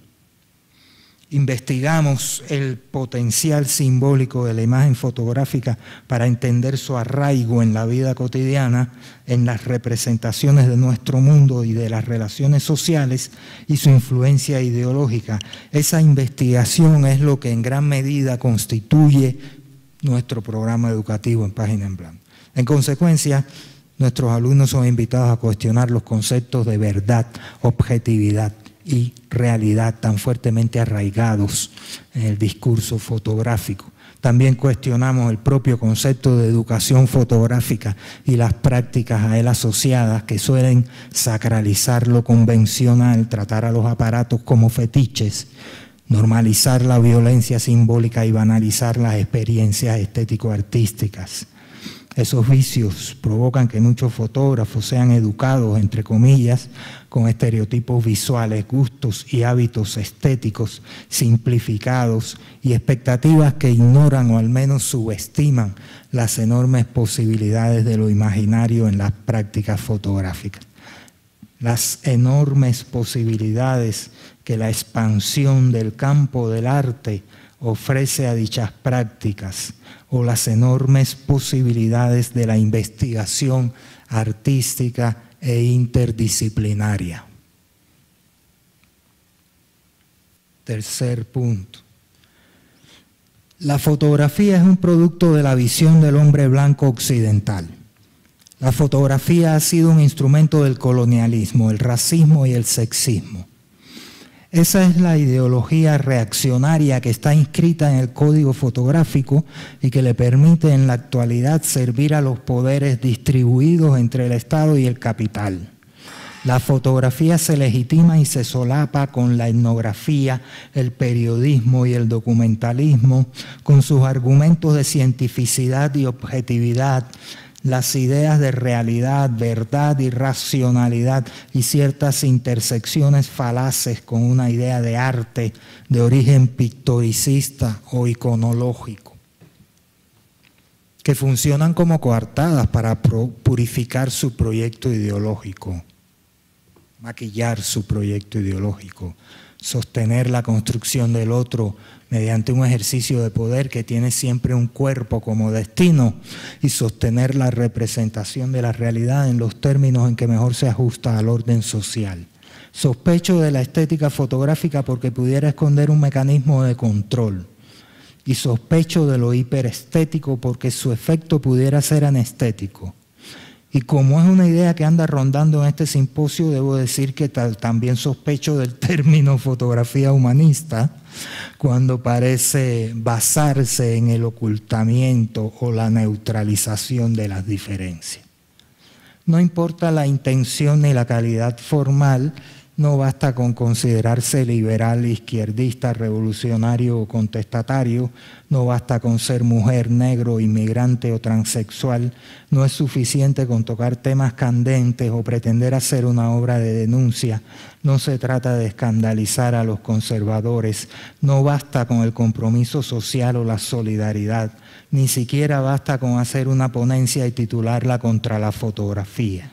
Investigamos el potencial simbólico de la imagen fotográfica para entender su arraigo en la vida cotidiana, en las representaciones de nuestro mundo y de las relaciones sociales y su influencia ideológica. Esa investigación es lo que en gran medida constituye nuestro programa educativo en Página en Blanco. En consecuencia, nuestros alumnos son invitados a cuestionar los conceptos de verdad, objetividad y realidad tan fuertemente arraigados en el discurso fotográfico. También cuestionamos el propio concepto de educación fotográfica y las prácticas a él asociadas que suelen sacralizar lo convencional, tratar a los aparatos como fetiches, normalizar la violencia simbólica y banalizar las experiencias estético-artísticas. Esos vicios provocan que muchos fotógrafos sean educados, entre comillas, con estereotipos visuales, gustos y hábitos estéticos simplificados y expectativas que ignoran o al menos subestiman las enormes posibilidades de lo imaginario en las prácticas fotográficas. Las enormes posibilidades que la expansión del campo del arte ofrece a dichas prácticas, o las enormes posibilidades de la investigación artística e interdisciplinaria. Tercer punto. La fotografía es un producto de la visión del hombre blanco occidental. La fotografía ha sido un instrumento del colonialismo, el racismo y el sexismo. Esa es la ideología reaccionaria que está inscrita en el código fotográfico y que le permite en la actualidad servir a los poderes distribuidos entre el Estado y el capital. La fotografía se legitima y se solapa con la etnografía, el periodismo y el documentalismo, con sus argumentos de cientificidad y objetividad, las ideas de realidad, verdad y racionalidad y ciertas intersecciones falaces con una idea de arte de origen pictoricista o iconológico, que funcionan como coartadas para purificar su proyecto ideológico, maquillar su proyecto ideológico, sostener la construcción del otro mediante un ejercicio de poder que tiene siempre un cuerpo como destino y sostener la representación de la realidad en los términos en que mejor se ajusta al orden social. Sospecho de la estética fotográfica porque pudiera esconder un mecanismo de control y sospecho de lo hiperestético porque su efecto pudiera ser anestético. Y como es una idea que anda rondando en este simposio, debo decir que también sospecho del término fotografía humanista, cuando parece basarse en el ocultamiento o la neutralización de las diferencias. No importa la intención ni la calidad formal, no basta con considerarse liberal, izquierdista, revolucionario o contestatario, no basta con ser mujer, negro, inmigrante o transexual, no es suficiente con tocar temas candentes o pretender hacer una obra de denuncia, no se trata de escandalizar a los conservadores, no basta con el compromiso social o la solidaridad, ni siquiera basta con hacer una ponencia y titularla contra la fotografía.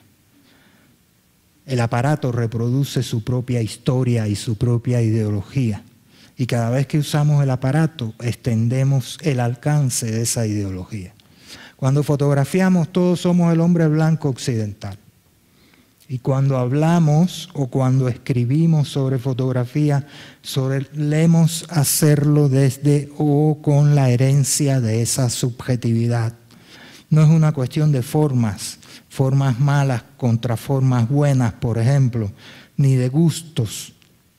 El aparato reproduce su propia historia y su propia ideología. Y cada vez que usamos el aparato, extendemos el alcance de esa ideología. Cuando fotografiamos, todos somos el hombre blanco occidental. Y cuando hablamos o cuando escribimos sobre fotografía, solemos hacerlo desde o con la herencia de esa subjetividad. No es una cuestión de formas malas contra formas buenas, por ejemplo, ni de gustos,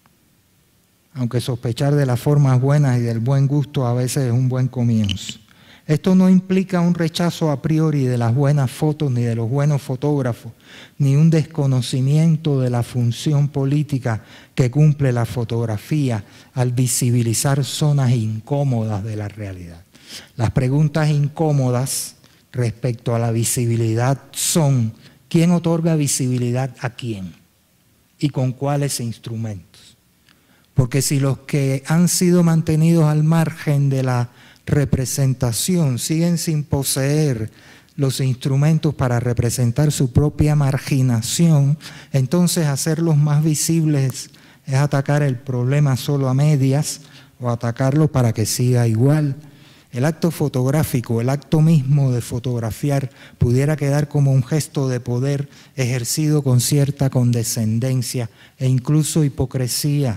aunque sospechar de las formas buenas y del buen gusto a veces es un buen comienzo. Esto no implica un rechazo a priori de las buenas fotos ni de los buenos fotógrafos, ni un desconocimiento de la función política que cumple la fotografía al visibilizar zonas incómodas de la realidad. Las preguntas incómodas respecto a la visibilidad son: ¿quién otorga visibilidad a quién? ¿Y con cuáles instrumentos? Porque si los que han sido mantenidos al margen de la representación siguen sin poseer los instrumentos para representar su propia marginación, entonces hacerlos más visibles es atacar el problema solo a medias o atacarlo para que siga igual. El acto fotográfico, el acto mismo de fotografiar, pudiera quedar como un gesto de poder ejercido con cierta condescendencia e incluso hipocresía.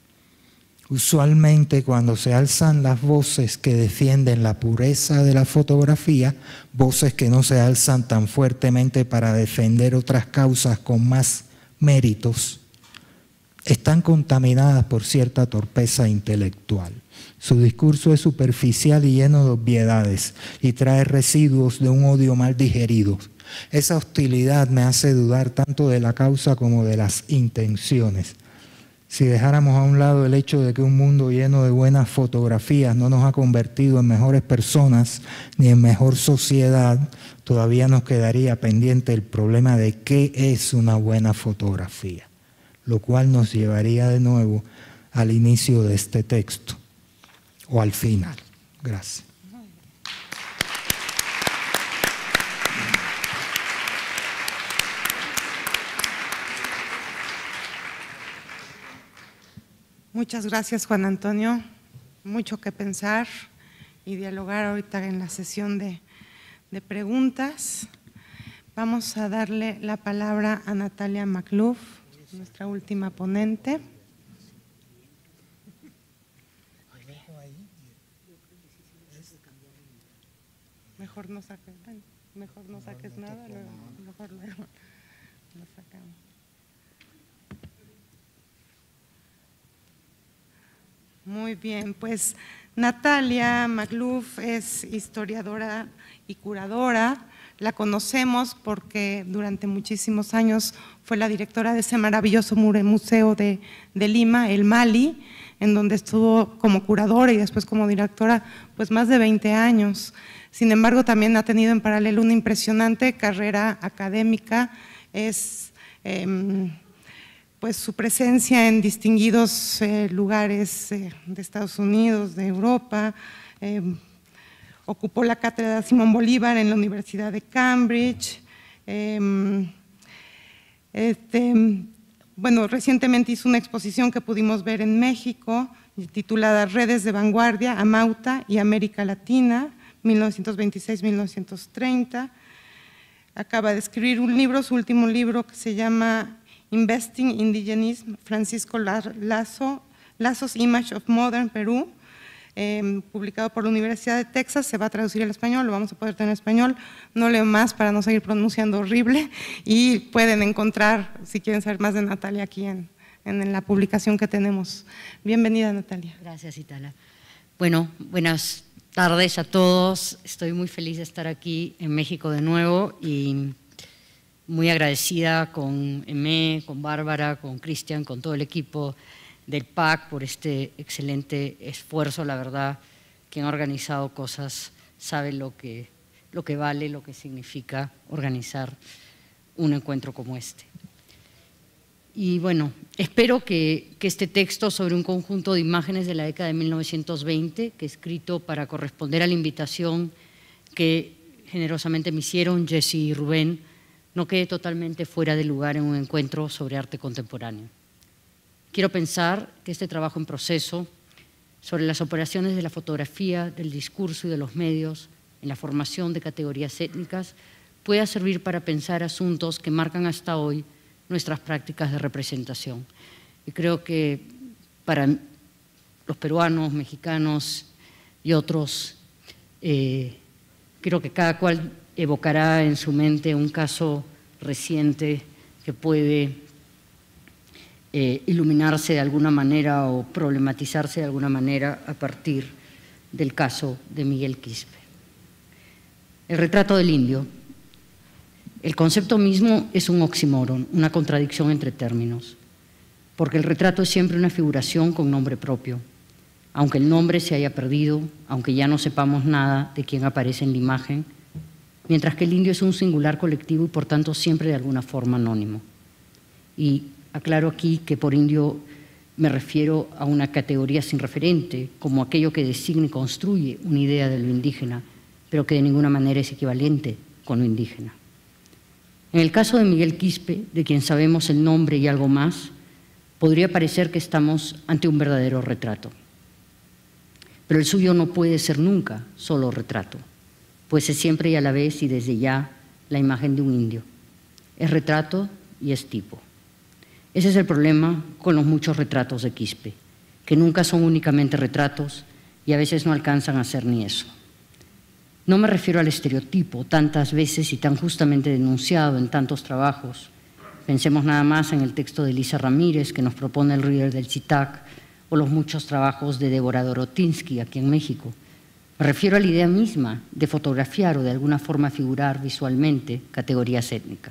Usualmente cuando se alzan las voces que defienden la pureza de la fotografía, voces que no se alzan tan fuertemente para defender otras causas con más méritos, están contaminadas por cierta torpeza intelectual. Su discurso es superficial y lleno de obviedades y trae residuos de un odio mal digerido. Esa hostilidad me hace dudar tanto de la causa como de las intenciones. Si dejáramos a un lado el hecho de que un mundo lleno de buenas fotografías no nos ha convertido en mejores personas ni en mejor sociedad, todavía nos quedaría pendiente el problema de qué es una buena fotografía, lo cual nos llevaría de nuevo al inicio de este texto, o al final. Gracias. Muchas gracias, Juan Antonio. Mucho que pensar y dialogar ahorita en la sesión de preguntas. Vamos a darle la palabra a Natalia Makhlouf, nuestra última ponente. Mejor no saques nada, mejor lo sacamos. Muy bien, pues Natalia Magluf es historiadora y curadora. La conocemos porque durante muchísimos años fue la directora de ese maravilloso museo de Lima, el Mali, en donde estuvo como curadora y después como directora pues más de 20 años. Sin embargo, también ha tenido en paralelo una impresionante carrera académica. Es pues su presencia en distinguidos lugares de Estados Unidos, de Europa. Ocupó la cátedra Simón Bolívar en la Universidad de Cambridge. Bueno, recientemente hizo una exposición que pudimos ver en México, titulada Redes de Vanguardia, Amauta y América Latina, 1926-1930. Acaba de escribir un libro, su último libro, que se llama Investing Indigenism, Francisco Lazos, Image of Modern Perú, publicado por la Universidad de Texas. Se va a traducir al español, lo vamos a poder tener en español. No leo más para no seguir pronunciando horrible, y pueden encontrar, si quieren saber más de Natalia, aquí en la publicación que tenemos. Bienvenida, Natalia. Gracias, Itala. Bueno, buenas tardes a todos. Estoy muy feliz de estar aquí en México de nuevo y muy agradecida con Emé, con Bárbara, con Cristian, con todo el equipo del PAC por este excelente esfuerzo. La verdad, quien ha organizado cosas sabe lo que vale, lo que significa organizar un encuentro como este. Y bueno, espero que este texto sobre un conjunto de imágenes de la década de 1920, que he escrito para corresponder a la invitación que generosamente me hicieron Jesse y Rubén, no quede totalmente fuera de lugar en un encuentro sobre arte contemporáneo. Quiero pensar que este trabajo en proceso sobre las operaciones de la fotografía, del discurso y de los medios en la formación de categorías étnicas pueda servir para pensar asuntos que marcan hasta hoy nuestras prácticas de representación. Y creo que para los peruanos, mexicanos y otros, creo que cada cual evocará en su mente un caso reciente que puede iluminarse de alguna manera o problematizarse de alguna manera a partir del caso de Miguel Quispe. El retrato del indio. El concepto mismo es un oxímoron, una contradicción entre términos, porque el retrato es siempre una figuración con nombre propio, aunque el nombre se haya perdido, aunque ya no sepamos nada de quién aparece en la imagen, mientras que el indio es un singular colectivo y por tanto siempre de alguna forma anónimo. Y aclaro aquí que por indio me refiero a una categoría sin referente, como aquello que designa y construye una idea de lo indígena, pero que de ninguna manera es equivalente con lo indígena. En el caso de Miguel Quispe, de quien sabemos el nombre y algo más, podría parecer que estamos ante un verdadero retrato. Pero el suyo no puede ser nunca solo retrato, pues es siempre y a la vez y desde ya la imagen de un indio. Es retrato y es tipo. Ese es el problema con los muchos retratos de Quispe, que nunca son únicamente retratos y a veces no alcanzan a ser ni eso. No me refiero al estereotipo, tantas veces y tan justamente denunciado en tantos trabajos. Pensemos nada más en el texto de Elisa Ramírez, que nos propone el Reader del CITAC, o los muchos trabajos de Débora Dorotinsky aquí en México. Me refiero a la idea misma de fotografiar o de alguna forma figurar visualmente categorías étnicas.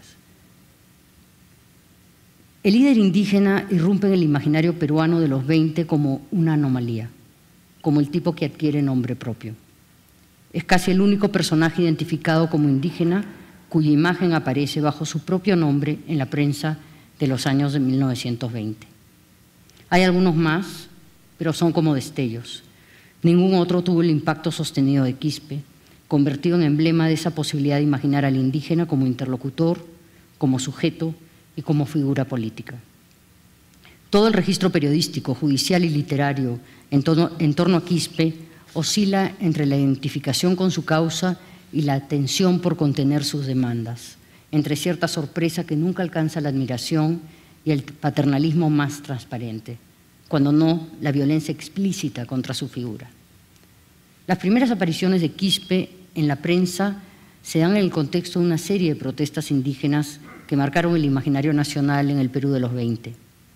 El líder indígena irrumpe en el imaginario peruano de los 20 como una anomalía, como el tipo que adquiere nombre propio. Es casi el único personaje identificado como indígena cuya imagen aparece bajo su propio nombre en la prensa de los años de 1920. Hay algunos más, pero son como destellos. Ningún otro tuvo el impacto sostenido de Quispe, convertido en emblema de esa posibilidad de imaginar al indígena como interlocutor, como sujeto y como figura política. Todo el registro periodístico, judicial y literario en torno a Quispe oscila entre la identificación con su causa y la tensión por contener sus demandas, entre cierta sorpresa que nunca alcanza la admiración y el paternalismo más transparente, cuando no la violencia explícita contra su figura. Las primeras apariciones de Quispe en la prensa se dan en el contexto de una serie de protestas indígenas que marcaron el imaginario nacional en el Perú de los 20.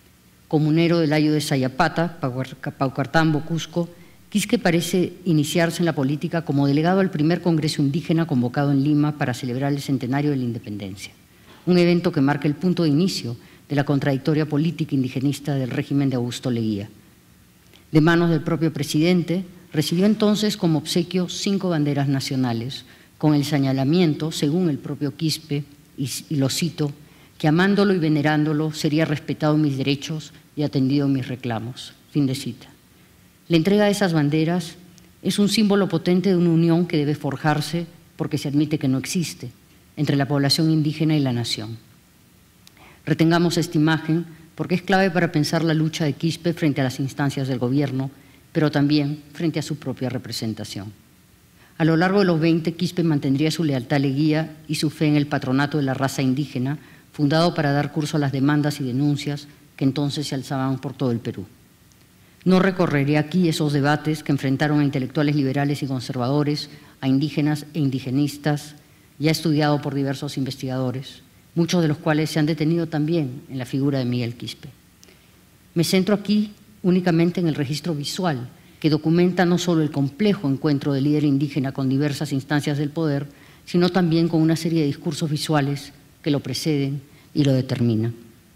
comunero del Ayo de Sayapata, Paucartambo, Cusco, Quispe parece iniciarse en la política como delegado al primer Congreso Indígena convocado en Lima para celebrar el centenario de la independencia, un evento que marca el punto de inicio de la contradictoria política indigenista del régimen de Augusto Leguía. De manos del propio presidente, recibió entonces como obsequio 5 banderas nacionales, con el señalamiento, según el propio Quispe, y lo cito, que amándolo y venerándolo sería respetado mis derechos y atendido mis reclamos. Fin de cita. La entrega de esas banderas es un símbolo potente de una unión que debe forjarse porque se admite que no existe entre la población indígena y la nación. Retengamos esta imagen porque es clave para pensar la lucha de Quispe frente a las instancias del gobierno, pero también frente a su propia representación. A lo largo de los 20, Quispe mantendría su lealtad a Leguía y su fe en el patronato de la raza indígena, fundado para dar curso a las demandas y denuncias que entonces se alzaban por todo el Perú. No recorreré aquí esos debates que enfrentaron a intelectuales liberales y conservadores, a indígenas e indigenistas, ya estudiado por diversos investigadores, muchos de los cuales se han detenido también en la figura de Miguel Quispe. Me centro aquí únicamente en el registro visual, que documenta no solo el complejo encuentro del líder indígena con diversas instancias del poder, sino también con una serie de discursos visuales que lo preceden y lo determinan.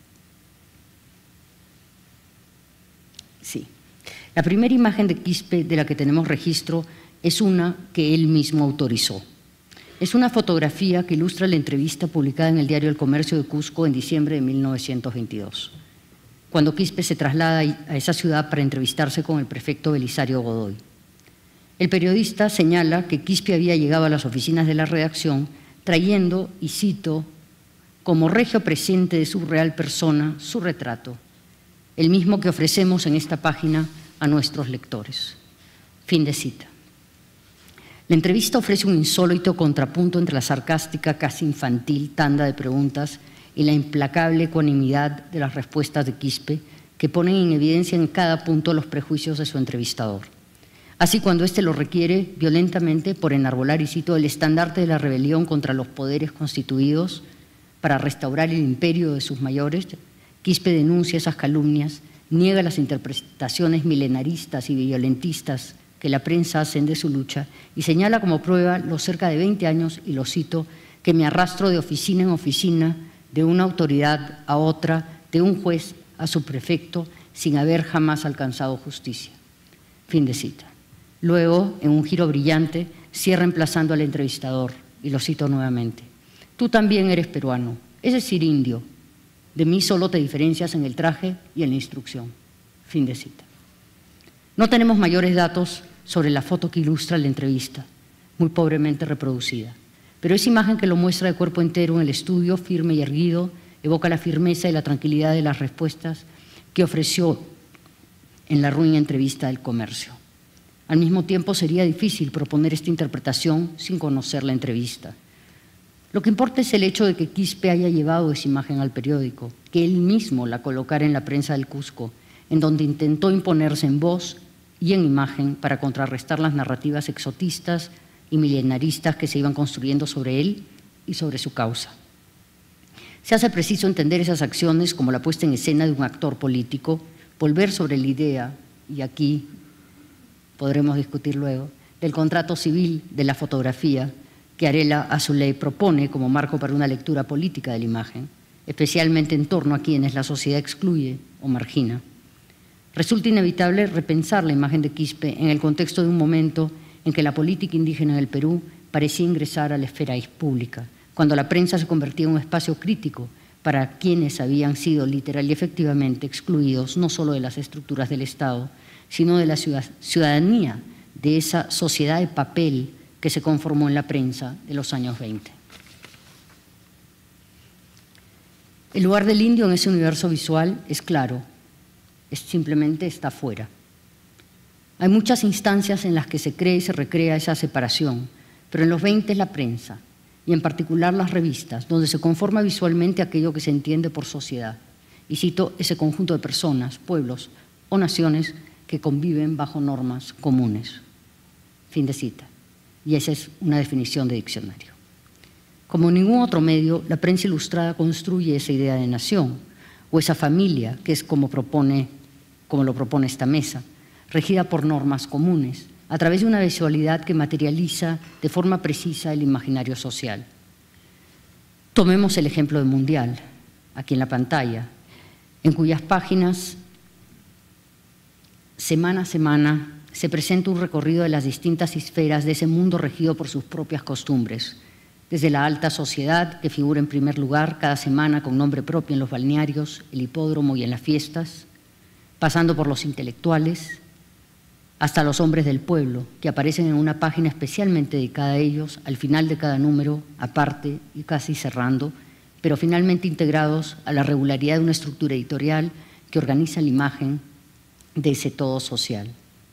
Sí. La primera imagen de Quispe de la que tenemos registro es una que él mismo autorizó. Es una fotografía que ilustra la entrevista publicada en el diario El Comercio de Cusco en diciembre de 1922, cuando Quispe se traslada a esa ciudad para entrevistarse con el prefecto Belisario Godoy. El periodista señala que Quispe había llegado a las oficinas de la redacción trayendo, y cito, como regio presente de su real persona, su retrato, el mismo que ofrecemos en esta página a nuestros lectores. Fin de cita. La entrevista ofrece un insólito contrapunto entre la sarcástica, casi infantil tanda de preguntas y la implacable ecuanimidad de las respuestas de Quispe, que ponen en evidencia en cada punto los prejuicios de su entrevistador. Así, cuando éste lo requiere violentamente por enarbolar, y cito, el estandarte de la rebelión contra los poderes constituidos para restaurar el imperio de sus mayores, Quispe denuncia esas calumnias, niega las interpretaciones milenaristas y violentistas que la prensa hacen de su lucha y señala como prueba los cerca de 20 años, y lo cito, que me arrastro de oficina en oficina, de una autoridad a otra, de un juez a su prefecto, sin haber jamás alcanzado justicia. Fin de cita. Luego, en un giro brillante, cierra emplazando al entrevistador, y lo cito nuevamente. Tú también eres peruano, es decir, indio. De mí solo te diferencias en el traje y en la instrucción. Fin de cita. No tenemos mayores datos sobre la foto que ilustra la entrevista, muy pobremente reproducida. Pero esa imagen que lo muestra de cuerpo entero en el estudio, firme y erguido, evoca la firmeza y la tranquilidad de las respuestas que ofreció en la ruin entrevista del Comercio. Al mismo tiempo, sería difícil proponer esta interpretación sin conocer la entrevista. Lo que importa es el hecho de que Quispe haya llevado esa imagen al periódico, que él mismo la colocara en la prensa del Cusco, en donde intentó imponerse en voz y en imagen para contrarrestar las narrativas exotistas y milenaristas que se iban construyendo sobre él y sobre su causa. Se hace preciso entender esas acciones como la puesta en escena de un actor político, volver sobre la idea, y aquí podremos discutir luego, del contrato civil de la fotografía que Arela Azuley propone como marco para una lectura política de la imagen, especialmente en torno a quienes la sociedad excluye o margina. Resulta inevitable repensar la imagen de Quispe en el contexto de un momento en que la política indígena del Perú parecía ingresar a la esfera pública, cuando la prensa se convertía en un espacio crítico para quienes habían sido literal y efectivamente excluidos no solo de las estructuras del Estado, sino de la ciudadanía, de esa sociedad de papel que se conformó en la prensa de los años 20. El lugar del indio en ese universo visual es claro, simplemente está fuera. Hay muchas instancias en las que se cree y se recrea esa separación, pero en los 20 es la prensa, y en particular las revistas, donde se conforma visualmente aquello que se entiende por sociedad. Y cito ese conjunto de personas, pueblos o naciones que conviven bajo normas comunes. Fin de cita. Y esa es una definición de diccionario. Como ningún otro medio, la prensa ilustrada construye esa idea de nación, o esa familia, que es como lo propone esta mesa, regida por normas comunes, a través de una visualidad que materializa de forma precisa el imaginario social. Tomemos el ejemplo de Mundial, aquí en la pantalla, en cuyas páginas, semana a semana, se presenta un recorrido de las distintas esferas de ese mundo regido por sus propias costumbres, desde la alta sociedad, que figura en primer lugar cada semana con nombre propio en los balnearios, el hipódromo y en las fiestas, pasando por los intelectuales, hasta los hombres del pueblo, que aparecen en una página especialmente dedicada a ellos, al final de cada número, aparte y casi cerrando, pero finalmente integrados a la regularidad de una estructura editorial que organiza la imagen de ese todo social.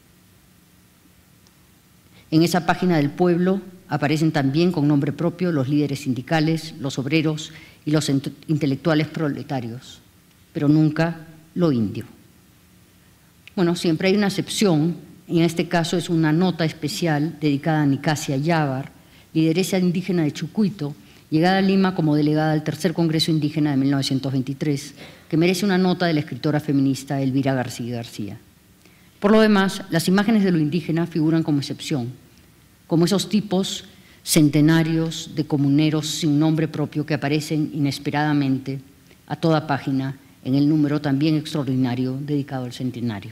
En esa página del pueblo aparecen también con nombre propio los líderes sindicales, los obreros y los intelectuales proletarios, pero nunca lo indio. Bueno, siempre hay una excepción, y en este caso es una nota especial dedicada a Nicasia Yávar, lideresa indígena de Chucuito, llegada a Lima como delegada al Tercer Congreso Indígena de 1923, que merece una nota de la escritora feminista Elvira García García. Por lo demás, las imágenes de lo indígena figuran como excepción, como esos tipos centenarios de comuneros sin nombre propio que aparecen inesperadamente a toda página en el número también extraordinario dedicado al centenario.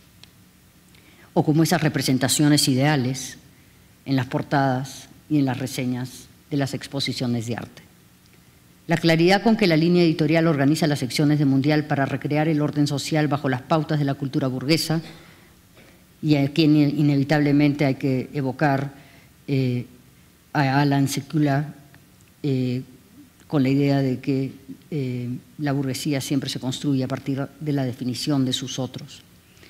O como esas representaciones ideales en las portadas y en las reseñas de las exposiciones de arte. La claridad con que la línea editorial organiza las secciones de Mundial para recrear el orden social bajo las pautas de la cultura burguesa, y aquí inevitablemente hay que evocar a Alan Sekula con la idea de que la burguesía siempre se construye a partir de la definición de sus otros.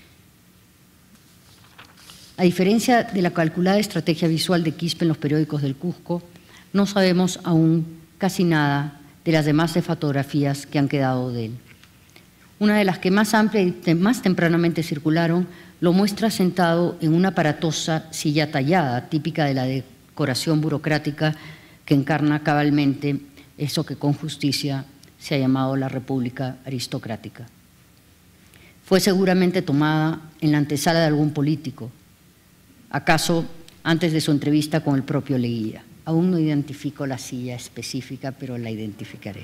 A diferencia de la calculada estrategia visual de Quispe en los periódicos del Cusco, no sabemos aún casi nada de las demás fotografías que han quedado de él. Una de las que más amplia y más tempranamente circularon lo muestra sentado en una aparatosa silla tallada, típica de la decoración burocrática que encarna cabalmente eso que con justicia se ha llamado la República Aristocrática. Fue seguramente tomada en la antesala de algún político, acaso antes de su entrevista con el propio Leguía. Aún no identifico la silla específica, pero la identificaré.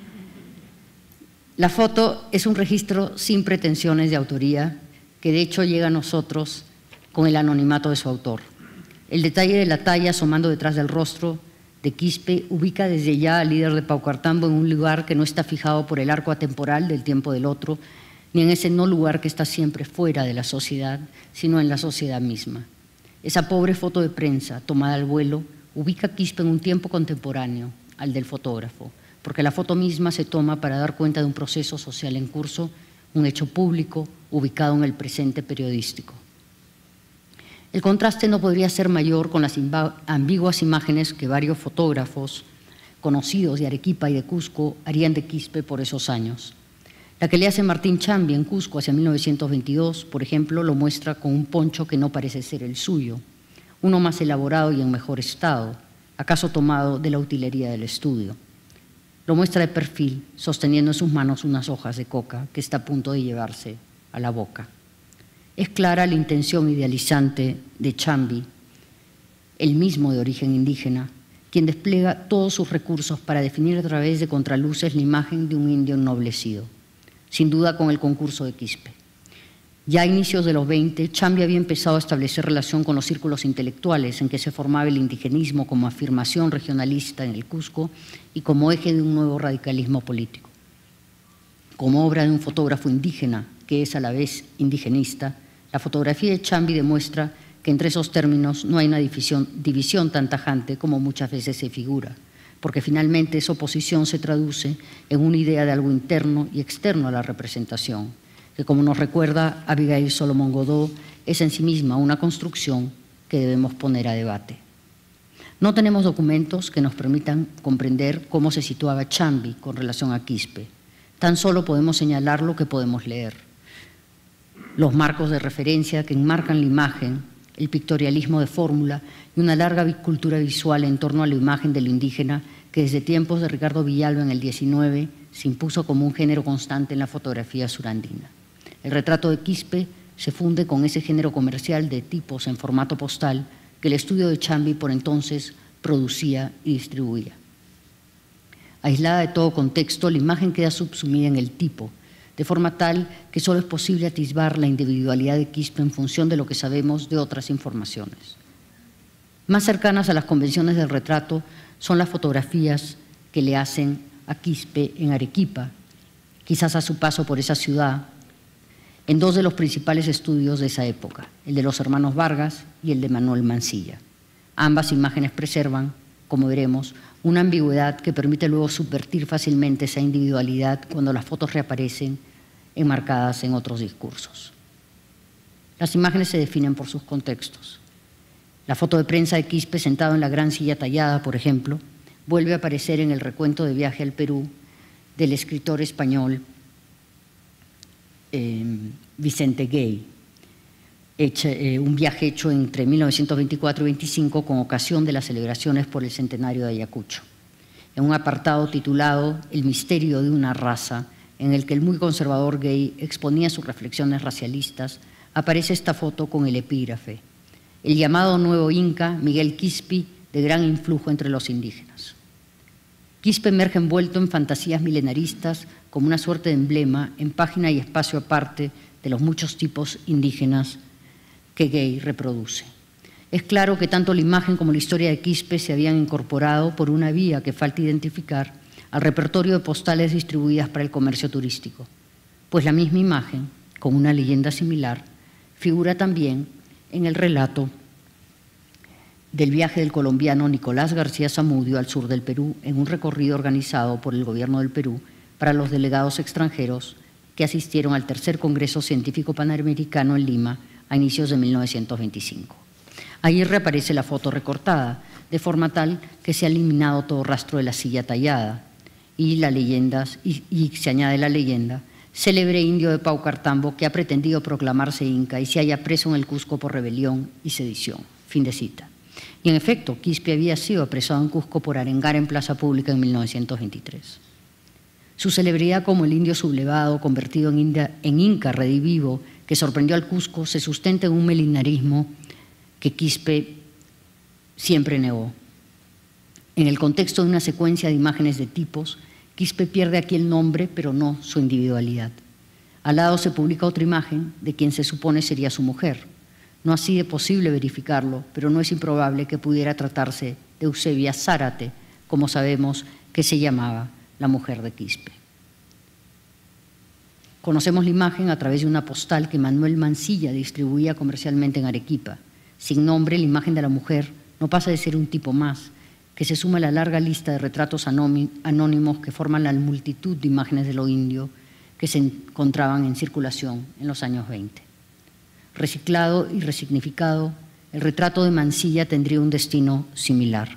La foto es un registro sin pretensiones de autoría, que de hecho llega a nosotros con el anonimato de su autor. El detalle de la talla asomando detrás del rostro de Quispe ubica desde ya al líder de Paucartambo en un lugar que no está fijado por el arco atemporal del tiempo del otro, ni en ese no lugar que está siempre fuera de la sociedad, sino en la sociedad misma. Esa pobre foto de prensa tomada al vuelo ubica a Quispe en un tiempo contemporáneo al del fotógrafo, porque la foto misma se toma para dar cuenta de un proceso social en curso, un hecho público ubicado en el presente periodístico. El contraste no podría ser mayor con las ambiguas imágenes que varios fotógrafos conocidos de Arequipa y de Cusco harían de Quispe por esos años. La que le hace Martín Chambi en Cusco hacia 1922, por ejemplo, lo muestra con un poncho que no parece ser el suyo, uno más elaborado y en mejor estado, acaso tomado de la utilería del estudio. Lo muestra de perfil, sosteniendo en sus manos unas hojas de coca que está a punto de llevarse a la boca. Es clara la intención idealizante de Chambi, el mismo de origen indígena, quien despliega todos sus recursos para definir a través de contraluces la imagen de un indio ennoblecido, sin duda con el concurso de Quispe. Ya a inicios de los 20, Chambi había empezado a establecer relación con los círculos intelectuales en que se formaba el indigenismo como afirmación regionalista en el Cusco y como eje de un nuevo radicalismo político. Como obra de un fotógrafo indígena, que es a la vez indigenista, la fotografía de Chambi demuestra que entre esos términos no hay una división tan tajante como muchas veces se figura, porque finalmente esa oposición se traduce en una idea de algo interno y externo a la representación, que como nos recuerda Abigail Solomon Godó, es en sí misma una construcción que debemos poner a debate. No tenemos documentos que nos permitan comprender cómo se situaba Chambi con relación a Quispe. Tan solo podemos señalar lo que podemos leer. Los marcos de referencia que enmarcan la imagen, el pictorialismo de fórmula y una larga cultura visual en torno a la imagen de lo indígena que desde tiempos de Ricardo Villalba en el 19 se impuso como un género constante en la fotografía surandina. El retrato de Quispe se funde con ese género comercial de tipos en formato postal que el estudio de Chambi por entonces producía y distribuía. Aislada de todo contexto, la imagen queda subsumida en el tipo, de forma tal que solo es posible atisbar la individualidad de Quispe en función de lo que sabemos de otras informaciones. Más cercanas a las convenciones del retrato son las fotografías que le hacen a Quispe en Arequipa, quizás a su paso por esa ciudad, en dos de los principales estudios de esa época, el de los hermanos Vargas y el de Manuel Mansilla. Ambas imágenes preservan, como veremos, una ambigüedad que permite luego subvertir fácilmente esa individualidad cuando las fotos reaparecen enmarcadas en otros discursos. Las imágenes se definen por sus contextos. La foto de prensa de Quispe sentado en la gran silla tallada, por ejemplo, vuelve a aparecer en el recuento de viaje al Perú del escritor español Vicente Gay, un viaje hecho entre 1924 y 25 con ocasión de las celebraciones por el centenario de Ayacucho. En un apartado titulado El misterio de una raza, en el que el muy conservador Gay exponía sus reflexiones racialistas, aparece esta foto con el epígrafe: el llamado nuevo Inca, Miguel Quispe, de gran influjo entre los indígenas. Quispe emerge envuelto en fantasías milenaristas como una suerte de emblema en página y espacio aparte de los muchos tipos indígenas que Gay reproduce. Es claro que tanto la imagen como la historia de Quispe se habían incorporado por una vía que falta identificar al repertorio de postales distribuidas para el comercio turístico, pues la misma imagen, con una leyenda similar, figura también en el relato del viaje del colombiano Nicolás García Zamudio al sur del Perú en un recorrido organizado por el gobierno del Perú para los delegados extranjeros que asistieron al tercer Congreso Científico Panamericano en Lima a inicios de 1925. Ahí reaparece la foto recortada, de forma tal que se ha eliminado todo rastro de la silla tallada y se añade la leyenda: célebre indio de Paucartambo que ha pretendido proclamarse inca y se halla preso en el Cusco por rebelión y sedición. Fin de cita. Y en efecto, Quispe había sido apresado en Cusco por arengar en plaza pública en 1923. Su celebridad como el indio sublevado, convertido en inca redivivo, que sorprendió al Cusco, se sustenta en un milenarismo que Quispe siempre negó. En el contexto de una secuencia de imágenes de tipos, Quispe pierde aquí el nombre, pero no su individualidad. Al lado se publica otra imagen de quien se supone sería su mujer. No ha sido posible verificarlo, pero no es improbable que pudiera tratarse de Eusebia Zárate, como sabemos que se llamaba la mujer de Quispe. Conocemos la imagen a través de una postal que Manuel Mansilla distribuía comercialmente en Arequipa. Sin nombre, la imagen de la mujer no pasa de ser un tipo más, que se suma a la larga lista de retratos anónimos que forman la multitud de imágenes de lo indio que se encontraban en circulación en los años 20. Reciclado y resignificado, el retrato de Mansilla tendría un destino similar.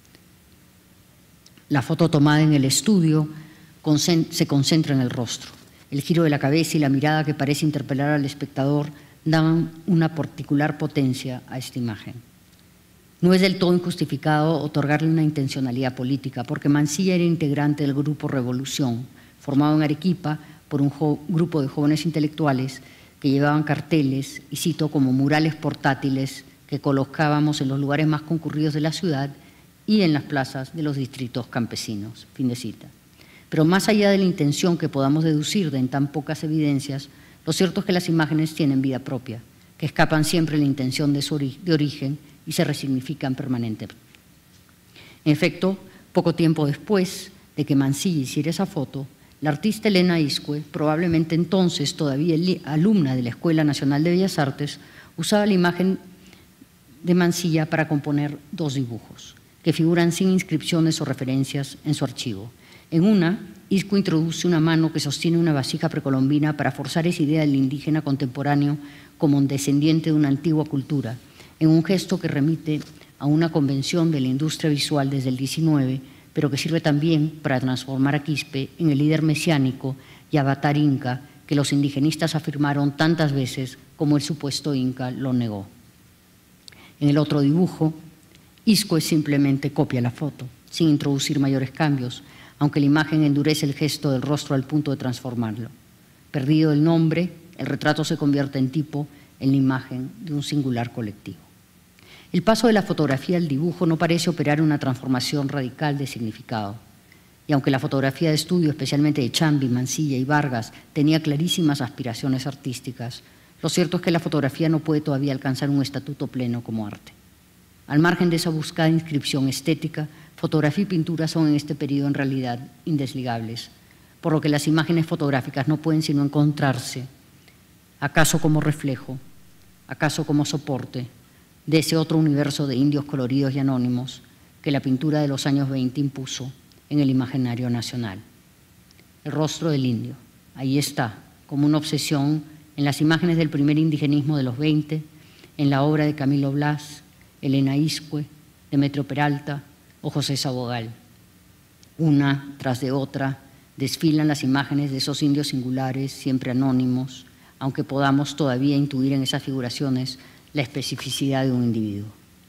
La foto tomada en el estudio se concentra en el rostro. El giro de la cabeza y la mirada que parece interpelar al espectador dan una particular potencia a esta imagen. No es del todo injustificado otorgarle una intencionalidad política, porque Mansilla era integrante del Grupo Revolución, formado en Arequipa por un grupo de jóvenes intelectuales que llevaban carteles, y cito, como murales portátiles que colocábamos en los lugares más concurridos de la ciudad y en las plazas de los distritos campesinos. Fin de cita. Pero más allá de la intención que podamos deducir de en tan pocas evidencias, lo cierto es que las imágenes tienen vida propia, que escapan siempre de la intención de origen y se resignifican permanentemente. En efecto, poco tiempo después de que Mansilla hiciera esa foto, la artista Elena Iscue, probablemente entonces todavía alumna de la Escuela Nacional de Bellas Artes, usaba la imagen de Mansilla para componer dos dibujos, que figuran sin inscripciones o referencias en su archivo. En una, Iscue introduce una mano que sostiene una vasija precolombina para forzar esa idea del indígena contemporáneo como un descendiente de una antigua cultura, en un gesto que remite a una convención de la industria visual desde el 19, pero que sirve también para transformar a Quispe en el líder mesiánico y avatar inca que los indigenistas afirmaron tantas veces como el supuesto inca lo negó. En el otro dibujo, Iscue simplemente copia la foto. sin introducir mayores cambios, aunque la imagen endurece el gesto del rostro al punto de transformarlo. Perdido el nombre, el retrato se convierte en tipo, en la imagen de un singular colectivo. El paso de la fotografía al dibujo no parece operar una transformación radical de significado. Y aunque la fotografía de estudio, especialmente de Chambi, Mansilla y Vargas, tenía clarísimas aspiraciones artísticas, lo cierto es que la fotografía no puede todavía alcanzar un estatuto pleno como arte. Al margen de esa buscada inscripción estética, fotografía y pintura son en este periodo en realidad indesligables, por lo que las imágenes fotográficas no pueden sino encontrarse, acaso como reflejo, acaso como soporte, de ese otro universo de indios coloridos y anónimos que la pintura de los años 20 impuso en el imaginario nacional. El rostro del indio, ahí está, como una obsesión en las imágenes del primer indigenismo de los 20, en la obra de Camilo Blas, Elena Iscue, Demetrio Peralta o José Sabogal. Una tras de otra desfilan las imágenes de esos indios singulares, siempre anónimos, aunque podamos todavía intuir en esas figuraciones la especificidad de un individuo.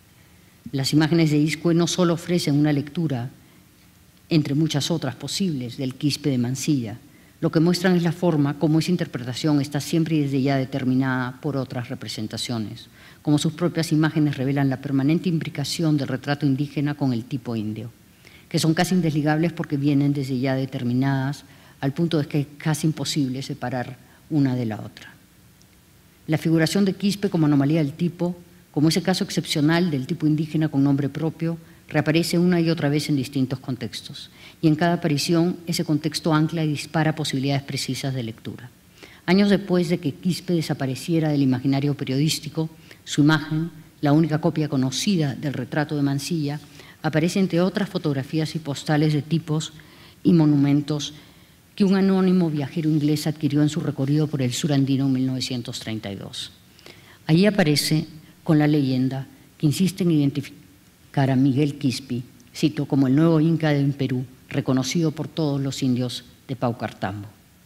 Las imágenes de Iscue no solo ofrecen una lectura, entre muchas otras posibles, del Quispe de Mansilla, lo que muestran es la forma como esa interpretación está siempre y desde ya determinada por otras representaciones, como sus propias imágenes revelan la permanente imbricación del retrato indígena con el tipo indio, que son casi indesligables porque vienen desde ya determinadas al punto de que es casi imposible separar una de la otra. La figuración de Quispe como anomalía del tipo, como ese caso excepcional del tipo indígena con nombre propio, reaparece una y otra vez en distintos contextos, y en cada aparición ese contexto ancla y dispara posibilidades precisas de lectura. Años después de que Quispe desapareciera del imaginario periodístico, su imagen, la única copia conocida del retrato de Mansilla, aparece entre otras fotografías y postales de tipos y monumentos que un anónimo viajero inglés adquirió en su recorrido por el sur andino en 1932. Allí aparece con la leyenda que insiste en identificar a Miguel Quispe, cito, como el nuevo Inca del Perú, reconocido por todos los indios de Paucartambo.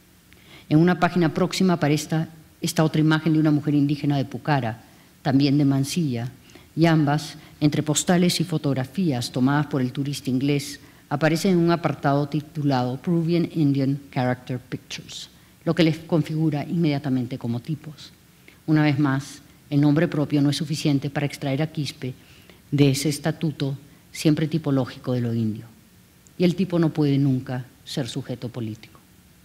En una página próxima aparece esta otra imagen de una mujer indígena de Pucara, también de Mansilla, y ambas, entre postales y fotografías tomadas por el turista inglés, aparecen en un apartado titulado Peruvian Indian Character Pictures, lo que les configura inmediatamente como tipos. Una vez más, el nombre propio no es suficiente para extraer a Quispe de ese estatuto siempre tipológico de lo indio. Y el tipo no puede nunca ser sujeto político.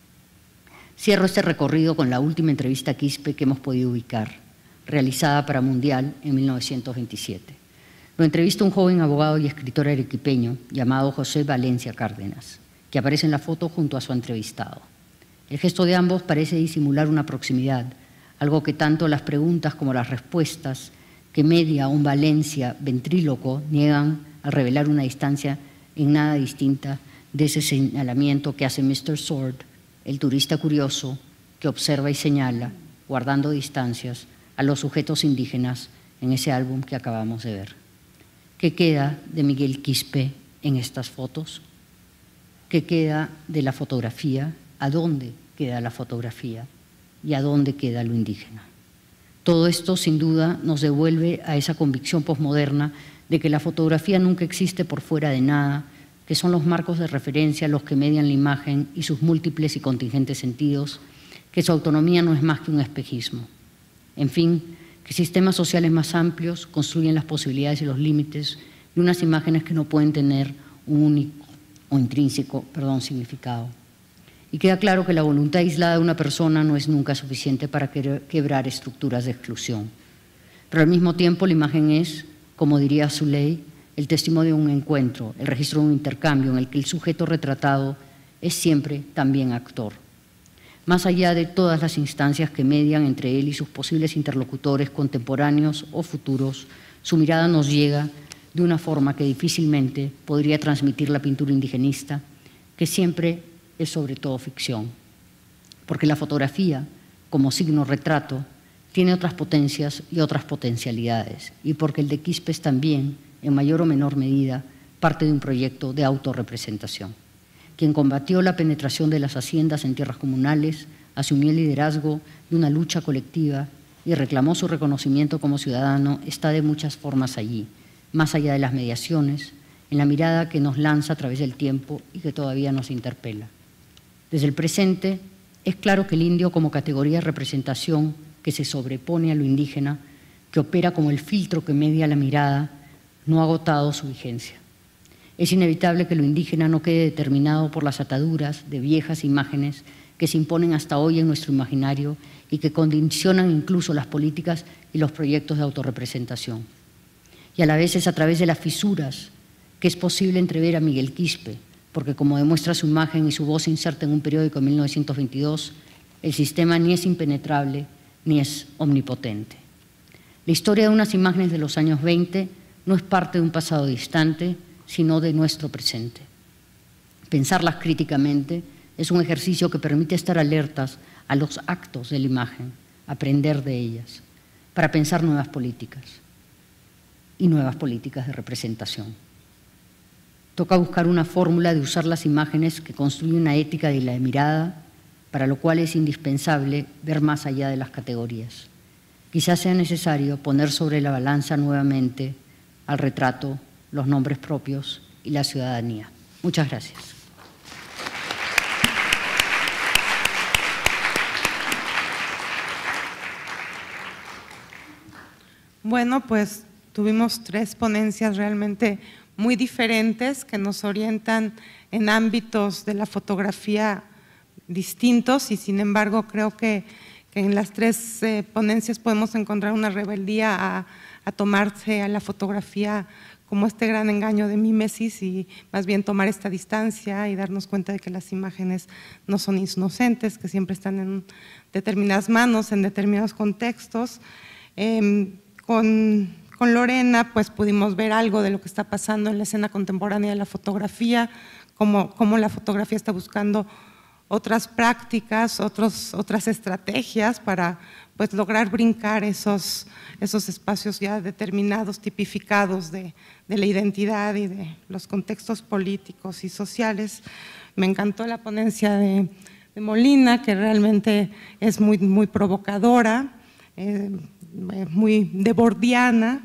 Cierro este recorrido con la última entrevista a Quispe que hemos podido ubicar, realizada para Mundial en 1927. Lo entrevista un joven abogado y escritor arequipeño llamado José Valencia Cárdenas, que aparece en la foto junto a su entrevistado. El gesto de ambos parece disimular una proximidad, algo que tanto las preguntas como las respuestas que media un Valencia ventríloco niegan al revelar una distancia en nada distinta de ese señalamiento que hace Mr. Sword, el turista curioso que observa y señala, guardando distancias, a los sujetos indígenas en ese álbum que acabamos de ver. ¿Qué queda de Miguel Quispe en estas fotos? ¿Qué queda de la fotografía? ¿A dónde queda la fotografía? ¿Y a dónde queda lo indígena? Todo esto, sin duda, nos devuelve a esa convicción posmoderna de que la fotografía nunca existe por fuera de nada, que son los marcos de referencia los que median la imagen y sus múltiples y contingentes sentidos, que su autonomía no es más que un espejismo. En fin, que sistemas sociales más amplios construyen las posibilidades y los límites de unas imágenes que no pueden tener un único o intrínseco, significado. Y queda claro que la voluntad aislada de una persona no es nunca suficiente para quebrar estructuras de exclusión. Pero al mismo tiempo la imagen es, como diría Zuley, el testimonio de un encuentro, el registro de un intercambio en el que el sujeto retratado es siempre también actor. Más allá de todas las instancias que median entre él y sus posibles interlocutores contemporáneos o futuros, su mirada nos llega de una forma que difícilmente podría transmitir la pintura indigenista, que siempre es sobre todo ficción, porque la fotografía, como signo retrato, tiene otras potencias y otras potencialidades, y porque el de Quispe es también, en mayor o menor medida, parte de un proyecto de autorrepresentación. Quien combatió la penetración de las haciendas en tierras comunales, asumió el liderazgo de una lucha colectiva y reclamó su reconocimiento como ciudadano, está de muchas formas allí, más allá de las mediaciones, en la mirada que nos lanza a través del tiempo y que todavía nos interpela. Desde el presente, es claro que el indio como categoría de representación que se sobrepone a lo indígena, que opera como el filtro que media la mirada, no ha agotado su vigencia. Es inevitable que lo indígena no quede determinado por las ataduras de viejas imágenes que se imponen hasta hoy en nuestro imaginario y que condicionan incluso las políticas y los proyectos de autorrepresentación. Y a la vez es a través de las fisuras que es posible entrever a Miguel Quispe, porque como demuestra su imagen y su voz inserta en un periódico en 1922, el sistema ni es impenetrable ni es omnipotente. La historia de unas imágenes de los años 20 no es parte de un pasado distante, sino de nuestro presente. Pensarlas críticamente es un ejercicio que permite estar alertas a los actos de la imagen, aprender de ellas, para pensar nuevas políticas y nuevas políticas de representación. Toca buscar una fórmula de usar las imágenes que construyen una ética de la mirada, para lo cual es indispensable ver más allá de las categorías. Quizás sea necesario poner sobre la balanza nuevamente al retrato, los nombres propios y la ciudadanía. Muchas gracias. Bueno, pues tuvimos 3 ponencias realmente muy diferentes que nos orientan en ámbitos de la fotografía distintos y sin embargo creo que en las 3 ponencias podemos encontrar una rebeldía a tomarse a la fotografía como este gran engaño de mímesis y más bien tomar esta distancia y darnos cuenta de que las imágenes no son inocentes, que siempre están en determinadas manos, en determinados contextos. Con Lorena pues pudimos ver algo de lo que está pasando en la escena contemporánea de la fotografía, cómo la fotografía está buscando otras prácticas, otras estrategias para pues, lograr brincar esos espacios ya determinados, tipificados de la identidad y de los contextos políticos y sociales. Me encantó la ponencia de Molina, que realmente es muy provocadora, muy debordiana,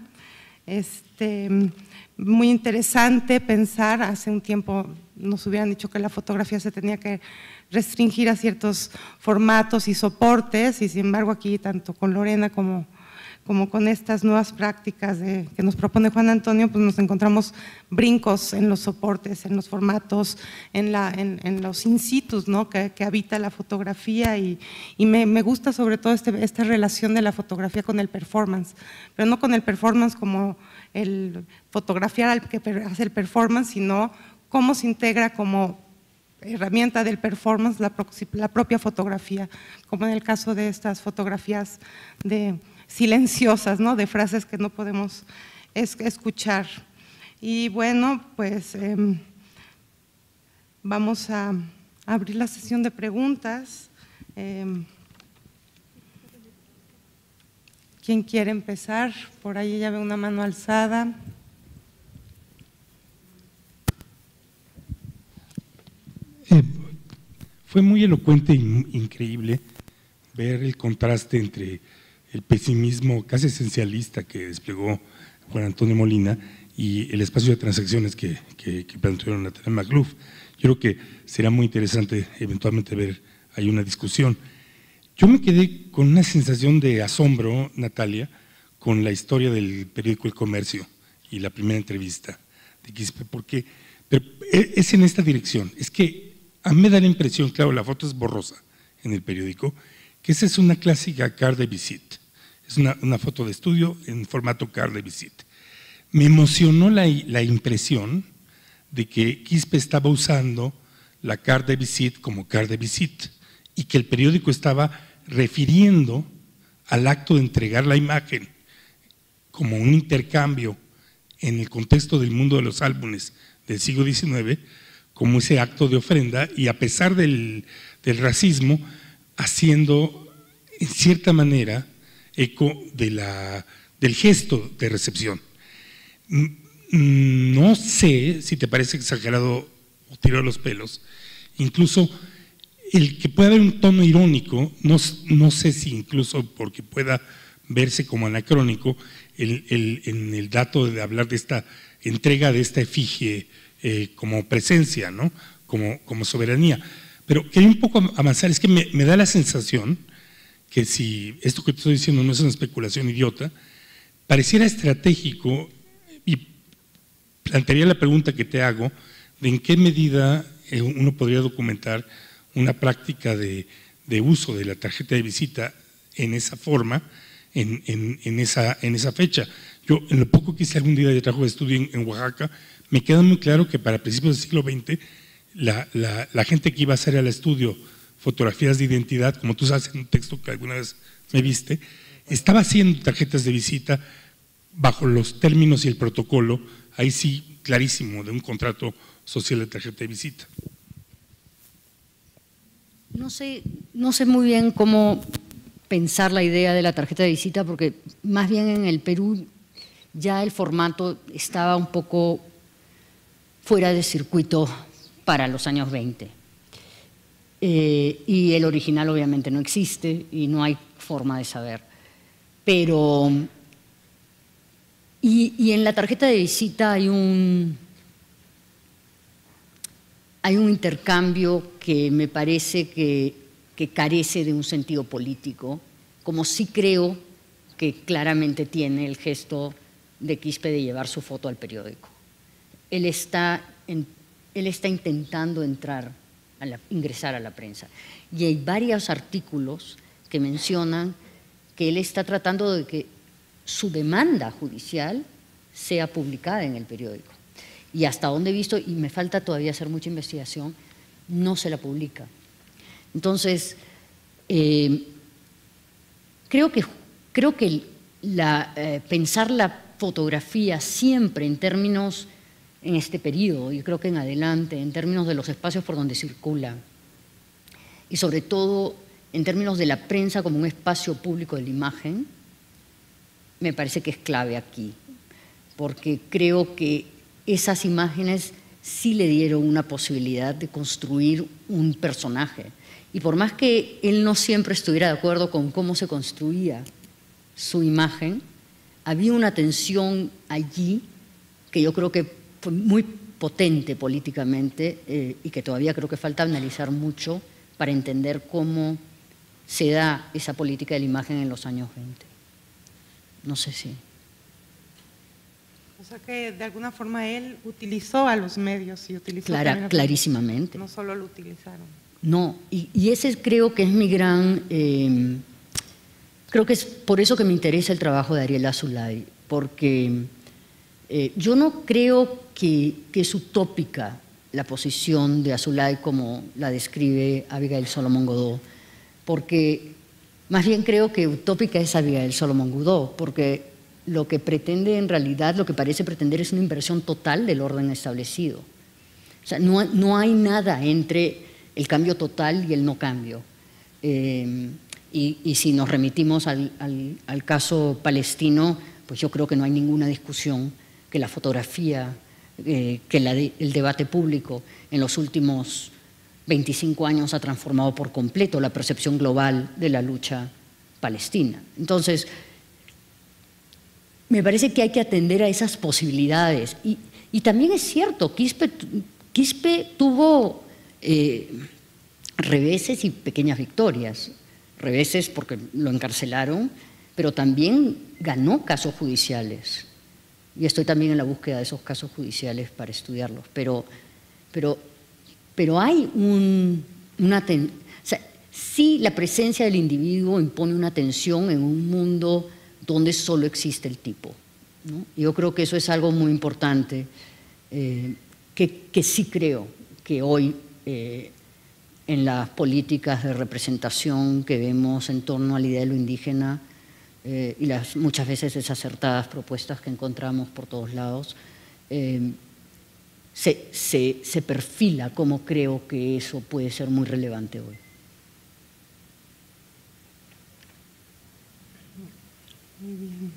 muy interesante pensar. Hace un tiempo nos hubieran dicho que la fotografía se tenía que restringir a ciertos formatos y soportes y sin embargo aquí tanto con Lorena como con estas nuevas prácticas que nos propone Juan Antonio, pues nos encontramos brincos en los soportes, en los formatos, en los in situs, ¿no? que habita la fotografía y me gusta sobre todo esta relación de la fotografía con el performance, pero no con el performance como el fotografiar al que hace el performance, sino cómo se integra como herramienta del performance la propia fotografía, como en el caso de estas fotografías silenciosas, ¿no? De frases que no podemos escuchar. Y bueno, pues vamos a abrir la sesión de preguntas. ¿Quién quiere empezar? Por ahí ya veo una mano alzada. Fue muy elocuente e increíble ver el contraste entre el pesimismo casi esencialista que desplegó Juan Antonio Molina y el espacio de transacciones que planteó Natalia McLuff. Yo creo que será muy interesante eventualmente ver ahí una discusión. Yo me quedé con una sensación de asombro, Natalia, con la historia del periódico El Comercio y la primera entrevista de Quispe, porque es en esta dirección. Es que a mí me da la impresión, claro, la foto es borrosa en el periódico, que esa es una clásica carte de visite. Es una foto de estudio en formato carte de visite. Me emocionó la impresión de que Quispe estaba usando la carte de visite como carte de visite y que el periódico estaba refiriendo al acto de entregar la imagen como un intercambio en el contexto del mundo de los álbumes del siglo XIX, como ese acto de ofrenda y a pesar del racismo, haciendo en cierta manera eco del gesto de recepción. No sé si te parece exagerado o tirado los pelos, incluso el que pueda haber un tono irónico, no sé si incluso porque pueda verse como anacrónico en el dato de hablar de esta entrega de esta efigie como presencia, ¿no? Como soberanía. Pero quería un poco avanzar, es que me da la sensación que si esto que te estoy diciendo no es una especulación idiota, pareciera estratégico, y plantearía la pregunta que te hago, de en qué medida uno podría documentar una práctica de uso de la tarjeta de visita en esa forma, en esa fecha. Yo, en lo poco que hice algún día de trabajo de estudio en Oaxaca, me queda muy claro que para principios del siglo XX, la gente que iba a hacer al estudio fotografías de identidad, como tú sabes en un texto que alguna vez me viste, estaba haciendo tarjetas de visita bajo los términos y el protocolo, ahí sí, clarísimo, de un contrato social de tarjeta de visita. No sé muy bien cómo pensar la idea de la tarjeta de visita, porque más bien en el Perú ya el formato estaba un poco fuera de circuito para los años 20. Y el original obviamente no existe y no hay forma de saber. Pero, y en la tarjeta de visita hay un intercambio que me parece que carece de un sentido político, como sí creo que claramente tiene el gesto de Quispe de llevar su foto al periódico. Él está intentando ingresar a la prensa. Y hay varios artículos que mencionan que él está tratando de que su demanda judicial sea publicada en el periódico. Y hasta donde he visto, y me falta todavía hacer mucha investigación, no se la publica. Entonces, creo que pensar la fotografía siempre en términos, en este periodo, y creo que en adelante, en términos de los espacios por donde circula, y sobre todo en términos de la prensa como un espacio público de la imagen, me parece que es clave aquí, porque creo que esas imágenes sí le dieron una posibilidad de construir un personaje. Y por más que él no siempre estuviera de acuerdo con cómo se construía su imagen, había una tensión allí que yo creo que fue muy potente políticamente y que todavía creo que falta analizar mucho para entender cómo se da esa política de la imagen en los años 20. No sé si… O sea que de alguna forma él utilizó a los medios y utilizó… Clarísimamente. No solo lo utilizaron. No, y ese creo que es mi gran… creo que es por eso que me interesa el trabajo de Ariel Azoulay, porque yo no creo que es utópica la posición de Azoulay como la describe Abigail Solomon Godo, porque más bien creo que utópica es Abigail Solomon Godo, porque lo que pretende en realidad, lo que parece pretender es una inversión total del orden establecido. O sea, no hay nada entre el cambio total y el no cambio. Y si nos remitimos al caso palestino, pues yo creo que no hay ninguna discusión que la fotografía, el debate público en los últimos 25 años ha transformado por completo la percepción global de la lucha palestina. Entonces, me parece que hay que atender a esas posibilidades. Y también es cierto, Quispe tuvo reveses y pequeñas victorias. Reveses porque lo encarcelaron, pero también ganó casos judiciales. Y estoy también en la búsqueda de esos casos judiciales para estudiarlos. Pero hay o sea, sí, la presencia del individuo impone una tensión en un mundo donde solo existe el tipo, ¿no? Yo creo que eso es algo muy importante, que sí creo que hoy en las políticas de representación que vemos en torno a la idea de lo indígena y las muchas veces desacertadas propuestas que encontramos por todos lados, se perfila como creo que eso puede ser muy relevante hoy. Muy bien.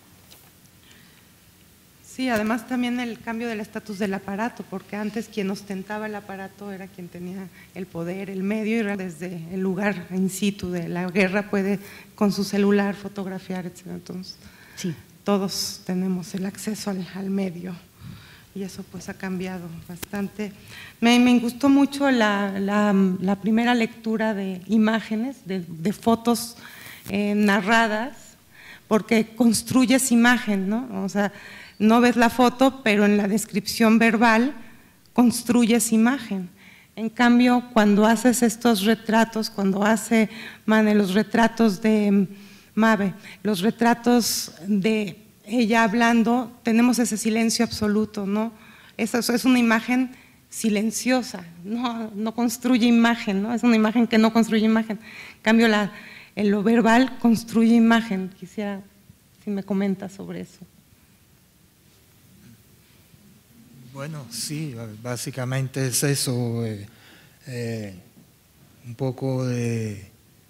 Sí, además también el cambio del estatus del aparato, porque antes quien ostentaba el aparato era quien tenía el poder, el medio, y desde el lugar in situ de la guerra puede con su celular fotografiar, etc. Entonces, sí, todos tenemos el acceso al medio. y eso pues ha cambiado bastante. Me gustó mucho la primera lectura de imágenes, de fotos narradas, porque construyes imagen, ¿no? O sea, no ves la foto, pero en la descripción verbal construyes imagen. En cambio, cuando haces estos retratos, cuando hace Mane los retratos de Mabe, los retratos de ella hablando, tenemos ese silencio absoluto, ¿no? Eso es una imagen silenciosa, no construye imagen, ¿no? Es una imagen que no construye imagen. En cambio, en lo verbal construye imagen. Quisiera si me comentas sobre eso. Bueno, sí, básicamente es eso, un poco de…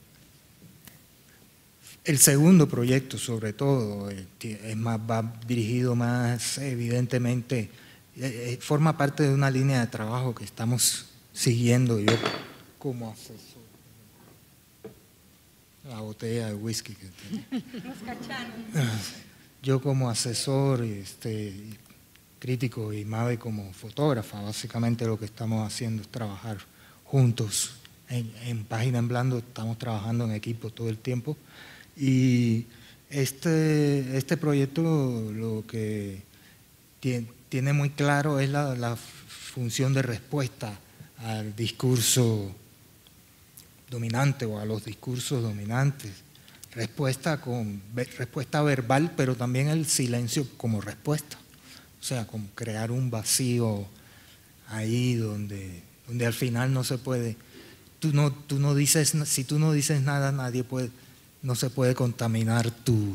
El segundo proyecto, sobre todo, va dirigido más evidentemente, forma parte de una línea de trabajo que estamos siguiendo yo como asesor. La botella de whisky que Nos cacharon. yo como asesor, crítico y Mabe como fotógrafa, básicamente lo que estamos haciendo es trabajar juntos. En Página en Blanco estamos trabajando en equipo todo el tiempo. Y este proyecto lo que tiene muy claro es la función de respuesta al discurso dominante o a los discursos dominantes. Respuesta verbal, pero también el silencio como respuesta. O sea, como crear un vacío ahí donde al final no se puede… Tú no dices, si tú no dices nada, no se puede contaminar tu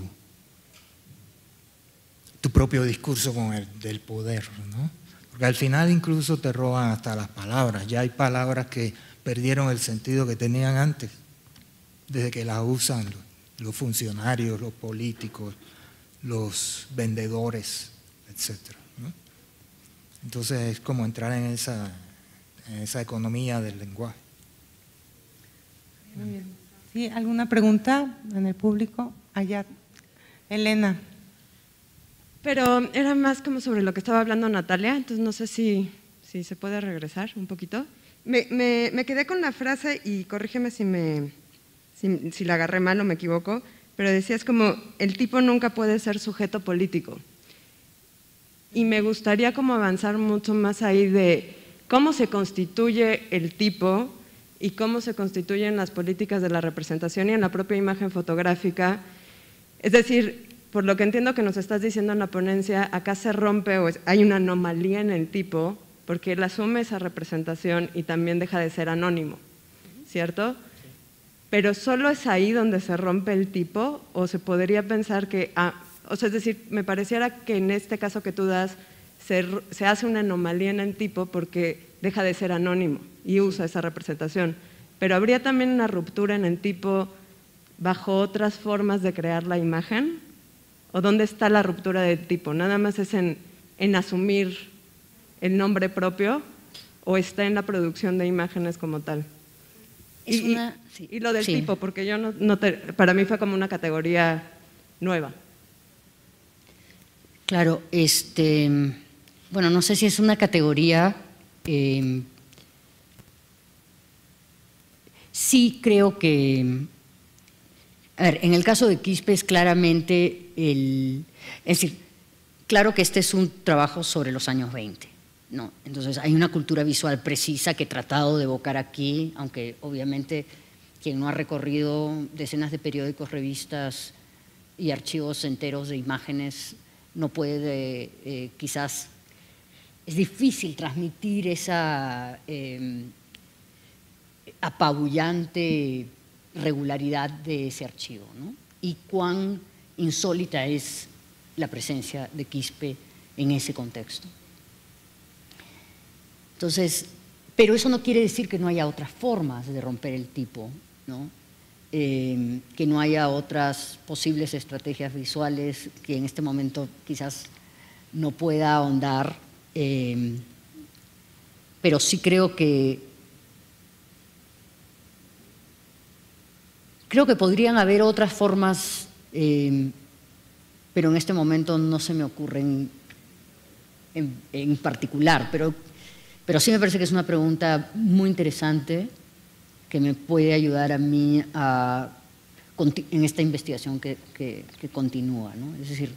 propio discurso con el del poder, ¿no? Porque al final incluso te roban hasta las palabras. Ya hay palabras que perdieron el sentido que tenían antes, desde que las usan los funcionarios, los políticos, los vendedores, etc., ¿no? Entonces es como entrar en esa economía del lenguaje. Muy bien. ¿Sí? ¿Alguna pregunta en el público? Allá, Elena. Pero era más como sobre lo que estaba hablando Natalia, entonces no sé si se puede regresar un poquito. Me quedé con la frase, y corrígeme si la agarré mal o me equivoco, pero decías como, el tipo nunca puede ser sujeto político. Y me gustaría como avanzar mucho más ahí de cómo se constituye el tipo y cómo se constituyen las políticas de la representación y en la propia imagen fotográfica. Es decir, por lo que entiendo que nos estás diciendo en la ponencia, acá se rompe o hay una anomalía en el tipo porque él asume esa representación y también deja de ser anónimo, ¿cierto? Pero ¿solo es ahí donde se rompe el tipo o se podría pensar que… o sea, es decir, me pareciera que en este caso que tú das se hace una anomalía en el tipo porque deja de ser anónimo y usa esa representación. Pero ¿habría también una ruptura en el tipo bajo otras formas de crear la imagen? ¿O dónde está la ruptura del tipo? ¿Nada más es en asumir el nombre propio o está en la producción de imágenes como tal? Y lo del tipo, porque yo para mí fue como una categoría nueva. Claro, bueno, no sé si es una categoría… sí creo que… A ver, en el caso de Quispe es claramente es decir, claro que este es un trabajo sobre los años 20, ¿no? Entonces hay una cultura visual precisa que he tratado de evocar aquí, aunque obviamente quien no ha recorrido decenas de periódicos, revistas y archivos enteros de imágenes no puede, quizás… Es difícil transmitir esa apabullante regularidad de ese archivo, ¿no? Y cuán insólita es la presencia de Quispe en ese contexto. Entonces, pero eso no quiere decir que no haya otras formas de romper el tipo, ¿no? Que no haya otras posibles estrategias visuales que en este momento quizás no pueda ahondar. Pero sí creo que podrían haber otras formas, pero en este momento no se me ocurren en particular, pero sí me parece que es una pregunta muy interesante que me puede ayudar a mí en esta investigación que continúa, ¿no? Es decir,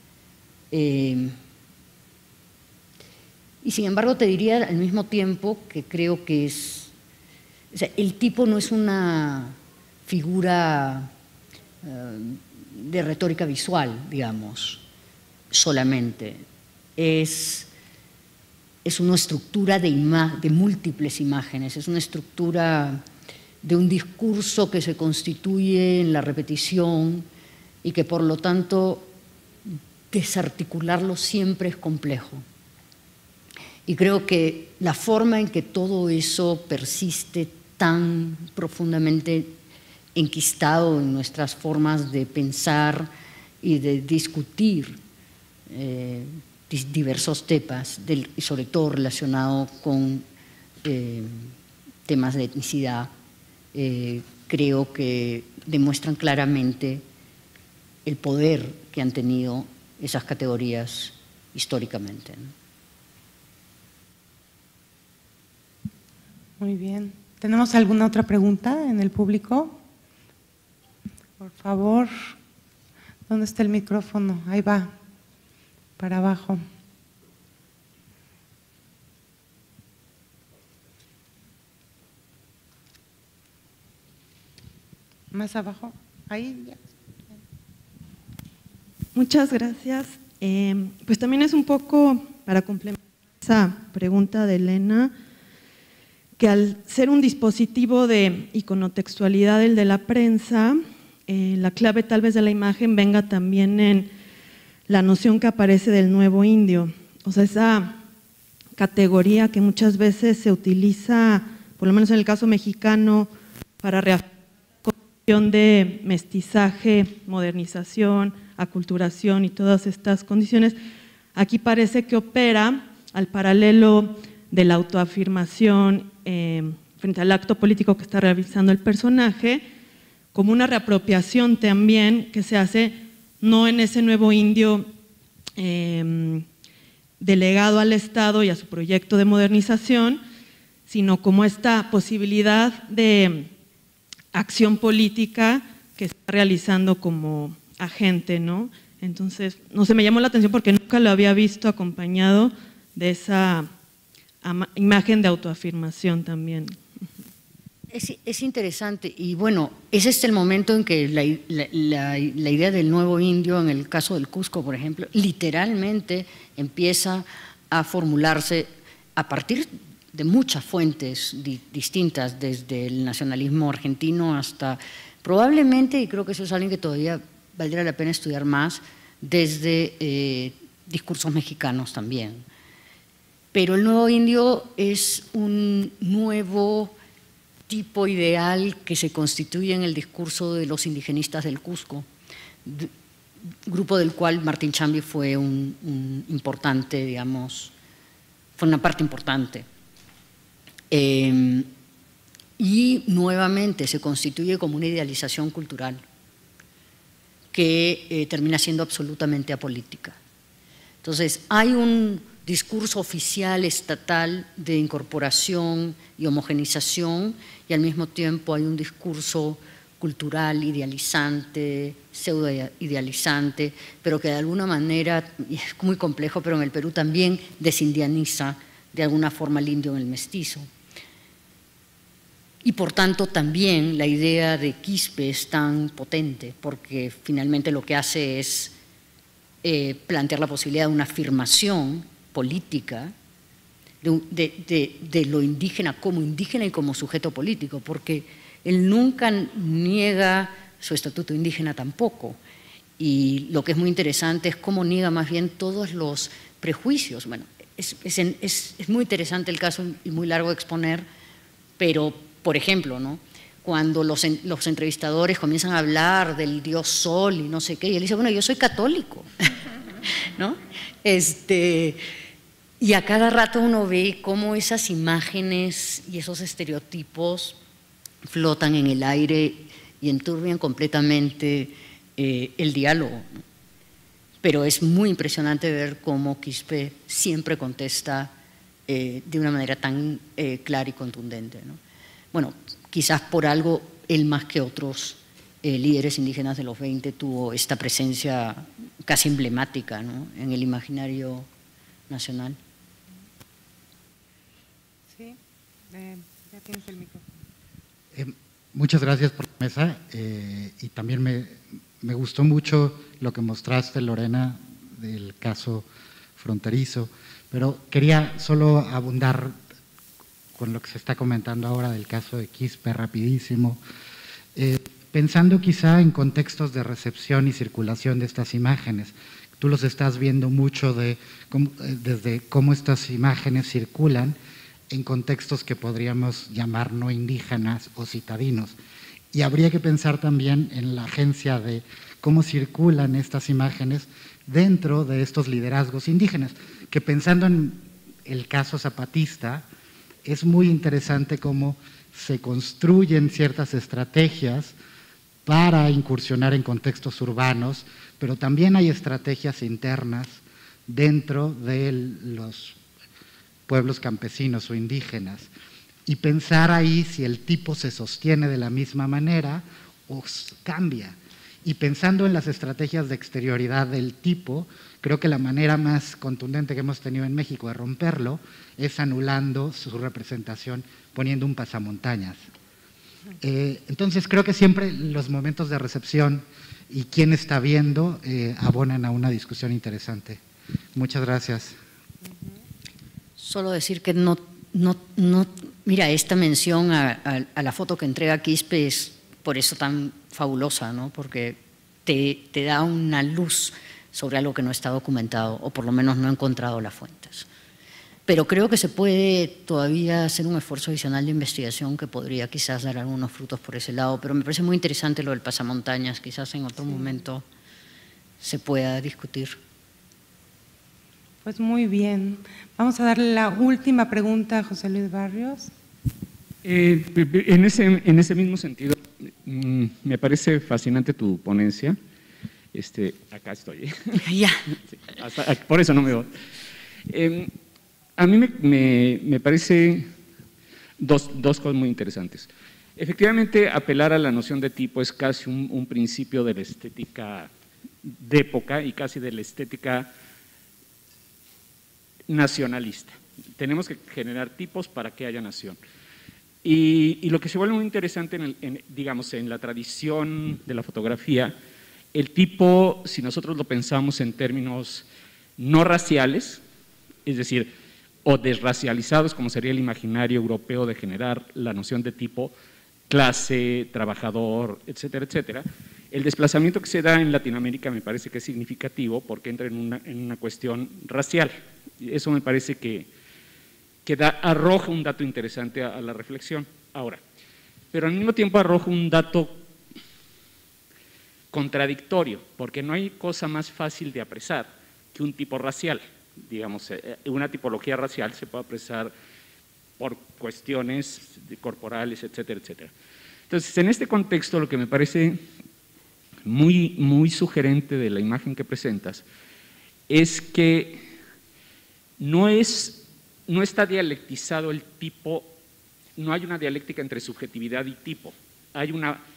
y sin embargo te diría al mismo tiempo que creo que o sea, el tipo no es una figura de retórica visual, digamos, solamente. Es una estructura de múltiples imágenes, es una estructura de un discurso que se constituye en la repetición y que por lo tanto desarticularlo siempre es complejo. Y creo que la forma en que todo eso persiste tan profundamente enquistado en nuestras formas de pensar y de discutir diversos temas, y sobre todo relacionado con temas de etnicidad, creo que demuestran claramente el poder que han tenido esas categorías históricamente, ¿no? Muy bien. ¿Tenemos alguna otra pregunta en el público? Por favor. ¿Dónde está el micrófono? Ahí va. Para abajo. Más abajo. Ahí ya. Muchas gracias. Pues también es un poco para complementar esa pregunta de Elena, que al ser un dispositivo de iconotextualidad el de la prensa, la clave tal vez de la imagen venga también en la noción que aparece del nuevo indio, o sea, esa categoría que muchas veces se utiliza, por lo menos en el caso mexicano, para reafirmar la condición de mestizaje, modernización, aculturación y todas estas condiciones. Aquí parece que opera al paralelo de la autoafirmación frente al acto político que está realizando el personaje, como una reapropiación también que se hace no en ese nuevo indio delegado al Estado y a su proyecto de modernización, sino como esta posibilidad de acción política que está realizando como agente, ¿no? Entonces, no sé, me llamó la atención porque nunca lo había visto acompañado de esa imagen de autoafirmación también. Es interesante y bueno, es este el momento en que la idea del nuevo indio, en el caso del Cusco, por ejemplo, literalmente empieza a formularse a partir de muchas fuentes distintas, desde el nacionalismo argentino hasta probablemente, y creo que eso es algo que todavía valdría la pena estudiar más, desde discursos mexicanos también. Pero el nuevo indio es un nuevo tipo ideal que se constituye en el discurso de los indigenistas del Cusco, grupo del cual Martín Chambi fue un importante, digamos, fue una parte importante. Y nuevamente se constituye como una idealización cultural que termina siendo absolutamente apolítica. Entonces, hay un discurso oficial estatal de incorporación y homogenización y al mismo tiempo hay un discurso cultural idealizante, pseudo-idealizante, pero que de alguna manera, y es muy complejo, pero en el Perú también desindianiza de alguna forma al indio en el mestizo. Y por tanto también la idea de Quispe es tan potente, porque finalmente lo que hace es plantear la posibilidad de una afirmación política de lo indígena y como sujeto político, porque él nunca niega su estatuto indígena tampoco. Y lo que es muy interesante es cómo niega más bien todos los prejuicios. Bueno, es muy interesante el caso y muy largo de exponer, pero, por ejemplo, ¿no?, cuando los entrevistadores comienzan a hablar del dios Sol y no sé qué, y él dice, bueno, yo soy católico, ¿no? Y a cada rato uno ve cómo esas imágenes y esos estereotipos flotan en el aire y enturbian completamente el diálogo, ¿no? pero es muy impresionante ver cómo Quispe siempre contesta de una manera tan clara y contundente, ¿no? Bueno, quizás por algo él más que otros líderes indígenas de los 20 tuvo esta presencia casi emblemática, ¿no?, en el imaginario nacional. Sí, ya tienes el micrófono. Muchas gracias por la mesa y también me gustó mucho lo que mostraste, Lorena, del caso fronterizo, pero quería solo abundar con lo que se está comentando ahora del caso de Quispe rapidísimo, pensando quizá en contextos de recepción y circulación de estas imágenes. Tú los estás viendo mucho desde cómo estas imágenes circulan en contextos que podríamos llamar no indígenas o citadinos. Y habría que pensar también en la agencia de cómo circulan estas imágenes dentro de estos liderazgos indígenas, que pensando en el caso zapatista, es muy interesante cómo se construyen ciertas estrategias para incursionar en contextos urbanos, pero también hay estrategias internas dentro de los pueblos campesinos o indígenas, y pensar ahí si el tipo se sostiene de la misma manera o cambia. Y pensando en las estrategias de exterioridad del tipo, creo que la manera más contundente que hemos tenido en México de romperlo es anulando su representación, poniendo un pasamontañas. Entonces creo que siempre los momentos de recepción y quién está viendo abonan a una discusión interesante. Muchas gracias. Solo decir que mira, esta mención a la foto que entrega Quispe es por eso tan fabulosa, ¿no?, porque te da una luz sobre algo que no está documentado, o por lo menos no he encontrado las fuentes. Pero creo que se puede todavía hacer un esfuerzo adicional de investigación que podría quizás dar algunos frutos por ese lado, pero me parece muy interesante lo del pasamontañas, quizás en otro momento se pueda discutir. Pues muy bien. Vamos a darle la última pregunta a José Luis Barrios. En ese mismo sentido, me parece fascinante tu ponencia. Acá estoy. Ya. Sí, por eso no me voy. A mí me parece dos cosas muy interesantes. Efectivamente, apelar a la noción de tipo es casi un principio de la estética de época y casi de la estética nacionalista. Tenemos que generar tipos para que haya nación. Y lo que se vuelve muy interesante digamos, en la tradición de la fotografía, el tipo, si nosotros lo pensamos en términos no raciales, es decir, o desracializados, como sería el imaginario europeo de generar la noción de tipo clase, trabajador, etcétera, etcétera, el desplazamiento que se da en Latinoamérica me parece que es significativo porque entra en una cuestión racial. Eso me parece que arroja un dato interesante a la reflexión. Ahora, pero al mismo tiempo arroja un dato contradictorio, porque no hay cosa más fácil de apresar que un tipo racial. Digamos, una tipología racial se puede apresar por cuestiones corporales, etcétera, etcétera. Entonces, en este contexto, lo que me parece muy, muy sugerente de la imagen que presentas es que no está dialectizado el tipo, no hay una dialéctica entre subjetividad y tipo. Hay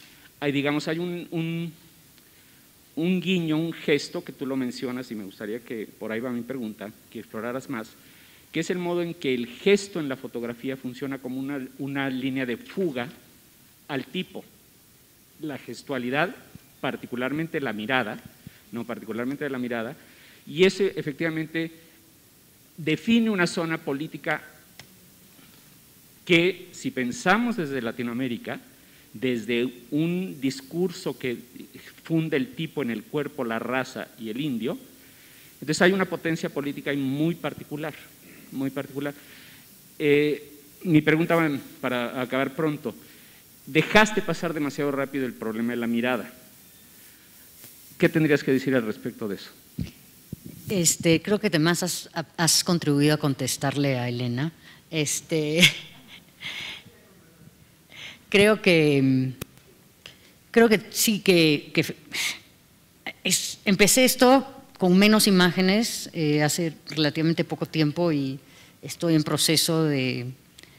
un guiño, un gesto que tú lo mencionas y me gustaría que, por ahí va mi pregunta, que exploraras más, que es el modo en que el gesto en la fotografía funciona como una línea de fuga al tipo. La gestualidad, particularmente la mirada, y ese efectivamente define una zona política que, si pensamos desde Latinoamérica, desde un discurso que funde el tipo en el cuerpo, la raza y el indio, entonces hay una potencia política muy particular, muy particular. Mi pregunta, para acabar pronto, dejaste pasar demasiado rápido el problema de la mirada. ¿Qué tendrías que decir al respecto de eso? Creo que además has contribuido a contestarle a Elena. Creo que sí que empecé esto con menos imágenes hace relativamente poco tiempo y estoy en proceso de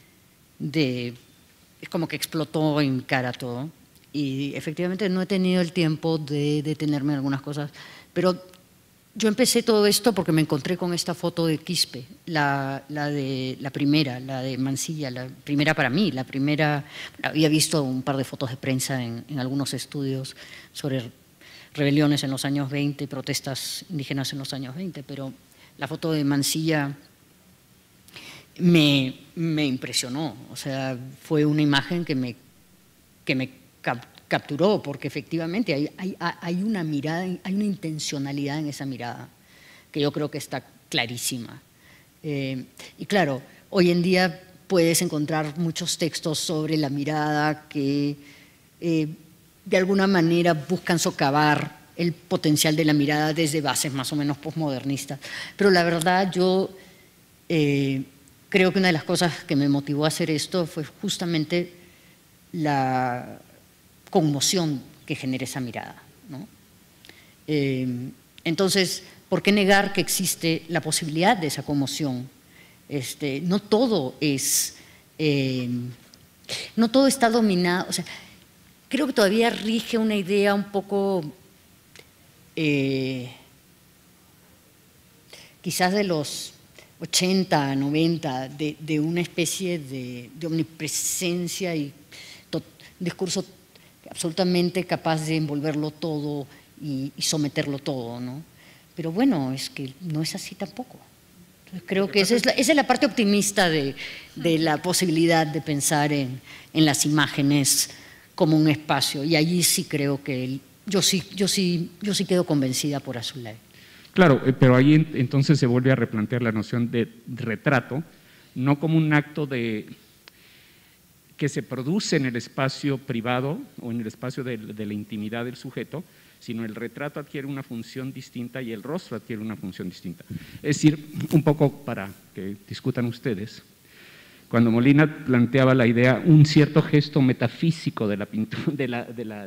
es como que explotó en mi cara todo y efectivamente no he tenido el tiempo de detenerme en algunas cosas, pero yo empecé todo esto porque me encontré con esta foto de Quispe, la primera, la de Mansilla, la primera para mí, la primera, había visto un par de fotos de prensa en algunos estudios sobre rebeliones en los años 20, protestas indígenas en los años 20, pero la foto de Mansilla me impresionó, o sea, fue una imagen que me capturó, porque efectivamente hay una mirada, hay una intencionalidad en esa mirada, que yo creo que está clarísima. Y claro, hoy en día puedes encontrar muchos textos sobre la mirada que de alguna manera buscan socavar el potencial de la mirada desde bases más o menos posmodernistas. Pero la verdad, yo creo que una de las cosas que me motivó a hacer esto fue justamente la conmoción que genera esa mirada, ¿no? Entonces, ¿por qué negar que existe la posibilidad de esa conmoción? No todo está dominado, o sea, creo que todavía rige una idea un poco quizás de los 80, 90, de una especie de omnipresencia y discurso absolutamente capaz de envolverlo todo y someterlo todo, ¿no? Pero bueno, es que no es así tampoco. Entonces, creo que esa es la parte optimista de la posibilidad de pensar en las imágenes como un espacio, y allí sí creo que yo sí quedo convencida por Azulay. Claro, pero ahí entonces se vuelve a replantear la noción de retrato, no como un acto que se produce en el espacio privado o en el espacio de la intimidad del sujeto, sino el retrato adquiere una función distinta y el rostro adquiere una función distinta. Es decir, un poco para que discutan ustedes, cuando Molina planteaba la idea, un cierto gesto metafísico de la pintura,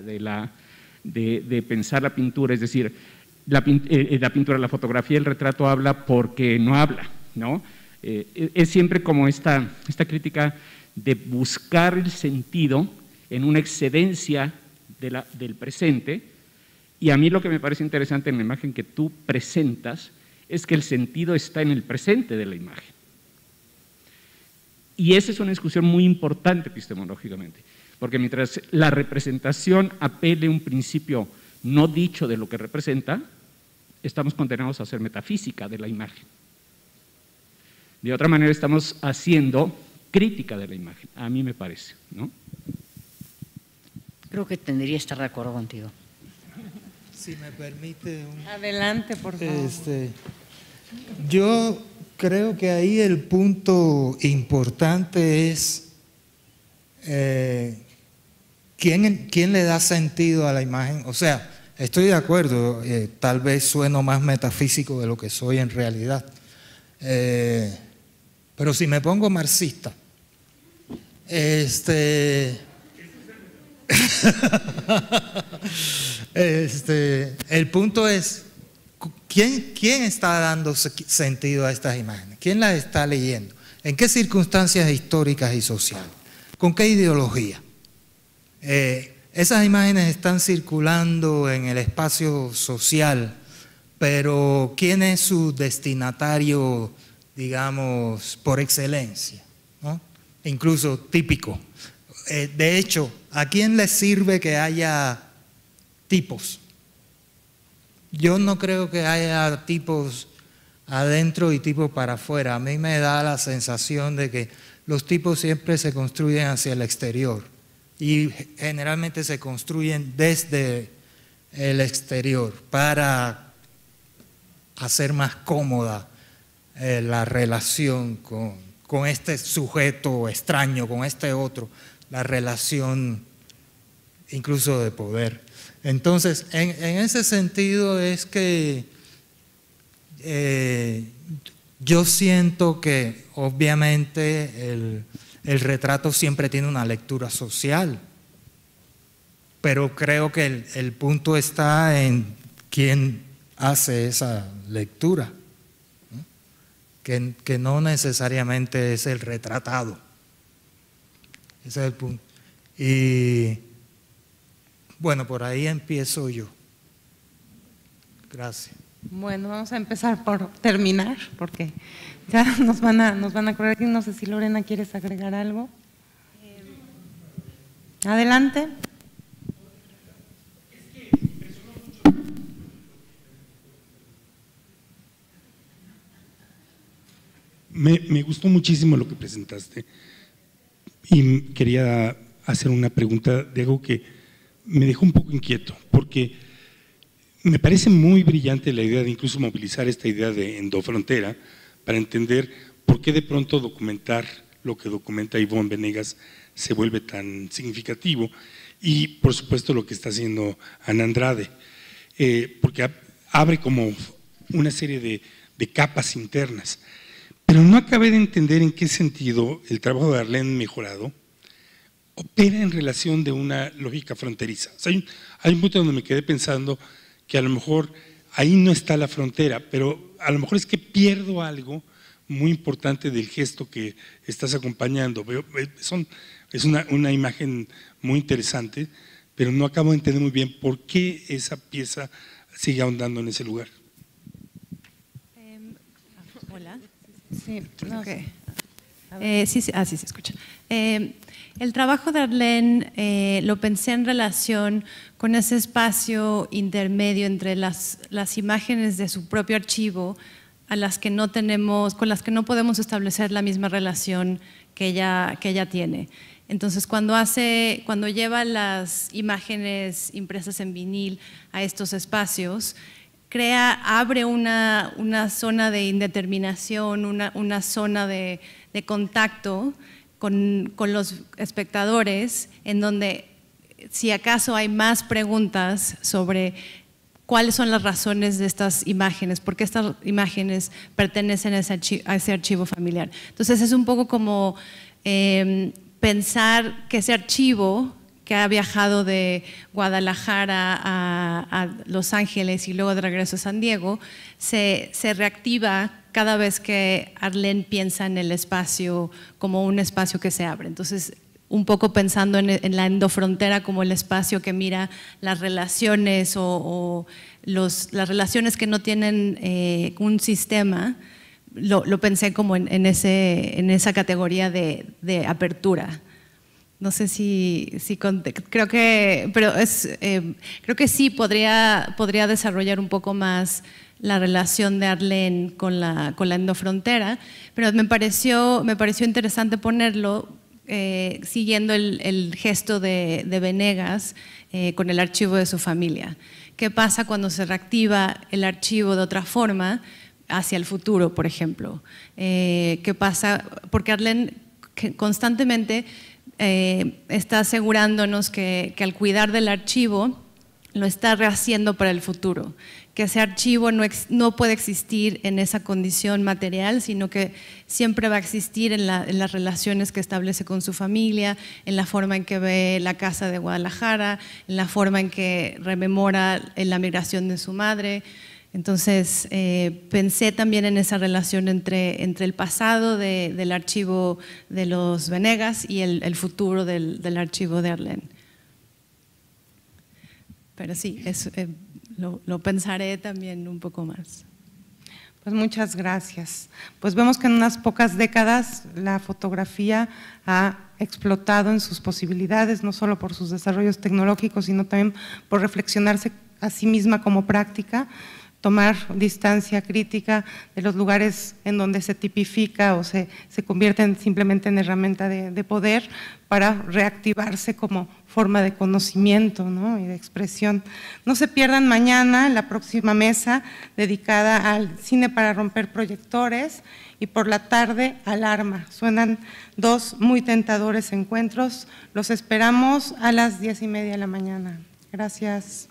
de pensar la pintura, es decir, la pintura, la fotografía, el retrato habla porque no habla, ¿no? Es siempre como esta crítica de buscar el sentido en una excedencia del presente, y a mí lo que me parece interesante en la imagen que tú presentas es que el sentido está en el presente de la imagen. Y esa es una discusión muy importante epistemológicamente, porque mientras la representación apele a un principio no dicho de lo que representa, estamos condenados a hacer metafísica de la imagen. De otra manera estamos haciendo crítica de la imagen, a mí me parece, ¿no? Creo que tendría que estar de acuerdo contigo. Si me permite. Adelante, por favor. Yo creo que ahí el punto importante es ¿quién le da sentido a la imagen? O sea, estoy de acuerdo, tal vez sueno más metafísico de lo que soy en realidad. Pero si me pongo marxista, el punto es, ¿quién está dando sentido a estas imágenes? ¿Quién las está leyendo? ¿En qué circunstancias históricas y sociales? ¿Con qué ideología? Esas imágenes están circulando en el espacio social, pero ¿quién es su destinatario, digamos, por excelencia, ¿no? Incluso típico. De hecho, ¿a quién le sirve que haya tipos? Yo no creo que haya tipos adentro y tipos para afuera. A mí me da la sensación de que los tipos siempre se construyen hacia el exterior y generalmente se construyen desde el exterior para hacer más cómoda la relación con este sujeto extraño, con este otro, la relación incluso de poder. Entonces, en ese sentido es que yo siento que obviamente el retrato siempre tiene una lectura social, pero creo que el punto está en quién hace esa lectura, ¿no? Que no necesariamente es el retratado. Ese es el punto. Y bueno, por ahí empiezo yo. Gracias. Bueno, vamos a empezar por terminar, porque ya nos van a correr aquí. No sé si Lorena quieres agregar algo. Adelante. Me gustó muchísimo lo que presentaste y quería hacer una pregunta de algo que me dejó un poco inquieto, porque me parece muy brillante la idea de incluso movilizar esta idea de endofrontera para entender por qué de pronto documentar lo que documenta Ivonne Venegas se vuelve tan significativo, y por supuesto lo que está haciendo Ana Andrade, porque abre como una serie de capas internas. Pero no acabé de entender en qué sentido el trabajo de Arlene Mejorado opera en relación de una lógica fronteriza. O sea, hay un punto donde me quedé pensando que a lo mejor ahí no está la frontera, pero a lo mejor es que pierdo algo muy importante del gesto que estás acompañando. Es una imagen muy interesante, pero no acabo de entender muy bien por qué esa pieza sigue ahondando en ese lugar. Hola. Sí, no. Okay. Sí, se escucha. El trabajo de Arlene lo pensé en relación con ese espacio intermedio entre las imágenes de su propio archivo a las que no tenemos, con las que no podemos establecer la misma relación que ella tiene. Entonces, cuando lleva las imágenes impresas en vinil a estos espacios, abre una zona de indeterminación, una zona de contacto con los espectadores, en donde si acaso hay más preguntas sobre cuáles son las razones de estas imágenes, por qué estas imágenes pertenecen a ese archivo familiar. Entonces es un poco como pensar que ese archivo que ha viajado de Guadalajara a Los Ángeles y luego de regreso a San Diego, se reactiva cada vez que Arlene piensa en el espacio como un espacio que se abre. Entonces, un poco pensando en la endofrontera como el espacio que mira las relaciones las relaciones que no tienen un sistema, lo pensé como en esa categoría de apertura. No sé creo que sí podría desarrollar un poco más la relación de Arlene con la endofrontera, pero me pareció interesante ponerlo siguiendo el gesto de Venegas con el archivo de su familia. ¿Qué pasa cuando se reactiva el archivo de otra forma hacia el futuro, por ejemplo? ¿Qué pasa? Porque Arlene constantemente está asegurándonos que al cuidar del archivo lo está rehaciendo para el futuro, que ese archivo no puede existir en esa condición material, sino que siempre va a existir en las relaciones que establece con su familia, en la forma en que ve la casa de Guadalajara, en la forma en que rememora la migración de su madre. Entonces, pensé también en esa relación entre el pasado del archivo de los Venegas y el futuro del archivo de Arlene. Pero sí, lo pensaré también un poco más. Pues muchas gracias. Pues vemos que en unas pocas décadas la fotografía ha explotado en sus posibilidades, no solo por sus desarrollos tecnológicos, sino también por reflexionarse a sí misma como práctica, tomar distancia crítica de los lugares en donde se tipifica o se convierte simplemente en herramienta de poder para reactivarse como forma de conocimiento, ¿no? Y de expresión. No se pierdan mañana la próxima mesa dedicada al cine para romper proyectores y por la tarde Alarma. Suenan dos muy tentadores encuentros. Los esperamos a las 10:30 de la mañana. Gracias.